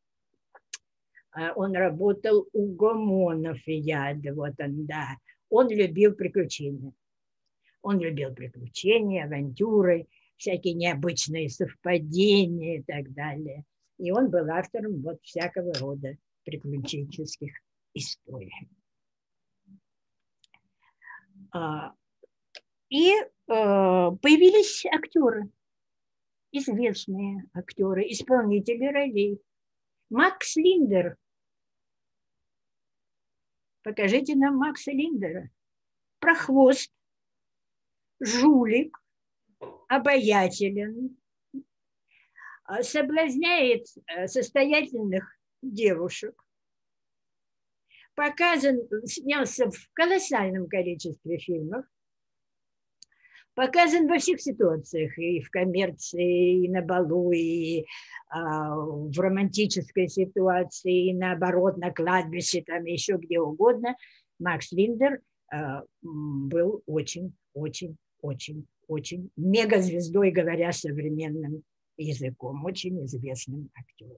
Он работал у Гомона, Фияд, вот он, да. Он любил приключения. Он любил приключения, авантюры, всякие необычные совпадения и так далее. И он был автором вот всякого рода приключенческих историй. И появились актеры, известные актеры, исполнители ролей. Макс Линдер. Покажите нам Макса Линдера. Прохвост, жулик, обаятелен, соблазняет состоятельных девушек. Показан, снялся в колоссальном количестве фильмов. Показан во всех ситуациях, и в коммерции, и на балу, и а, в романтической ситуации, и наоборот, на кладбище, там еще где угодно. Макс Линдер а, был очень, очень, очень, очень мегазвездой, говоря современным языком, очень известным актером.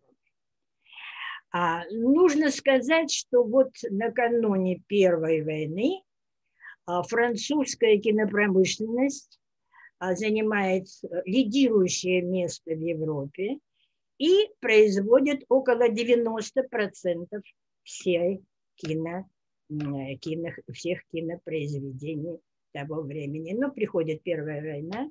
А, нужно сказать, что вот накануне Первой войны Французская кинопромышленность занимает лидирующее место в Европе и производит около девяноста процентов всей кино, кино, всех кинопроизведений того времени. Но приходит Первая война,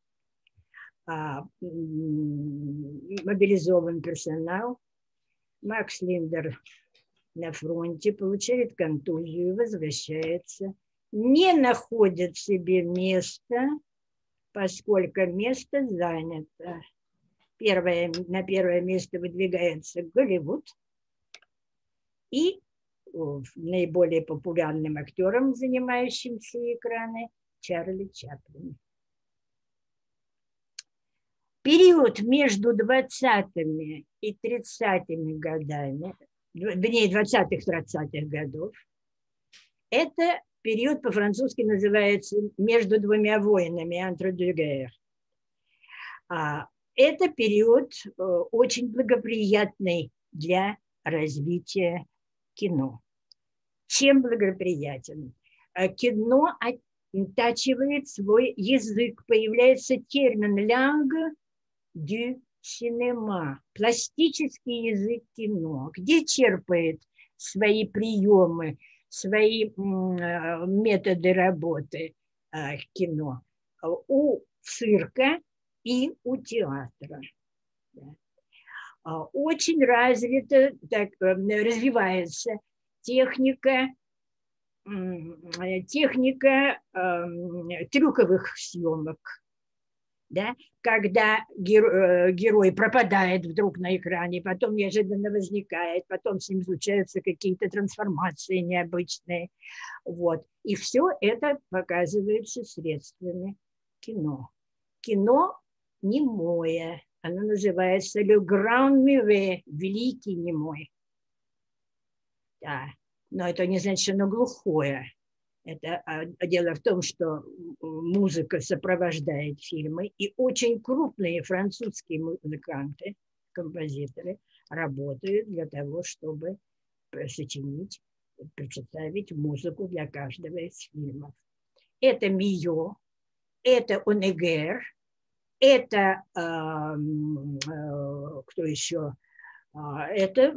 мобилизован персонал, Макс Линдер на фронте, получает контузию, возвращается, не находит себе места, поскольку место занято. Первое, на первое место выдвигается Голливуд, и наиболее популярным актером, занимающим все экраны, Чарли Чаплин. Период между двадцатыми и тридцатыми годами, вернее, двадцатых-тридцатых годов, это период по-французски называется «между двумя войнами», «entre deux guerres». Это период очень благоприятный для развития кино. Чем благоприятен? Кино оттачивает свой язык, появляется термин «langue du cinéma», пластический язык кино, где черпает свои приемы, свои методы работы кино у цирка и у театра. Очень развита, так, развивается техника, техника э, трюковых съемок, да? Когда геро, герой пропадает вдруг на экране, потом неожиданно возникает, потом с ним случаются какие-то трансформации необычные. Вот. И все это показывается средствами кино. Кино немое. Оно называется «Le Grand Muet», «Великий немой». Да. Но это не значит, что оно глухое. Это, а, дело в том, что музыка сопровождает фильмы, и очень крупные французские музыканты, композиторы работают для того, чтобы сочинить, представить музыку для каждого из фильмов. Это Мийо, это Онегер, это э, э, кто еще? Это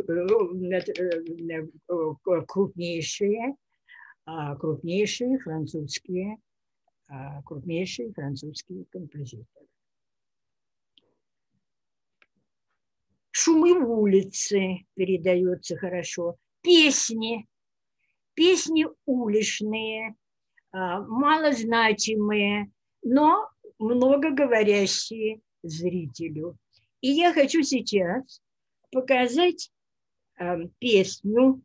крупнейшие, крупнейшие французские, крупнейшие французские композиторы. Шумы в улице передаются хорошо. Песни, песни уличные, малозначимые, но много говорящие зрителю. И я хочу сейчас показать э, песню,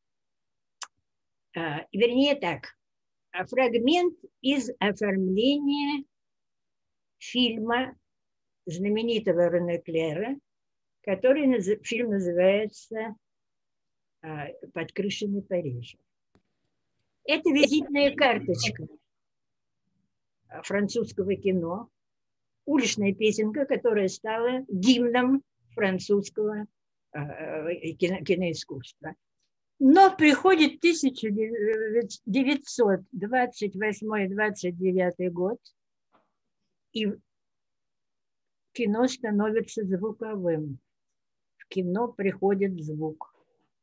э, вернее так, фрагмент из оформления фильма знаменитого Рене Клера, который фильм называется э, «Под крышами Парижа». Это визитная карточка французского кино, уличная песенка, которая стала гимном французского э, кино, киноискусства. Но приходит тысяча девятьсот двадцать восьмой — двадцать девятый год, и кино становится звуковым. В кино приходит звук.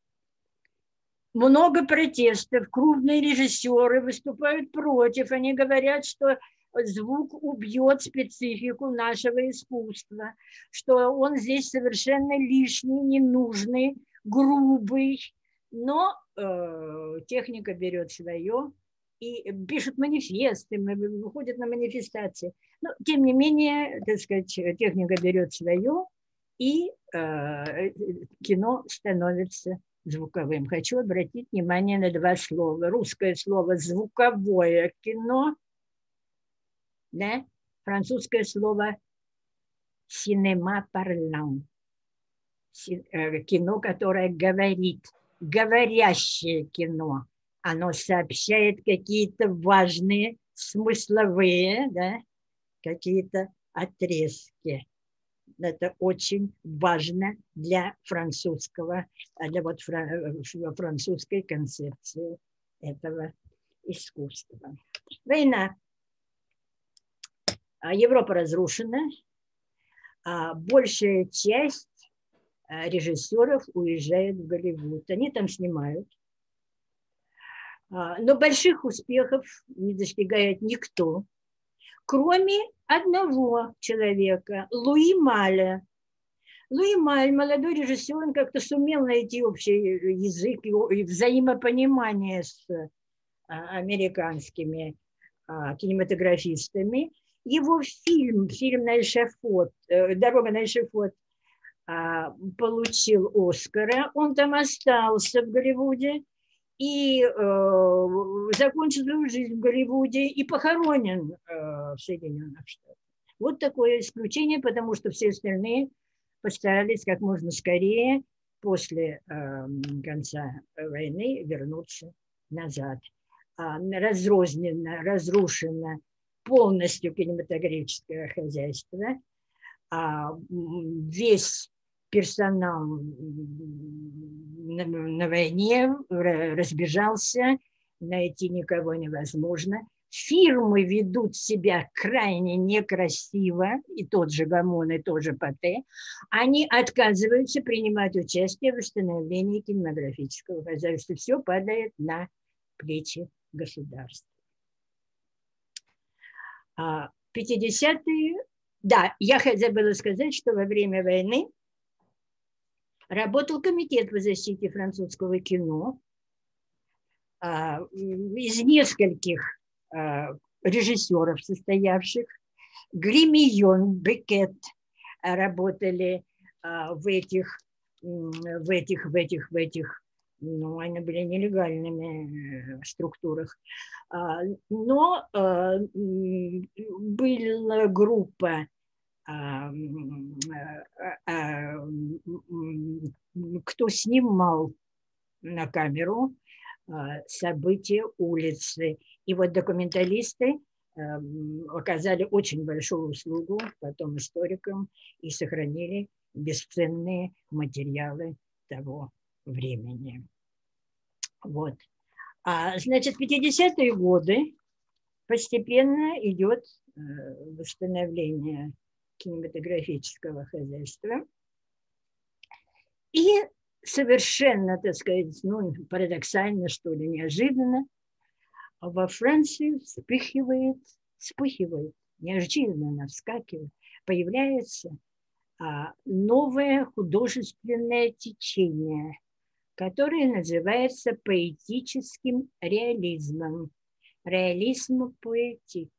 Много протестов, крупные режиссеры выступают против, они говорят, что звук убьет специфику нашего искусства, что он здесь совершенно лишний, ненужный, грубый. Но э, техника берет свое и пишут манифесты, выходят на манифестации. Но, тем не менее, так сказать, техника берет свое, и э, кино становится звуковым. Хочу обратить внимание на два слова. Русское слово «звуковое кино», да? Французское слово «cinéma parlant», кино, которое говорит, говорящее кино. Оно сообщает какие-то важные, смысловые, да? Какие-то отрезки. Это очень важно для французского, для вот французской концепции этого искусства. Война. Европа разрушена. Большая часть режиссеров уезжает в Голливуд. Они там снимают. Но больших успехов не достигает никто, кроме одного человека, Луи Маля. Луи Маль, молодой режиссер, он как-то сумел найти общий язык и взаимопонимание с американскими кинематографистами. Его фильм, фильм на эшафот, «Дорога на эшафот», получил Оскара. Он там остался в Голливуде и э, закончил свою жизнь в Голливуде и похоронен э, в Соединенных Штатах. Вот такое исключение, потому что все остальные постарались как можно скорее после э, конца войны вернуться назад. А, разрознено, разрушено полностью кинематографическое хозяйство. А, весь персонал на, на войне разбежался, найти никого невозможно. Фирмы ведут себя крайне некрасиво, и тот же Гамон, и тот же Патэ. Они отказываются принимать участие в восстановлении кинематографического хозяйства. Все падает на плечи государства. пятидесятые, да, я забыла сказать, что во время войны работал комитет по защите французского кино из нескольких режиссеров состоявших. Гримион, Бекет работали в этих, в этих, в этих, в этих, ну, они были нелегальными структурах. Но была группа, кто снимал на камеру события улицы. И вот документалисты оказали очень большую услугу потом историкам и сохранили бесценные материалы того времени. Вот. А, значит, в пятидесятые годы постепенно идет восстановление кинематографического хозяйства. И совершенно, так сказать, ну, парадоксально, что ли, неожиданно, во Франции вспыхивает, вспыхивает, неожиданно вскакивает, появляется а, новое художественное течение, которое называется поэтическим реализмом. Реализм поэтик.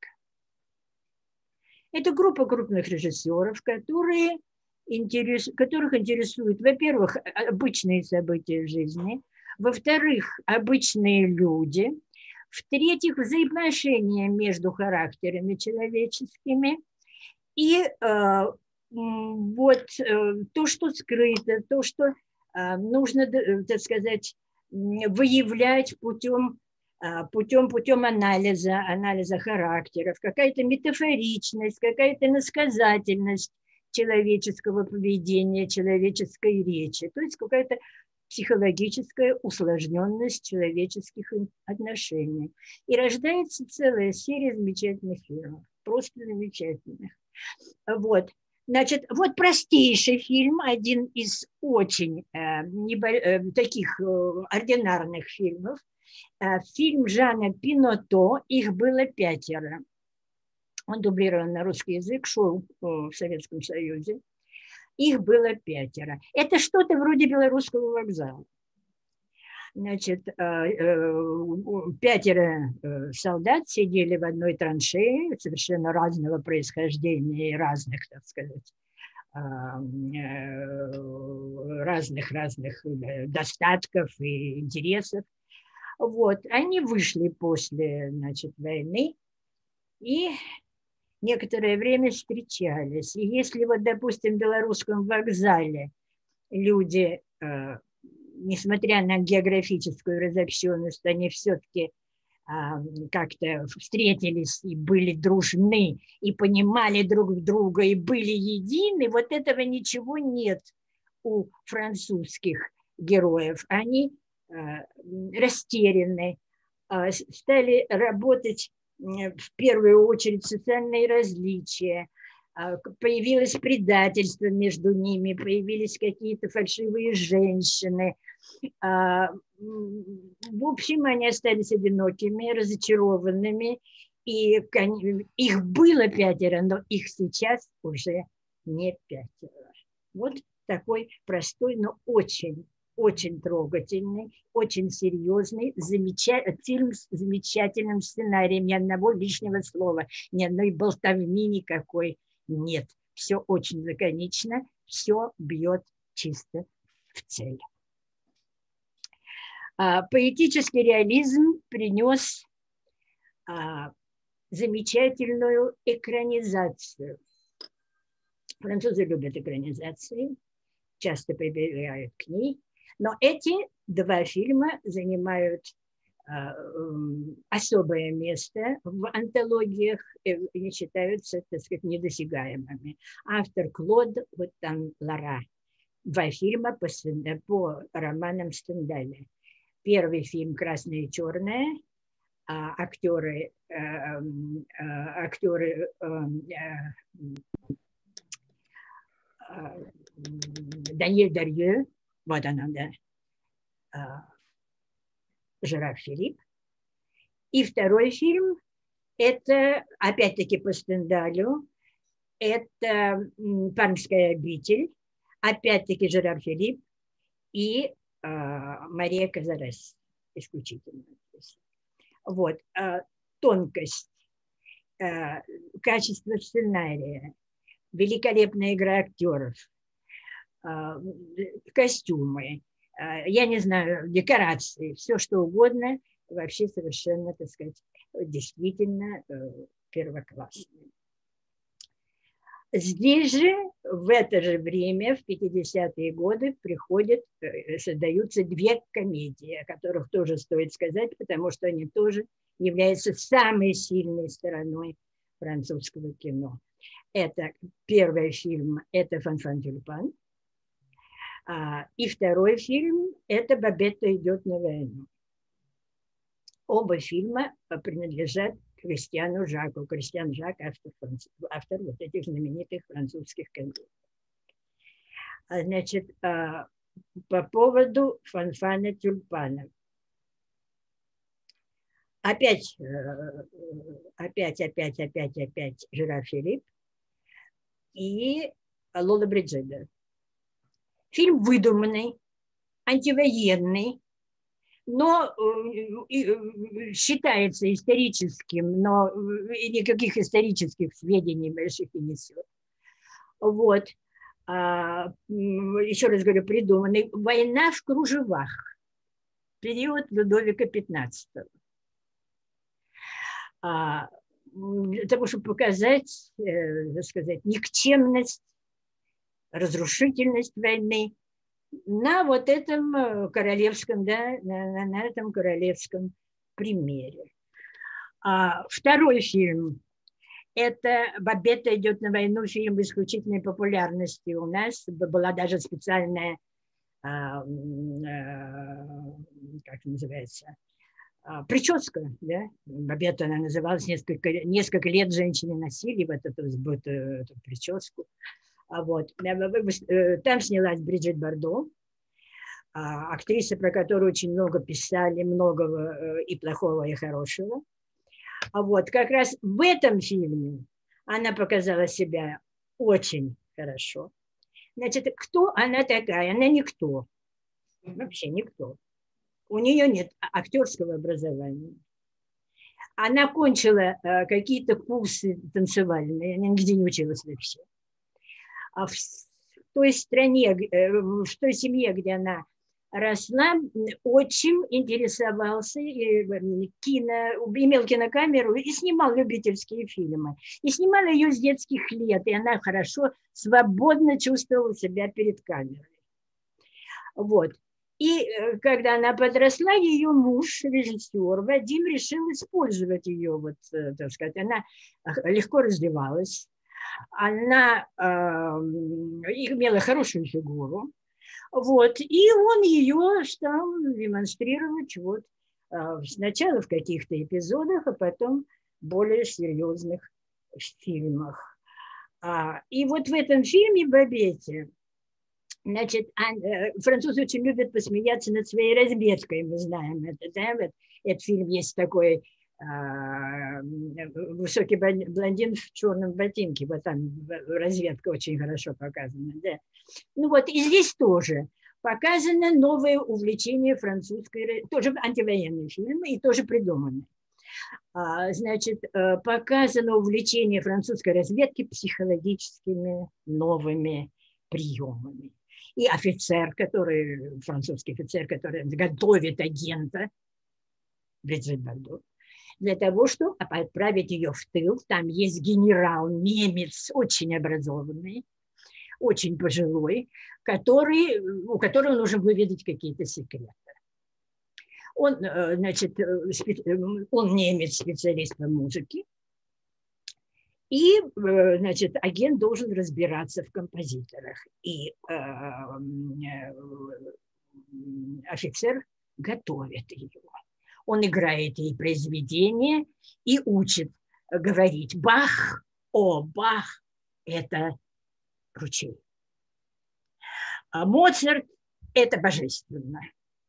Это группа крупных режиссеров, которые интерес, которых интересуют, во-первых, обычные события в жизни, во-вторых, обычные люди, в-третьих, взаимоотношения между характерами человеческими, и э, вот э, то, что скрыто, то, что э, нужно, так сказать, выявлять путем, э, путем, путем анализа, анализа характеров, какая-то метафоричность, какая-то насказательность человеческого поведения, человеческой речи, то есть какая-то психологическая усложненность человеческих отношений. И рождается целая серия замечательных фильмов, просто замечательных. Вот. Значит, вот простейший фильм, один из очень э, небо, э, таких э, ординарных фильмов, э, фильм Жана Пинотто, их было пятеро. Он дублирован на русский язык, шел э, в Советском Союзе. Их было пятеро. Это что-то вроде Белорусского вокзала. Значит, пятеро солдат сидели в одной траншее, совершенно разного происхождения и разных, так сказать, разных-разных достатков и интересов. Вот. Они вышли после, значит, войны и некоторое время встречались. И если вот, допустим, в Белорусском вокзале люди, э, несмотря на географическую разобщенность, они все-таки э, как-то встретились и были дружны, и понимали друг друга, и были едины, вот этого ничего нет у французских героев. Они э, растеряны, стали работать в первую очередь социальные различия, появилось предательство между ними, появились какие-то фальшивые женщины. В общем, они остались одинокими, разочарованными, и их было пятеро, но их сейчас уже не пятеро. Вот такой простой, но очень, очень трогательный, очень серьезный, замеча... фильм с замечательным сценарием, ни одного лишнего слова, ни одной болтовни никакой нет. Все очень лаконично, все бьет чисто в цель. А, поэтический реализм принес а, замечательную экранизацию. Французы любят экранизации, часто прибегают к ней, но эти два фильма занимают а, особое место в антологиях и считаются, так сказать, недосягаемыми. Автор Клод Вотан-Лара. Два фильма по, по романам Стендаля. Первый фильм «Красное и черное», а актеры, э, э, актеры э, э, Даниэль Дарье, вот она, да, э, Жерар Филипп. И второй фильм, это, опять-таки по Стендалю, это «Пармская обитель», опять-таки Жерар Филипп и Мария Казарес, исключительно. Вот. Тонкость, качество сценария, великолепная игра актеров, костюмы, я не знаю, декорации, все что угодно, вообще совершенно, так сказать, действительно первоклассное. Здесь же, в это же время, в пятидесятые годы, приходят, создаются две комедии, о которых тоже стоит сказать, потому что они тоже являются самой сильной стороной французского кино. Это первый фильм, это «Фанфан-Тюльпан», и второй фильм, это «Бабетта идет на войну». Оба фильма принадлежат Кристиану Жаку. Кристиан Жак – автор, автор вот этих знаменитых французских комедий. Значит, по поводу «Фанфана Тюльпана». Опять, опять, опять, опять, опять Жерар Филипп и Лола Бриджида. Фильм выдуманный, антивоенный, но считается историческим, но никаких исторических сведений больших не несет. Вот. Еще раз говорю, придуманный. «Война в кружевах». Период Людовика пятнадцатого. Для того, чтобы показать, так сказать, никчемность, разрушительность войны, на вот этом королевском, да, на, на этом королевском примере. А второй фильм – это «Бабетта идет на войну», фильм исключительной популярности у нас. Была даже специальная, а, а, как называется, а, прическа, да? «Бабетта» она называлась, несколько, несколько лет женщины носили вот эту, вот эту прическу. Вот. Там снялась Бриджит Бардо, актриса, про которую очень много писали, многого и плохого, и хорошего. Вот. Как раз в этом фильме она показала себя очень хорошо. Значит, кто она такая? Она никто. Вообще никто. У нее нет актерского образования. Она кончила какие-то курсы танцевальные, она нигде не училась вообще. А в той стране, в той семье, где она росла, отчим интересовался кино, имел кинокамеру и снимал любительские фильмы. И снимал ее с детских лет, и она хорошо, свободно чувствовала себя перед камерой. Вот. И когда она подросла, ее муж, режиссер Вадим, решил использовать ее, вот, так сказать, она легко раздевалась. Она э, имела хорошую фигуру, вот, и он ее стал демонстрировать вот сначала в каких-то эпизодах, а потом в более серьезных фильмах. И вот в этом фильме «Бабетте», значит, французы очень любят посмеяться над своей разбеткой, мы знаем это, да, вот этот фильм есть такой высокий блондин в черном ботинке, вот там разведка очень хорошо показана, да. Ну вот и здесь тоже показано новое увлечение французской, тоже антивоенный фильм и тоже придуманный. Значит, показано увлечение французской разведки психологическими новыми приемами. И офицер, который, французский офицер, который готовит агента, Бриджит Бардо, для того, чтобы отправить ее в тыл. Там есть генерал, немец, очень образованный, очень пожилой, который, у которого нужно выведать какие-то секреты. Он, значит, он немец, специалист по музыке, и, значит, агент должен разбираться в композиторах. И э, офицер готовит ее. Он играет ей произведение и учит говорить Бах, о, Бах, это ручей. А Моцарт – это божественно.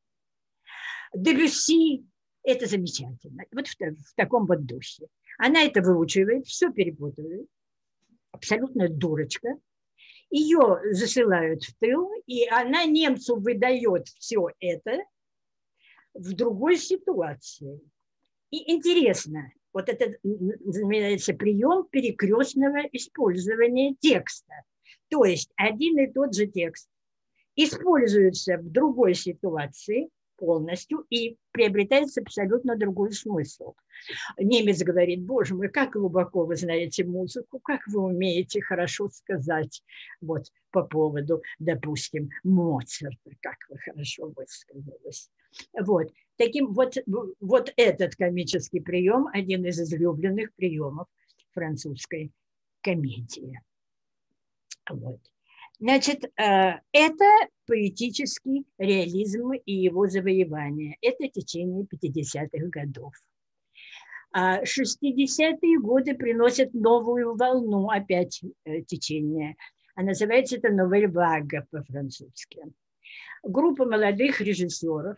Дебюсси – это замечательно. Вот в, в таком вот духе. Она это выучивает, все перепутывает. Абсолютно дурочка. Ее засылают в тыл, и она немцу выдает все это в другой ситуации. И интересно, вот это называется прием перекрестного использования текста. То есть один и тот же текст используется в другой ситуации полностью и приобретается абсолютно другой смысл. Немец говорит: боже мой, как глубоко вы знаете музыку, как вы умеете хорошо сказать вот по поводу, допустим, Моцарта, как вы хорошо высказались. Вот. Таким вот, вот этот комический прием один из излюбленных приемов французской комедии. Вот. Значит, это поэтический реализм и его завоевание. Это течение пятидесятых годов. шестидесятые годы приносят новую волну опять течения. А называется это «Новель Вага» по-французски. Группа молодых режиссеров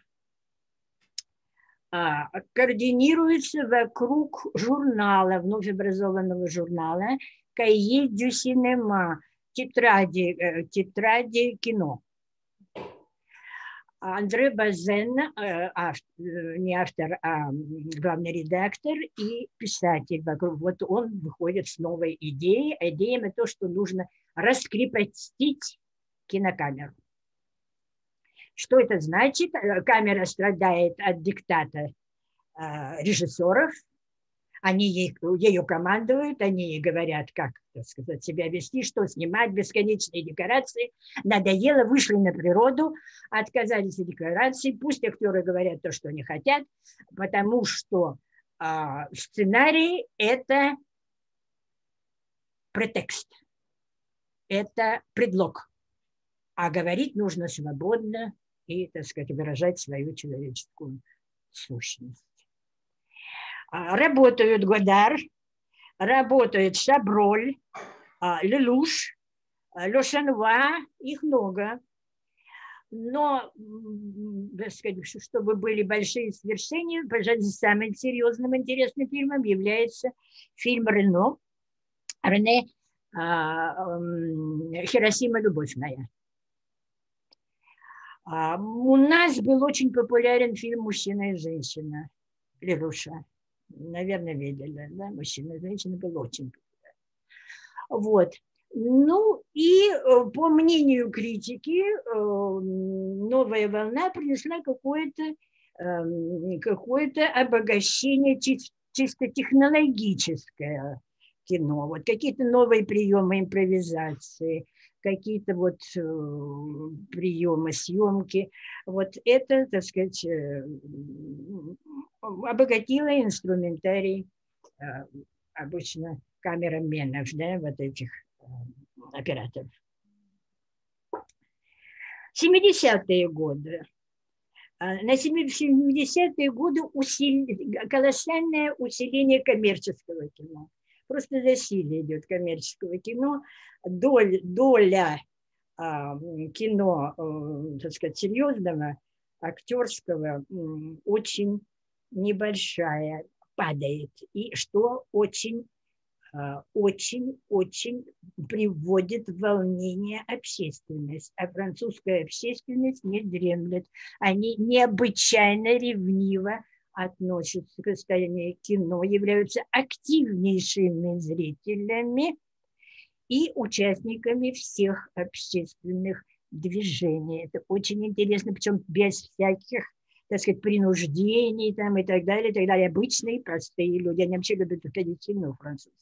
координируется вокруг журнала, вновь образованного журнала «Кайе дю синема», тетради, тетради кино. Андре Базен, автор, не автор, а главный редактор и писатель вокруг. Вот он выходит с новой идеей. Идея – то, что нужно раскрепостить кинокамеру. Что это значит? Камера страдает от диктата режиссеров. Они ей, ею командуют, они ей говорят, как, так сказать, себя вести, что снимать, бесконечные декорации. Надоело, вышли на природу, отказались от декораций. Пусть актеры говорят то, что они хотят, потому что э, сценарий – это претекст, это предлог. А говорить нужно свободно и, так сказать, выражать свою человеческую сущность. Работают Годар, работает Шаброль, Лелуш, Ле Шануа, их много. Но, так сказать, чтобы были большие свершения, пожалуй, самым серьезным интересным фильмом является фильм Рено, Рене «Хиросима, любовь моя». У нас был очень популярен фильм «Мужчина и женщина» Лелуша. Наверное, видели, да, «Мужчина и женщина» был очень популярен. Вот. Ну и по мнению критики, новая волна принесла какое-то какое-то обогащение чисто технологическое кино. Вот какие-то новые приемы импровизации, какие-то вот приемы съемки. Вот это, так сказать, обогатило инструментарий обычно камераменов, да, вот этих операторов. семидесятые годы. На семидесятые годы усил... колоссальное усиление коммерческого кино. Просто засилие идет коммерческого кино. Доля, доля а, кино, а, так сказать, серьезного, актерского очень небольшая, падает. И что очень, очень, очень приводит в волнение общественность. А французская общественность не дремлет. Они необычайно ревниво относятся к состоянию кино, являются активнейшими зрителями и участниками всех общественных движений. Это очень интересно, причем без всяких, так сказать, принуждений там, и так далее, и так далее. Обычные, простые люди, они вообще любят ходить в кино французское.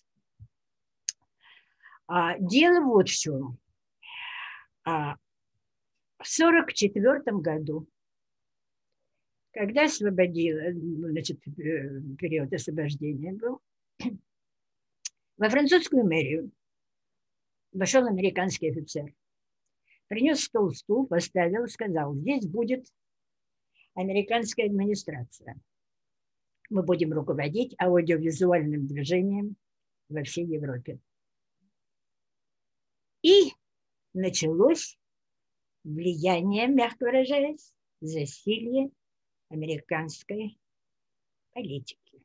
А, дело вот в чем. А, в сорок четвёртом году, когда освободила, значит, период освобождения был, во французскую мэрию вошел американский офицер, принес стол, стул, поставил, сказал: здесь будет американская администрация. Мы будем руководить аудиовизуальным движением во всей Европе. И началось влияние, мягко выражаясь, засилье американской политики.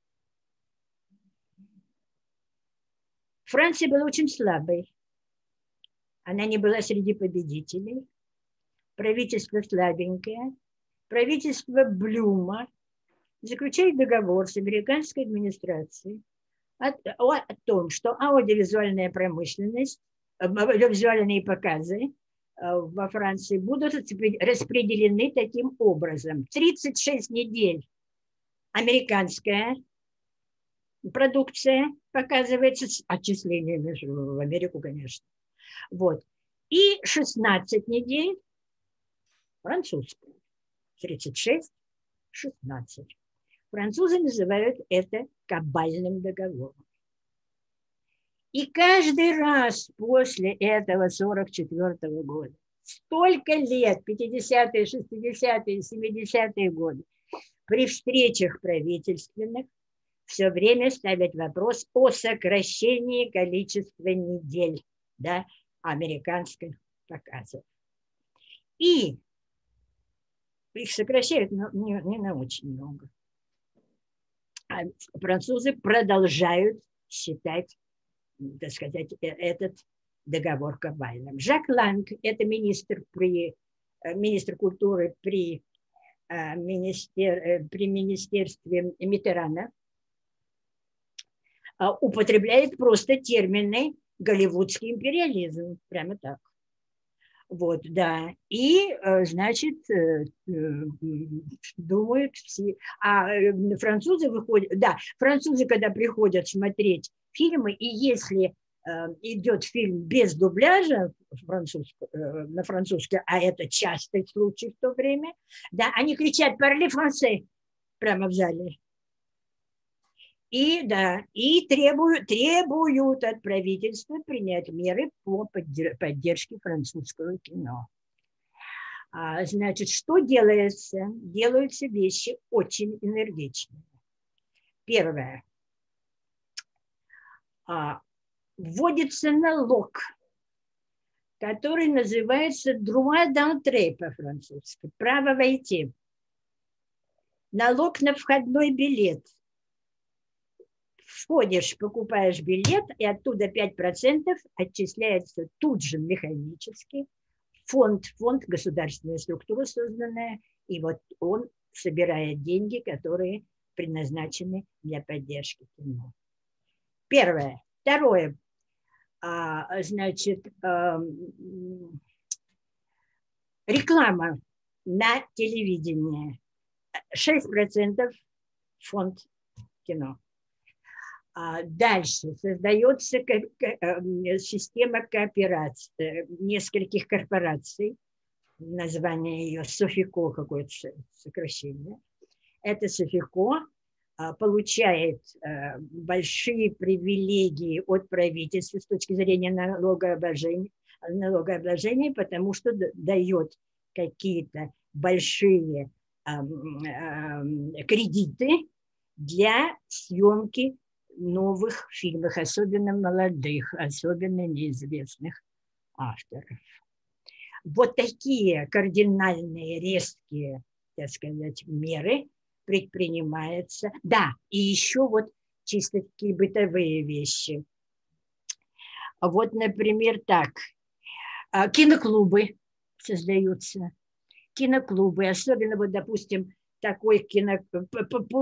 Франция была очень слабой. Она не была среди победителей. Правительство слабенькое. Правительство Блюма заключает договор с американской администрацией о, о, о том, что аудиовизуальная промышленность, аудиовизуальные показы во Франции будут распределены таким образом. тридцать шесть недель американская продукция показывается с отчислениями в Америку, конечно. Вот. И шестнадцать недель французская. тридцать шесть шестнадцать. Французы называют это кабальным договором. И каждый раз после этого сорок четвёртого года, столько лет, пятидесятые, шестидесятые, семидесятые годы, при встречах правительственных все время ставят вопрос о сокращении количества недель, да, американских показов. И их сокращают, но не, не на очень много. А французы продолжают считать, так сказать, этот договор кабальным. Жак Ланг, это министр, при, министр культуры при, министер, при министерстве Миттерана, употребляет просто термины голливудский империализм, прямо так. Вот, да. И, значит, думают все. А французы выходят, да, французы, когда приходят смотреть фильмы, и если идет фильм без дубляжа на французском, а это частый случай в то время, да, они кричат «Parlez français» прямо в зале. И, да, и требуют, требуют от правительства принять меры по поддержке французского кино. А, значит, что делается? Делаются вещи очень энергичные. Первое. А, вводится налог, который называется «droit d'entrée» по-французски, право войти. Налог на входной билет. Входишь, покупаешь билет, и оттуда пять процентов отчисляется тут же механически. Фонд, фонд, государственная структура созданная, и вот он собирает деньги, которые предназначены для поддержки кино. Первое. Второе. А, значит, а, реклама на телевидении. шесть процентов фонд кино. Дальше создается система кооперации нескольких корпораций, название ее Софико, какое-то сокращение. Это Софико получает большие привилегии от правительства с точки зрения налогообложения, налогообложения, потому что дает какие-то большие кредиты для съемки новых фильмов, особенно молодых, особенно неизвестных авторов. Вот такие кардинальные, резкие, так сказать, меры предпринимаются. Да, и еще вот чисто такие бытовые вещи. Вот, например, так. Киноклубы создаются. Киноклубы, особенно, вот, допустим, такой кино по, по, по,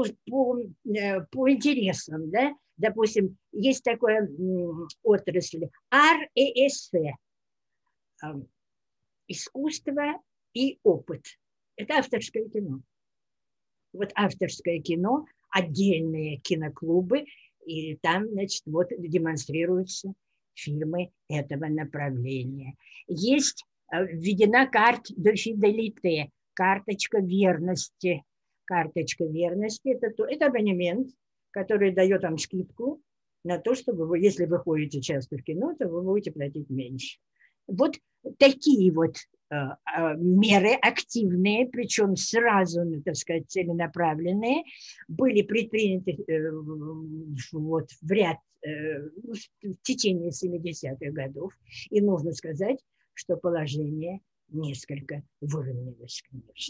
по интересам, да? Допустим, есть такая отрасль ар и эс эф, искусство и опыт. Это авторское кино. Вот авторское кино, отдельные киноклубы, и там, значит, вот демонстрируются фильмы этого направления. Есть введена карта де фиделите, карточка верности. Карточка верности – это, это абонемент, который дает вам скидку на то, чтобы вы, если вы ходите часто в кино, то вы будете платить меньше. Вот такие вот э, э, меры активные, причем сразу, ну, так сказать, целенаправленные, были предприняты э, вот, в ряд, э, в течение семидесятых годов. И нужно сказать, что положение несколько выровнялось, конечно.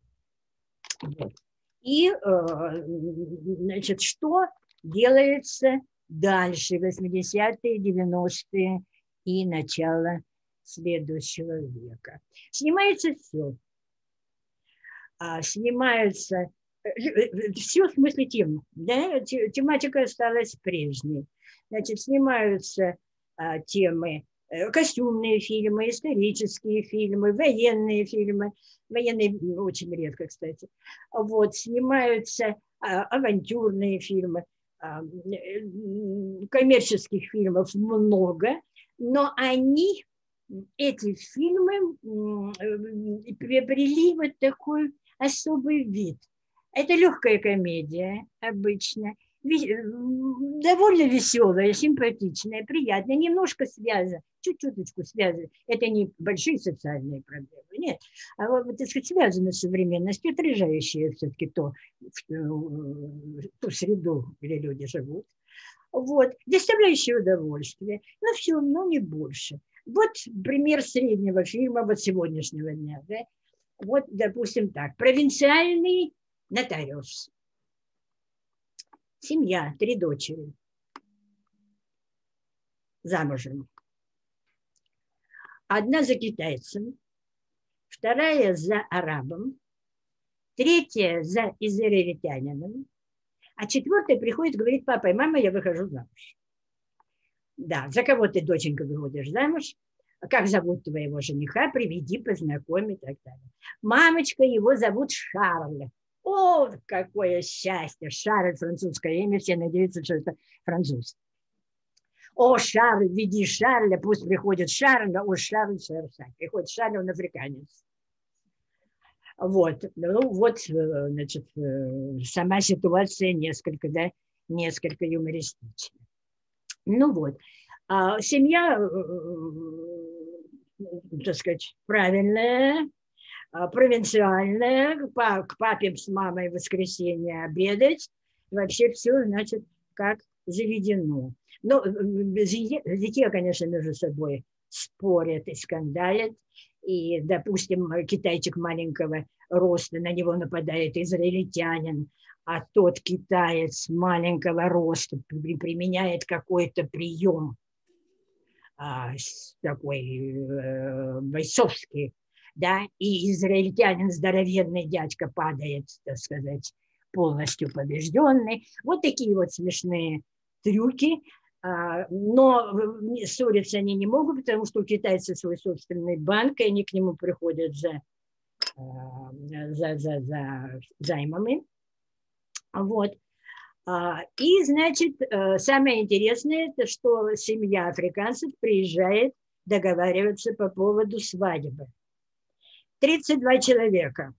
Вот. И, э, значит, что делается дальше, восьмидесятые, девяностые и начало следующего века? Снимается все. А, снимается все в смысле тем, да? Тематика осталась прежней. Значит, снимаются а, темы, костюмные фильмы, исторические фильмы, военные фильмы. Военные очень редко, кстати. Вот, снимаются а, авантюрные фильмы. А, коммерческих фильмов много, но они, эти фильмы, приобрели вот такой особый вид. Это легкая комедия обычно, довольно веселая, симпатичная, приятная, немножко связана, чуть-чуточку связана. Это не большие социальные проблемы, нет. А вот, так сказать, связано с современностью, отражающая все-таки то, ту среду, где люди живут. Вот, доставляющее удовольствие. Но все, но не больше. Вот пример среднего фильма вот сегодняшнего дня. Да? Вот, допустим, так. Провинциальный нотариус. Семья, три дочери. Замужем. Одна за китайцем, вторая за арабом, третья за израильтянином, а четвертая приходит и говорит: папа и мама, я выхожу замуж. Да, за кого ты, доченька, выходишь замуж? Как зовут твоего жениха? Приведи, познакомь и так далее. Мамочка, его зовут Шарль. О, какое счастье! Шарль, французское имя, все надеются, что это француз. О, Шарль, веди Шарля, пусть приходит Шарль, о, Шарль, Шарль, приходит Шарль, он африканец. Вот, ну вот, значит, сама ситуация несколько, да, несколько юмористична. Ну вот, а семья, так сказать, правильная, провинциальная, к папе с мамой в воскресенье обедать, вообще все, значит, как заведено. Но детей, конечно, между собой спорят и скандалят, и, допустим, китайчик маленького роста, на него нападает израильтянин, а тот китаец маленького роста применяет какой-то прием а, такой э, бойцовский, да, и израильтянин, здоровенный дядька, падает, так сказать, полностью побежденный. Вот такие вот смешные трюки, а, но ссориться они не могут, потому что у китайцев свой собственный банк, и они к нему приходят за, за, за, за займами. Вот. И, значит, самое интересное, это что семья африканцев приезжает договариваться по поводу свадьбы. тридцать два человека.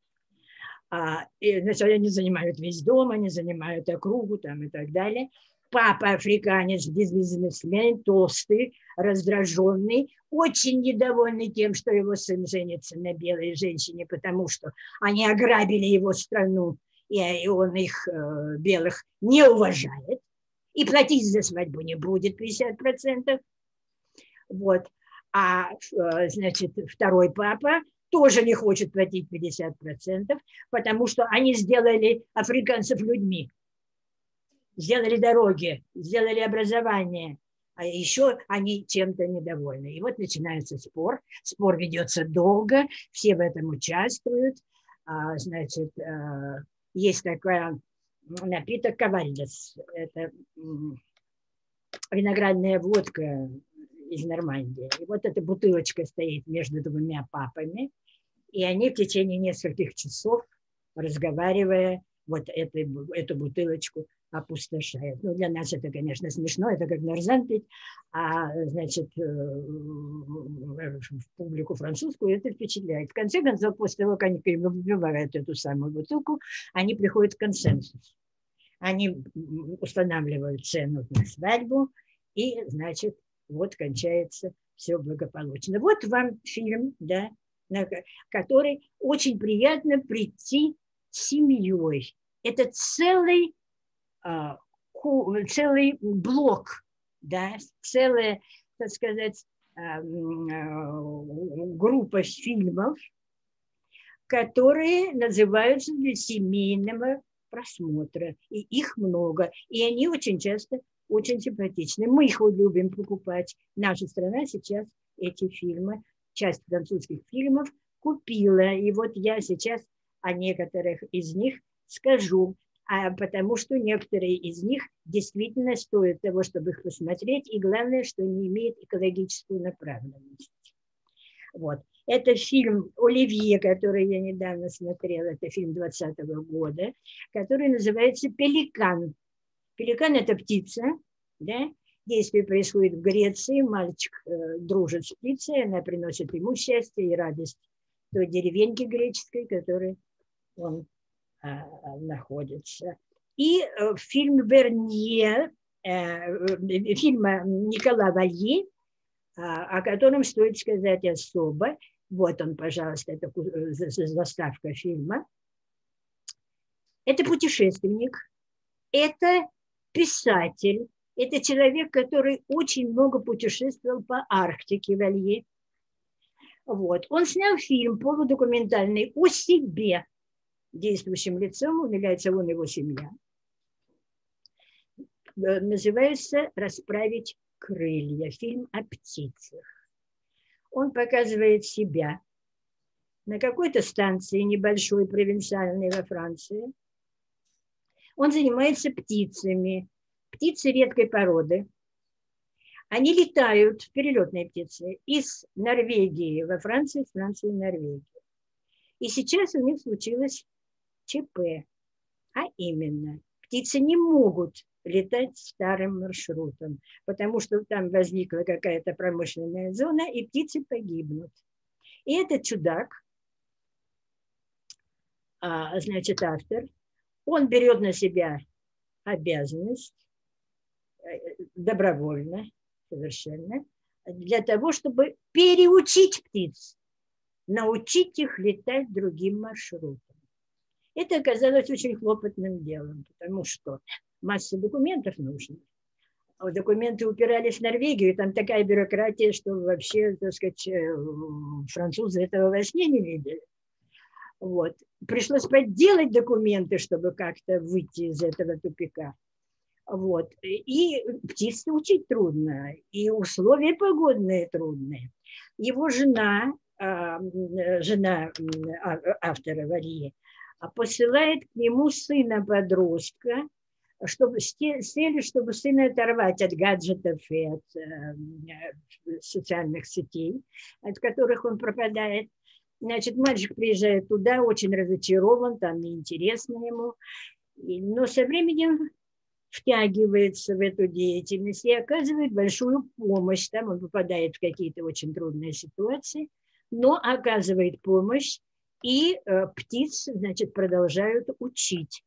И, значит, они занимают весь дом, они занимают округу там, и так далее. Папа африканец, бизнесмен, толстый, раздраженный, очень недовольный тем, что его сын женится на белой женщине, потому что они ограбили его страну, и он их, белых, не уважает. И платить за свадьбу не будет пятьдесят процентов. Вот. А, значит, второй папа тоже не хочет платить пятьдесят процентов, потому что они сделали африканцев людьми. Сделали дороги, сделали образование, а еще они чем-то недовольны. И вот начинается спор. Спор ведется долго, все в этом участвуют. А, значит, есть такой напиток кавальдес. Это виноградная водка из Нормандии. И вот эта бутылочка стоит между двумя папами, и они в течение нескольких часов, разговаривая, вот эту, эту бутылочку опустошает. Ну, для нас это, конечно, смешно, это как нарзан пить, а, значит, в публику французскую это впечатляет. В конце концов, после того, как они выпивают эту самую бутылку, они приходят к консенсусу. Они устанавливают цену на свадьбу, и, значит, вот кончается все благополучно. Вот вам фильм, да, на который очень приятно прийти с семьей. Это целый целый блок, да, целая, так сказать, группа фильмов, которые называются для семейного просмотра. И их много. И они очень часто очень симпатичны. Мы их любим покупать. Наша страна сейчас эти фильмы, часть французских фильмов купила. И вот я сейчас о некоторых из них скажу. А потому что некоторые из них действительно стоят того, чтобы их посмотреть, и главное, что они имеют экологическую направленность. Вот. Это фильм «Оливье», который я недавно смотрела, это фильм двадцатого года, который называется «Пеликан». Пеликан – это птица, да? Действие происходит в Греции, мальчик э, дружит с птицей, она приносит ему счастье и радость той деревеньки греческой, в которой он находится. И э, фильм Вернье, э, фильм Никола Валье, э, о котором стоит сказать особо. Вот он, пожалуйста, это заставка фильма. Это путешественник, это писатель, это человек, который очень много путешествовал по Арктике, Валье. Вот. Он снял фильм полудокументальный о себе. Действующим лицом является он, его семья. Называется «Расправить крылья». Фильм о птицах. Он показывает себя на какой-то станции небольшой, провинциальной во Франции. Он занимается птицами. Птицы редкой породы. Они летают, перелетные птицы, из Норвегии во Францию, из Франции в Норвегию. И сейчас у них случилось ЧП, а именно птицы не могут летать старым маршрутом, потому что там возникла какая-то промышленная зона, и птицы погибнут. И этот чудак, значит, автор, он берет на себя обязанность добровольно, совершенно, для того, чтобы переучить птиц, научить их летать другим маршрутом. Это оказалось очень хлопотным делом, потому что масса документов нужна. А документы упирались в Норвегию, там такая бюрократия, что вообще, так сказать, французы этого во сне не видели. Вот. Пришлось подделать документы, чтобы как-то выйти из этого тупика. Вот. И птиц учить трудно, и условия погодные трудные. Его жена, жена автора Валье, посылает к нему сына-подростка, чтобы, с целью, чтобы сына оторвать от гаджетов и от э, социальных сетей, от которых он пропадает. Значит, мальчик приезжает туда, очень разочарован, там неинтересно ему, но со временем втягивается в эту деятельность и оказывает большую помощь. Там он попадает в какие-то очень трудные ситуации, но оказывает помощь, и э, птиц, значит, продолжают учить.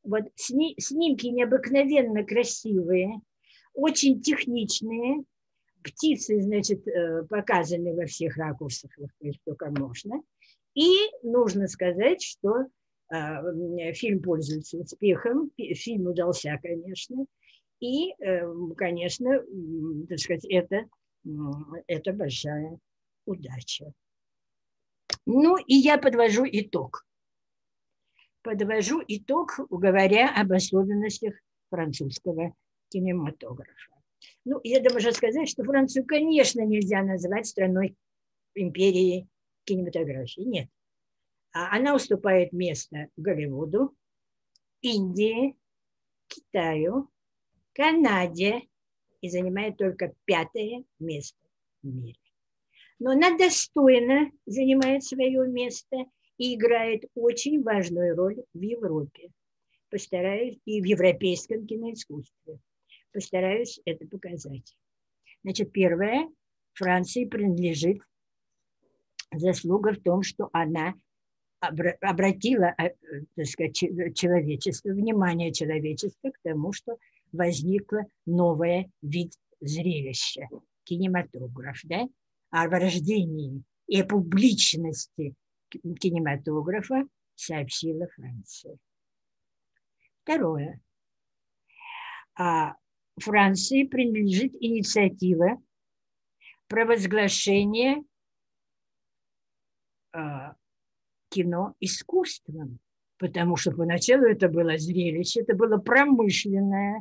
Вот сни, снимки необыкновенно красивые, очень техничные. Птицы, значит, показаны во всех ракурсах, только можно. И нужно сказать, что фильм пользуется успехом, фильм удался, конечно. И, конечно, так сказать, это, это большая удача. Ну, и я подвожу итог. Подвожу итог, говоря об особенностях французского кинематографа. Ну, я должна сказать, что Францию, конечно, нельзя назвать страной империи кинематографии. Нет. Она уступает место Голливуду, Индии, Китаю, Канаде и занимает только пятое место в мире. Но она достойно занимает свое место и играет очень важную роль в Европе. Постараюсь, и в европейском киноискусстве. Постараюсь это показать. Значит, первое, Франции принадлежит заслуга в том, что она обратила, так сказать, человечество, внимание человечества к тому, что возникло новый вид зрелища, кинематограф, да? О рождении и о публичности кинематографа сообщила Франция. Второе. Франции принадлежит инициатива провозглашения кино искусством, потому что поначалу это было зрелище, это было промышленное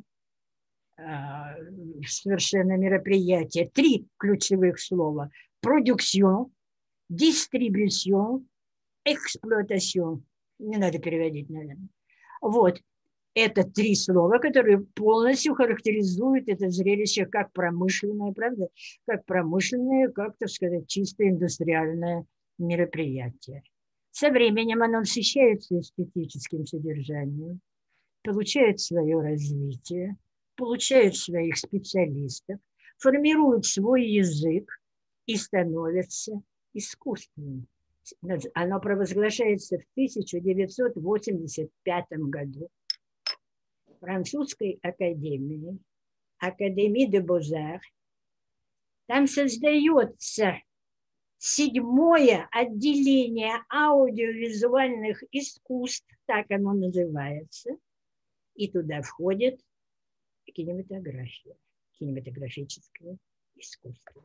совершенно мероприятие. Три ключевых слова: продукцион, дистрибуцион, эксплуатацион. Не надо переводить, наверное. Вот. Это три слова, которые полностью характеризуют это зрелище как промышленное, правда? Как промышленное, как, так сказать, чисто индустриальное мероприятие. Со временем оно насыщается эстетическим содержанием, получает свое развитие, получает своих специалистов, формирует свой язык и становится искусственным. Оно провозглашается в тысяча девятьсот восемьдесят пятом году Французской академии, Академии де Бозар. Там создается седьмое отделение аудиовизуальных искусств, так оно называется, и туда входит кинематография, кинематографическое искусство.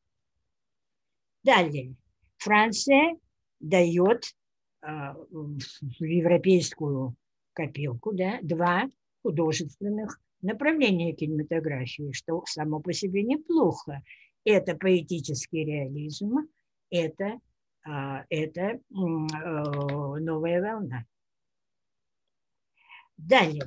Далее. Франция дает э, в европейскую копилку, да, два художественных направления кинематографии, что само по себе неплохо. Это поэтический реализм, это, э, это э, новая волна. Далее.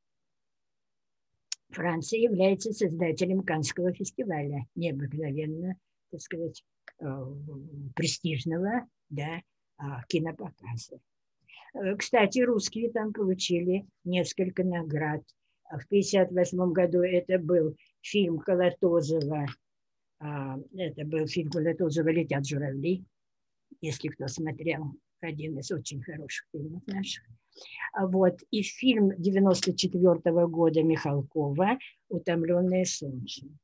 Франция является создателем Каннского фестиваля, необыкновенно, так сказать, престижного, да, кинопоказа. Кстати, русские там получили несколько наград. В пятьдесят восьмом году это был фильм Колотозова, это был фильм Колотозова «Летят журавли», если кто смотрел, один из очень хороших фильмов наших. Вот. И фильм девяносто четвёртого года Михалкова «Утомленные солнцем».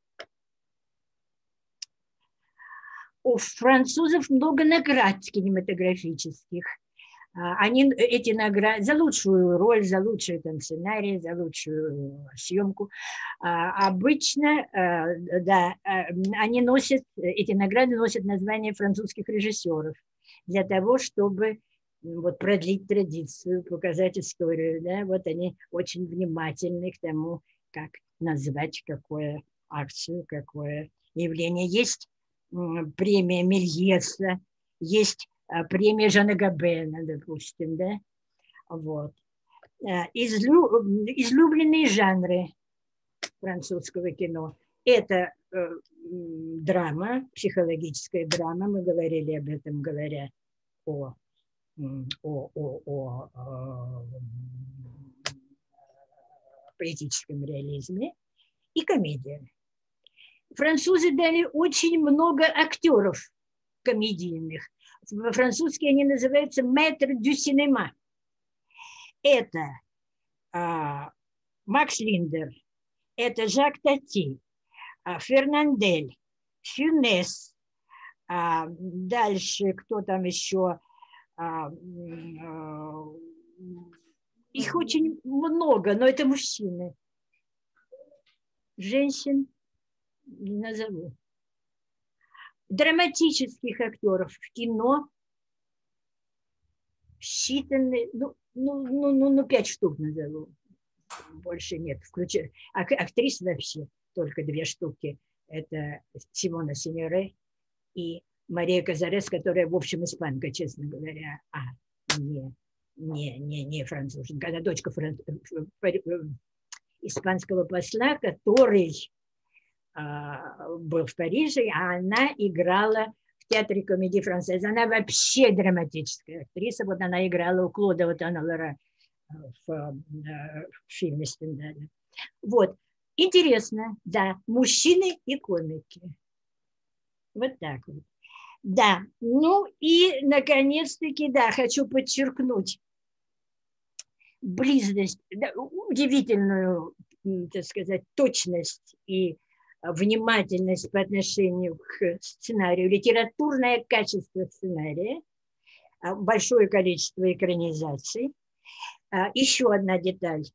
У французов много наград кинематографических. Они эти награды за лучшую роль, за лучший там сценарий, за лучшую съемку. Обычно, да, они носят, эти награды носят название французских режиссеров для того, чтобы вот продлить традицию, показать историю. Да? Вот они очень внимательны к тому, как назвать какую акцию, какое явление. Есть премия Мельеса, есть премия Жана Габена, допустим, да, вот. Излю... Излюбленные жанры французского кино – это э, драма, психологическая драма, мы говорили об этом, говоря о, о, о, о, о поэтическом реализме, и комедия. Французы дали очень много актеров комедийных. По-французски они называются «maître du cinéma». Это а, Макс Линдер, это Жак Тати, а, Фернандель, Фюнес, а, дальше кто там еще, а, а, их очень много, но это мужчины. Женщин не назову. Драматических актеров в кино считанные, ну, ну, ну, ну, ну пять штук назову. Больше нет. Включая, ак, актрис вообще только две штуки. Это Симона Синьоре и Мария Казарес, которая, в общем, испанка, честно говоря. А, не, не, не, не француженка. Она дочка фран... испанского посла, который а, был в Париже, а она играла в театре комедии Франсез. Она вообще драматическая актриса. Вот она играла у Клода Ватана-Лора в, в фильме Стендаля. Вот. Интересно, да, мужчины и комики. Вот так вот. Да, ну и, наконец-таки, да, хочу подчеркнуть близость, да, удивительную, так сказать, точность и внимательность по отношению к сценарию, литературное качество сценария, большое количество экранизаций. Еще одна деталь.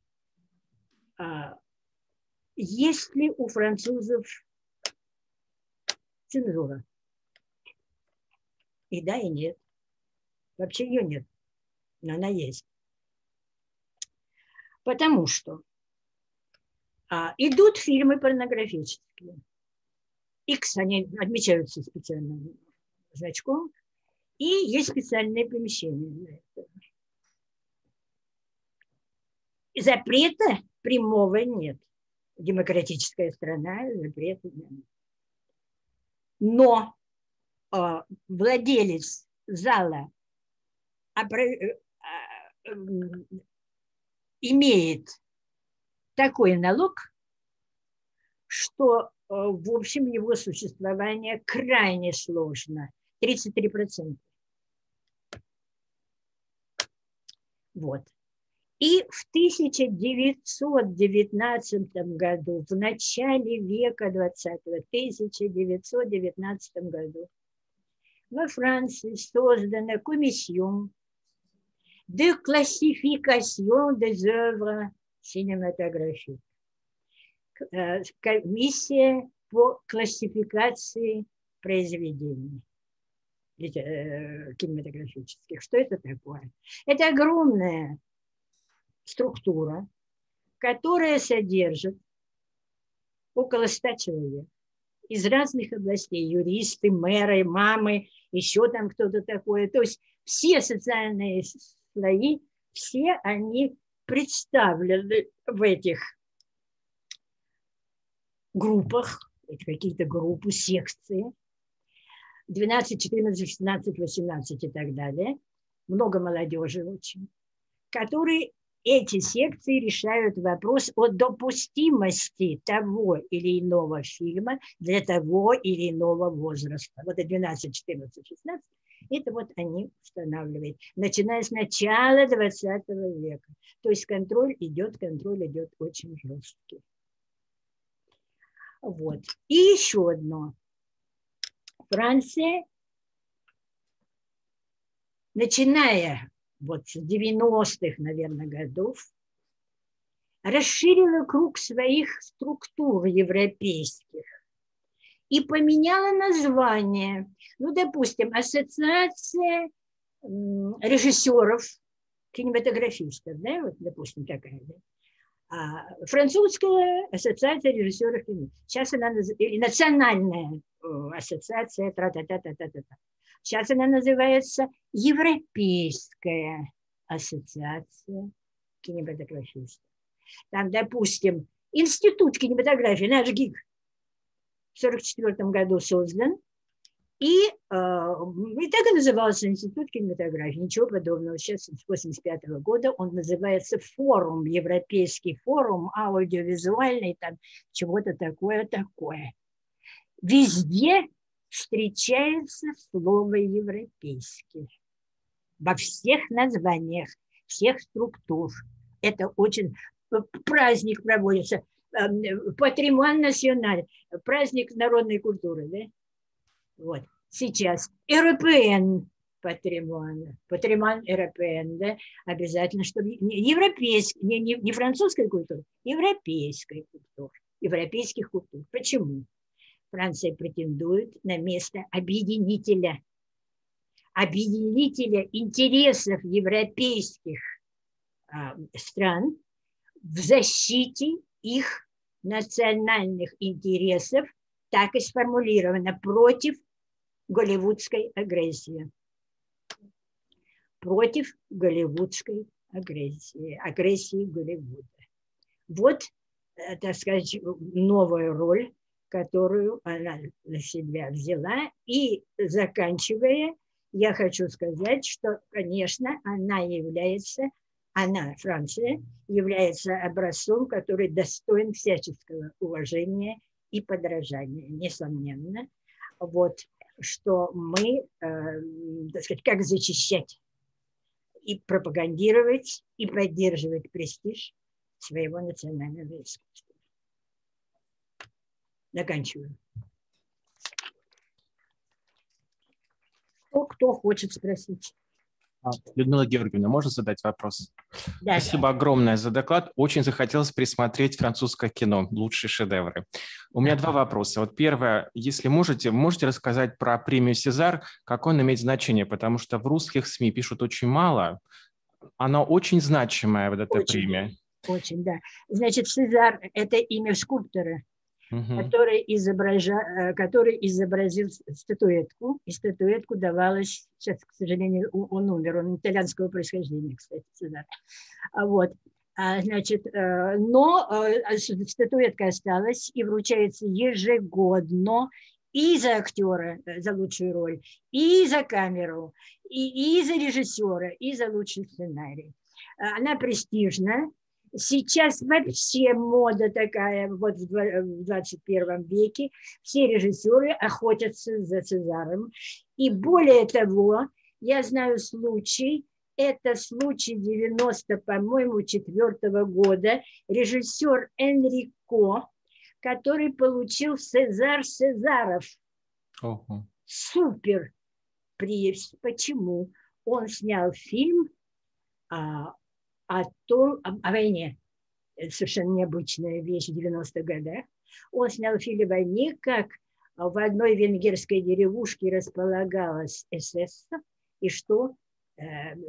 Есть ли у французов цензура? И да, и нет. Вообще ее нет, но она есть. Потому что а, идут фильмы порнографические. X, они отмечаются специальным значком, и есть специальные помещения для этого. Запрета прямого нет. Демократическая страна, запрета нет. Но э, владелец зала э, э, имеет такой налог, что, э, в общем, его существование крайне сложно. тридцать три процента. Вот. И в тысяча девятьсот девятнадцатом году, в начале века двадцатого, тысяча девятьсот девятнадцатом году, во Франции создана комиссия de classification des œuvres cinématographiques. Комиссия по классификации произведений кинематографических. Что это такое? Это огромная структура, которая содержит около ста человек из разных областей, юристы, мэры, мамы, еще там кто-то такой. То есть все социальные слои, все они представлены в этих группах, какие-то группы, секции, двенадцать, четырнадцать, шестнадцать, восемнадцать и так далее. Много молодежи очень, которые эти секции решают вопрос о допустимости того или иного фильма для того или иного возраста. Вот двенадцать, четырнадцать, шестнадцать, это вот они устанавливают, начиная с начала двадцатого века. То есть контроль идет, контроль идет очень жесткий. Вот. И еще одно. Франция, начиная вот с девяностых, наверное, годов, расширила круг своих структур европейских и поменяла название. Ну, допустим, ассоциация режиссеров, кинематографистов, да, вот, допустим, такая, да? А французская ассоциация режиссеров кино. Сейчас она называется национальная ассоциация, тра-та-та-та-та-та. Сейчас она называется Европейская ассоциация кинематографистов. Там, допустим, Институт кинематографии, наш ГИК, в сорок четвёртом году создан. И, э, и так и назывался Институт кинематографии. Ничего подобного. Сейчас с восемьдесят пятого года он называется Форум, Европейский форум аудиовизуальный, там чего-то такое-такое. Везде встречается слово «европейский». Во всех названиях, всех структур. Это очень... Праздник проводится. Патримон националь. Праздник народной культуры. Да? Вот. Сейчас. РПН. Патримон. Патримон РПН. Да? Обязательно, чтобы... Европейский, не, не, не французской культуры, европейской культуры. Европейских культур. Почему? Франция претендует на место объединителя. Объединителя интересов европейских а, стран в защите их национальных интересов, так и сформулировано, против голливудской агрессии. Против голливудской агрессии, агрессии Голливуда. Вот, так сказать, новая роль, которую она на себя взяла. И заканчивая, я хочу сказать, что, конечно, она является, она, Франция, является образцом, который достоин всяческого уважения и подражания, несомненно. Вот, что мы, э, так сказать, как зачищать и пропагандировать, и поддерживать престиж своего национального искусства. Заканчиваю. Кто, кто хочет спросить? Людмила Георгиевна, можно задать вопрос? Да, Спасибо да. огромное за доклад. Очень захотелось присмотреть французское кино, лучшие шедевры. У меня два вопроса. Вот первое, если можете, можете рассказать про премию «Сезар», какое он имеет значение, потому что в русских СМИ пишут очень мало. Она очень значимая, вот эта Очень, премия. Очень, да. Значит, Сезар – это имя скульптора, Угу. который, изобража, который изобразил статуэтку, и статуэтку давалась, сейчас, к сожалению, он умер, он итальянского происхождения, кстати, Сезар. Вот. Значит, но статуэтка осталась и вручается ежегодно и за актера, за лучшую роль, и за камеру, и, и за режиссера, и за лучший сценарий. Она престижна. Сейчас вообще мода такая, вот в двадцать первом веке, все режиссеры охотятся за Сезаром. И более того, я знаю случай, это случай девяносто, по-моему, четвёртого года, режиссер Энрико, который получил Сезар Сезаров. Ого. Супер приз. Почему? Он снял фильм а, о том, о, о войне. Это совершенно необычная вещь в девяностых годах. Он снял фильм о войне, как в одной венгерской деревушке располагалась СС, и что э,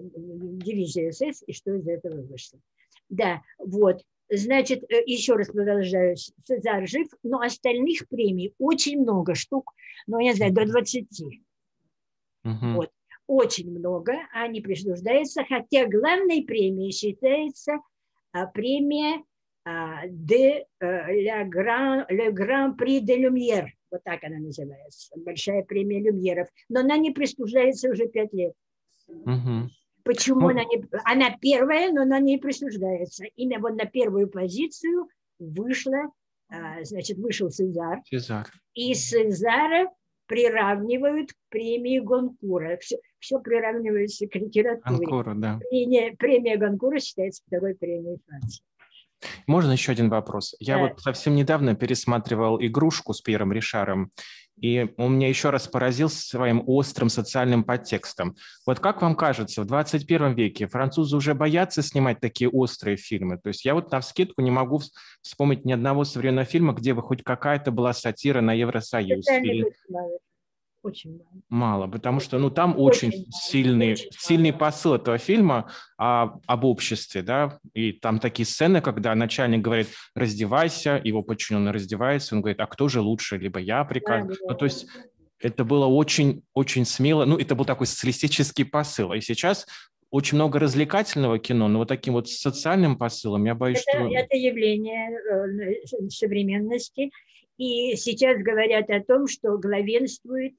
дивизия СС, и что из этого вышло. Да, вот. Значит, еще раз продолжаю, Сезар жив, но остальных премий очень много штук, ну, я знаю, до двадцати. Uh-huh. Вот. Очень много, они присуждаются, хотя главной премией считается а, премия а, de а, la Grand, Le Grand Prix de Lumière, вот так она называется, большая премия Люмьеров, но она не присуждается уже пять лет. Uh-huh. Почему она не... Она первая, но она не присуждается. Именно вот на первую позицию вышла, значит, вышел Сезар. Сезар. И Сезара приравнивают к премии Гонкура. Все, все приравнивается к литературе. Гонкура, да. Премия, премия Гонкура считается второй премией Франции. Можно еще один вопрос? Я да. вот совсем недавно пересматривал «Игрушку» с Пьером Ришаром, и он меня еще раз поразил своим острым социальным подтекстом. Вот как вам кажется, в двадцать первом веке французы уже боятся снимать такие острые фильмы? То есть я вот навскидку не могу вспомнить ни одного современного фильма, где бы хоть какая-то была сатира на Евросоюз. Или... Очень мало. Мало, потому что ну, там очень, очень сильный, очень сильный посыл этого фильма о, об обществе, да, и там такие сцены, когда начальник говорит «раздевайся», его подчиненный раздевается, он говорит «а кто же лучше, либо я прикажу». Да, да, ну, то есть это было очень, очень смело, ну, это был такой социалистический посыл, и сейчас очень много развлекательного кино, но вот таким вот социальным посылом, я боюсь, это, что… Это явление современности, и сейчас говорят о том, что главенствует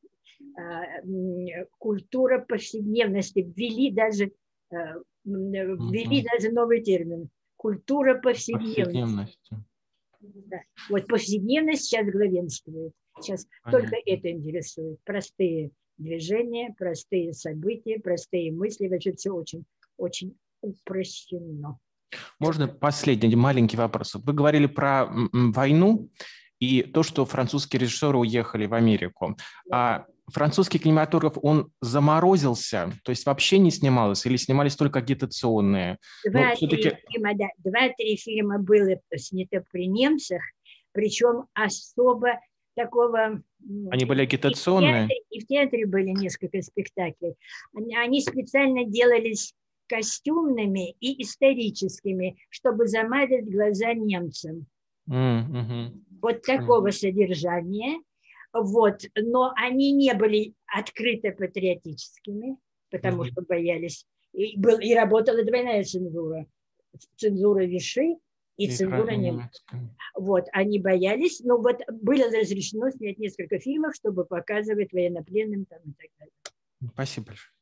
культура повседневности, ввели даже, ввели uh-huh. даже новый термин – культура повседневности. повседневности. Да. Вот повседневность сейчас главенствует. Сейчас Понятно. Только это интересует. Простые движения, простые события, простые мысли. Вообще все очень, очень упрощено. Можно последний маленький вопрос? Вы говорили про войну и то, что французские режиссеры уехали в Америку. А французский кинематограф, он заморозился, то есть вообще не снимался или снимались только агитационные? Два-три фильма, да, два-три фильма было снято при немцах, причем особо такого... Они были агитационные? И в театре, и в театре были несколько спектаклей. Они, они специально делались костюмными и историческими, чтобы замазать глаза немцам. Mm-hmm. Вот такого mm-hmm. содержания. Вот. Но они не были открыто патриотическими, потому mm-hmm. что боялись. И, был, и работала двойная цензура. Цензура Виши и, и цензура немецкая. Вот. Они боялись, но вот было разрешено снять несколько фильмов, чтобы показывать военнопленным там и так далее. Спасибо большое.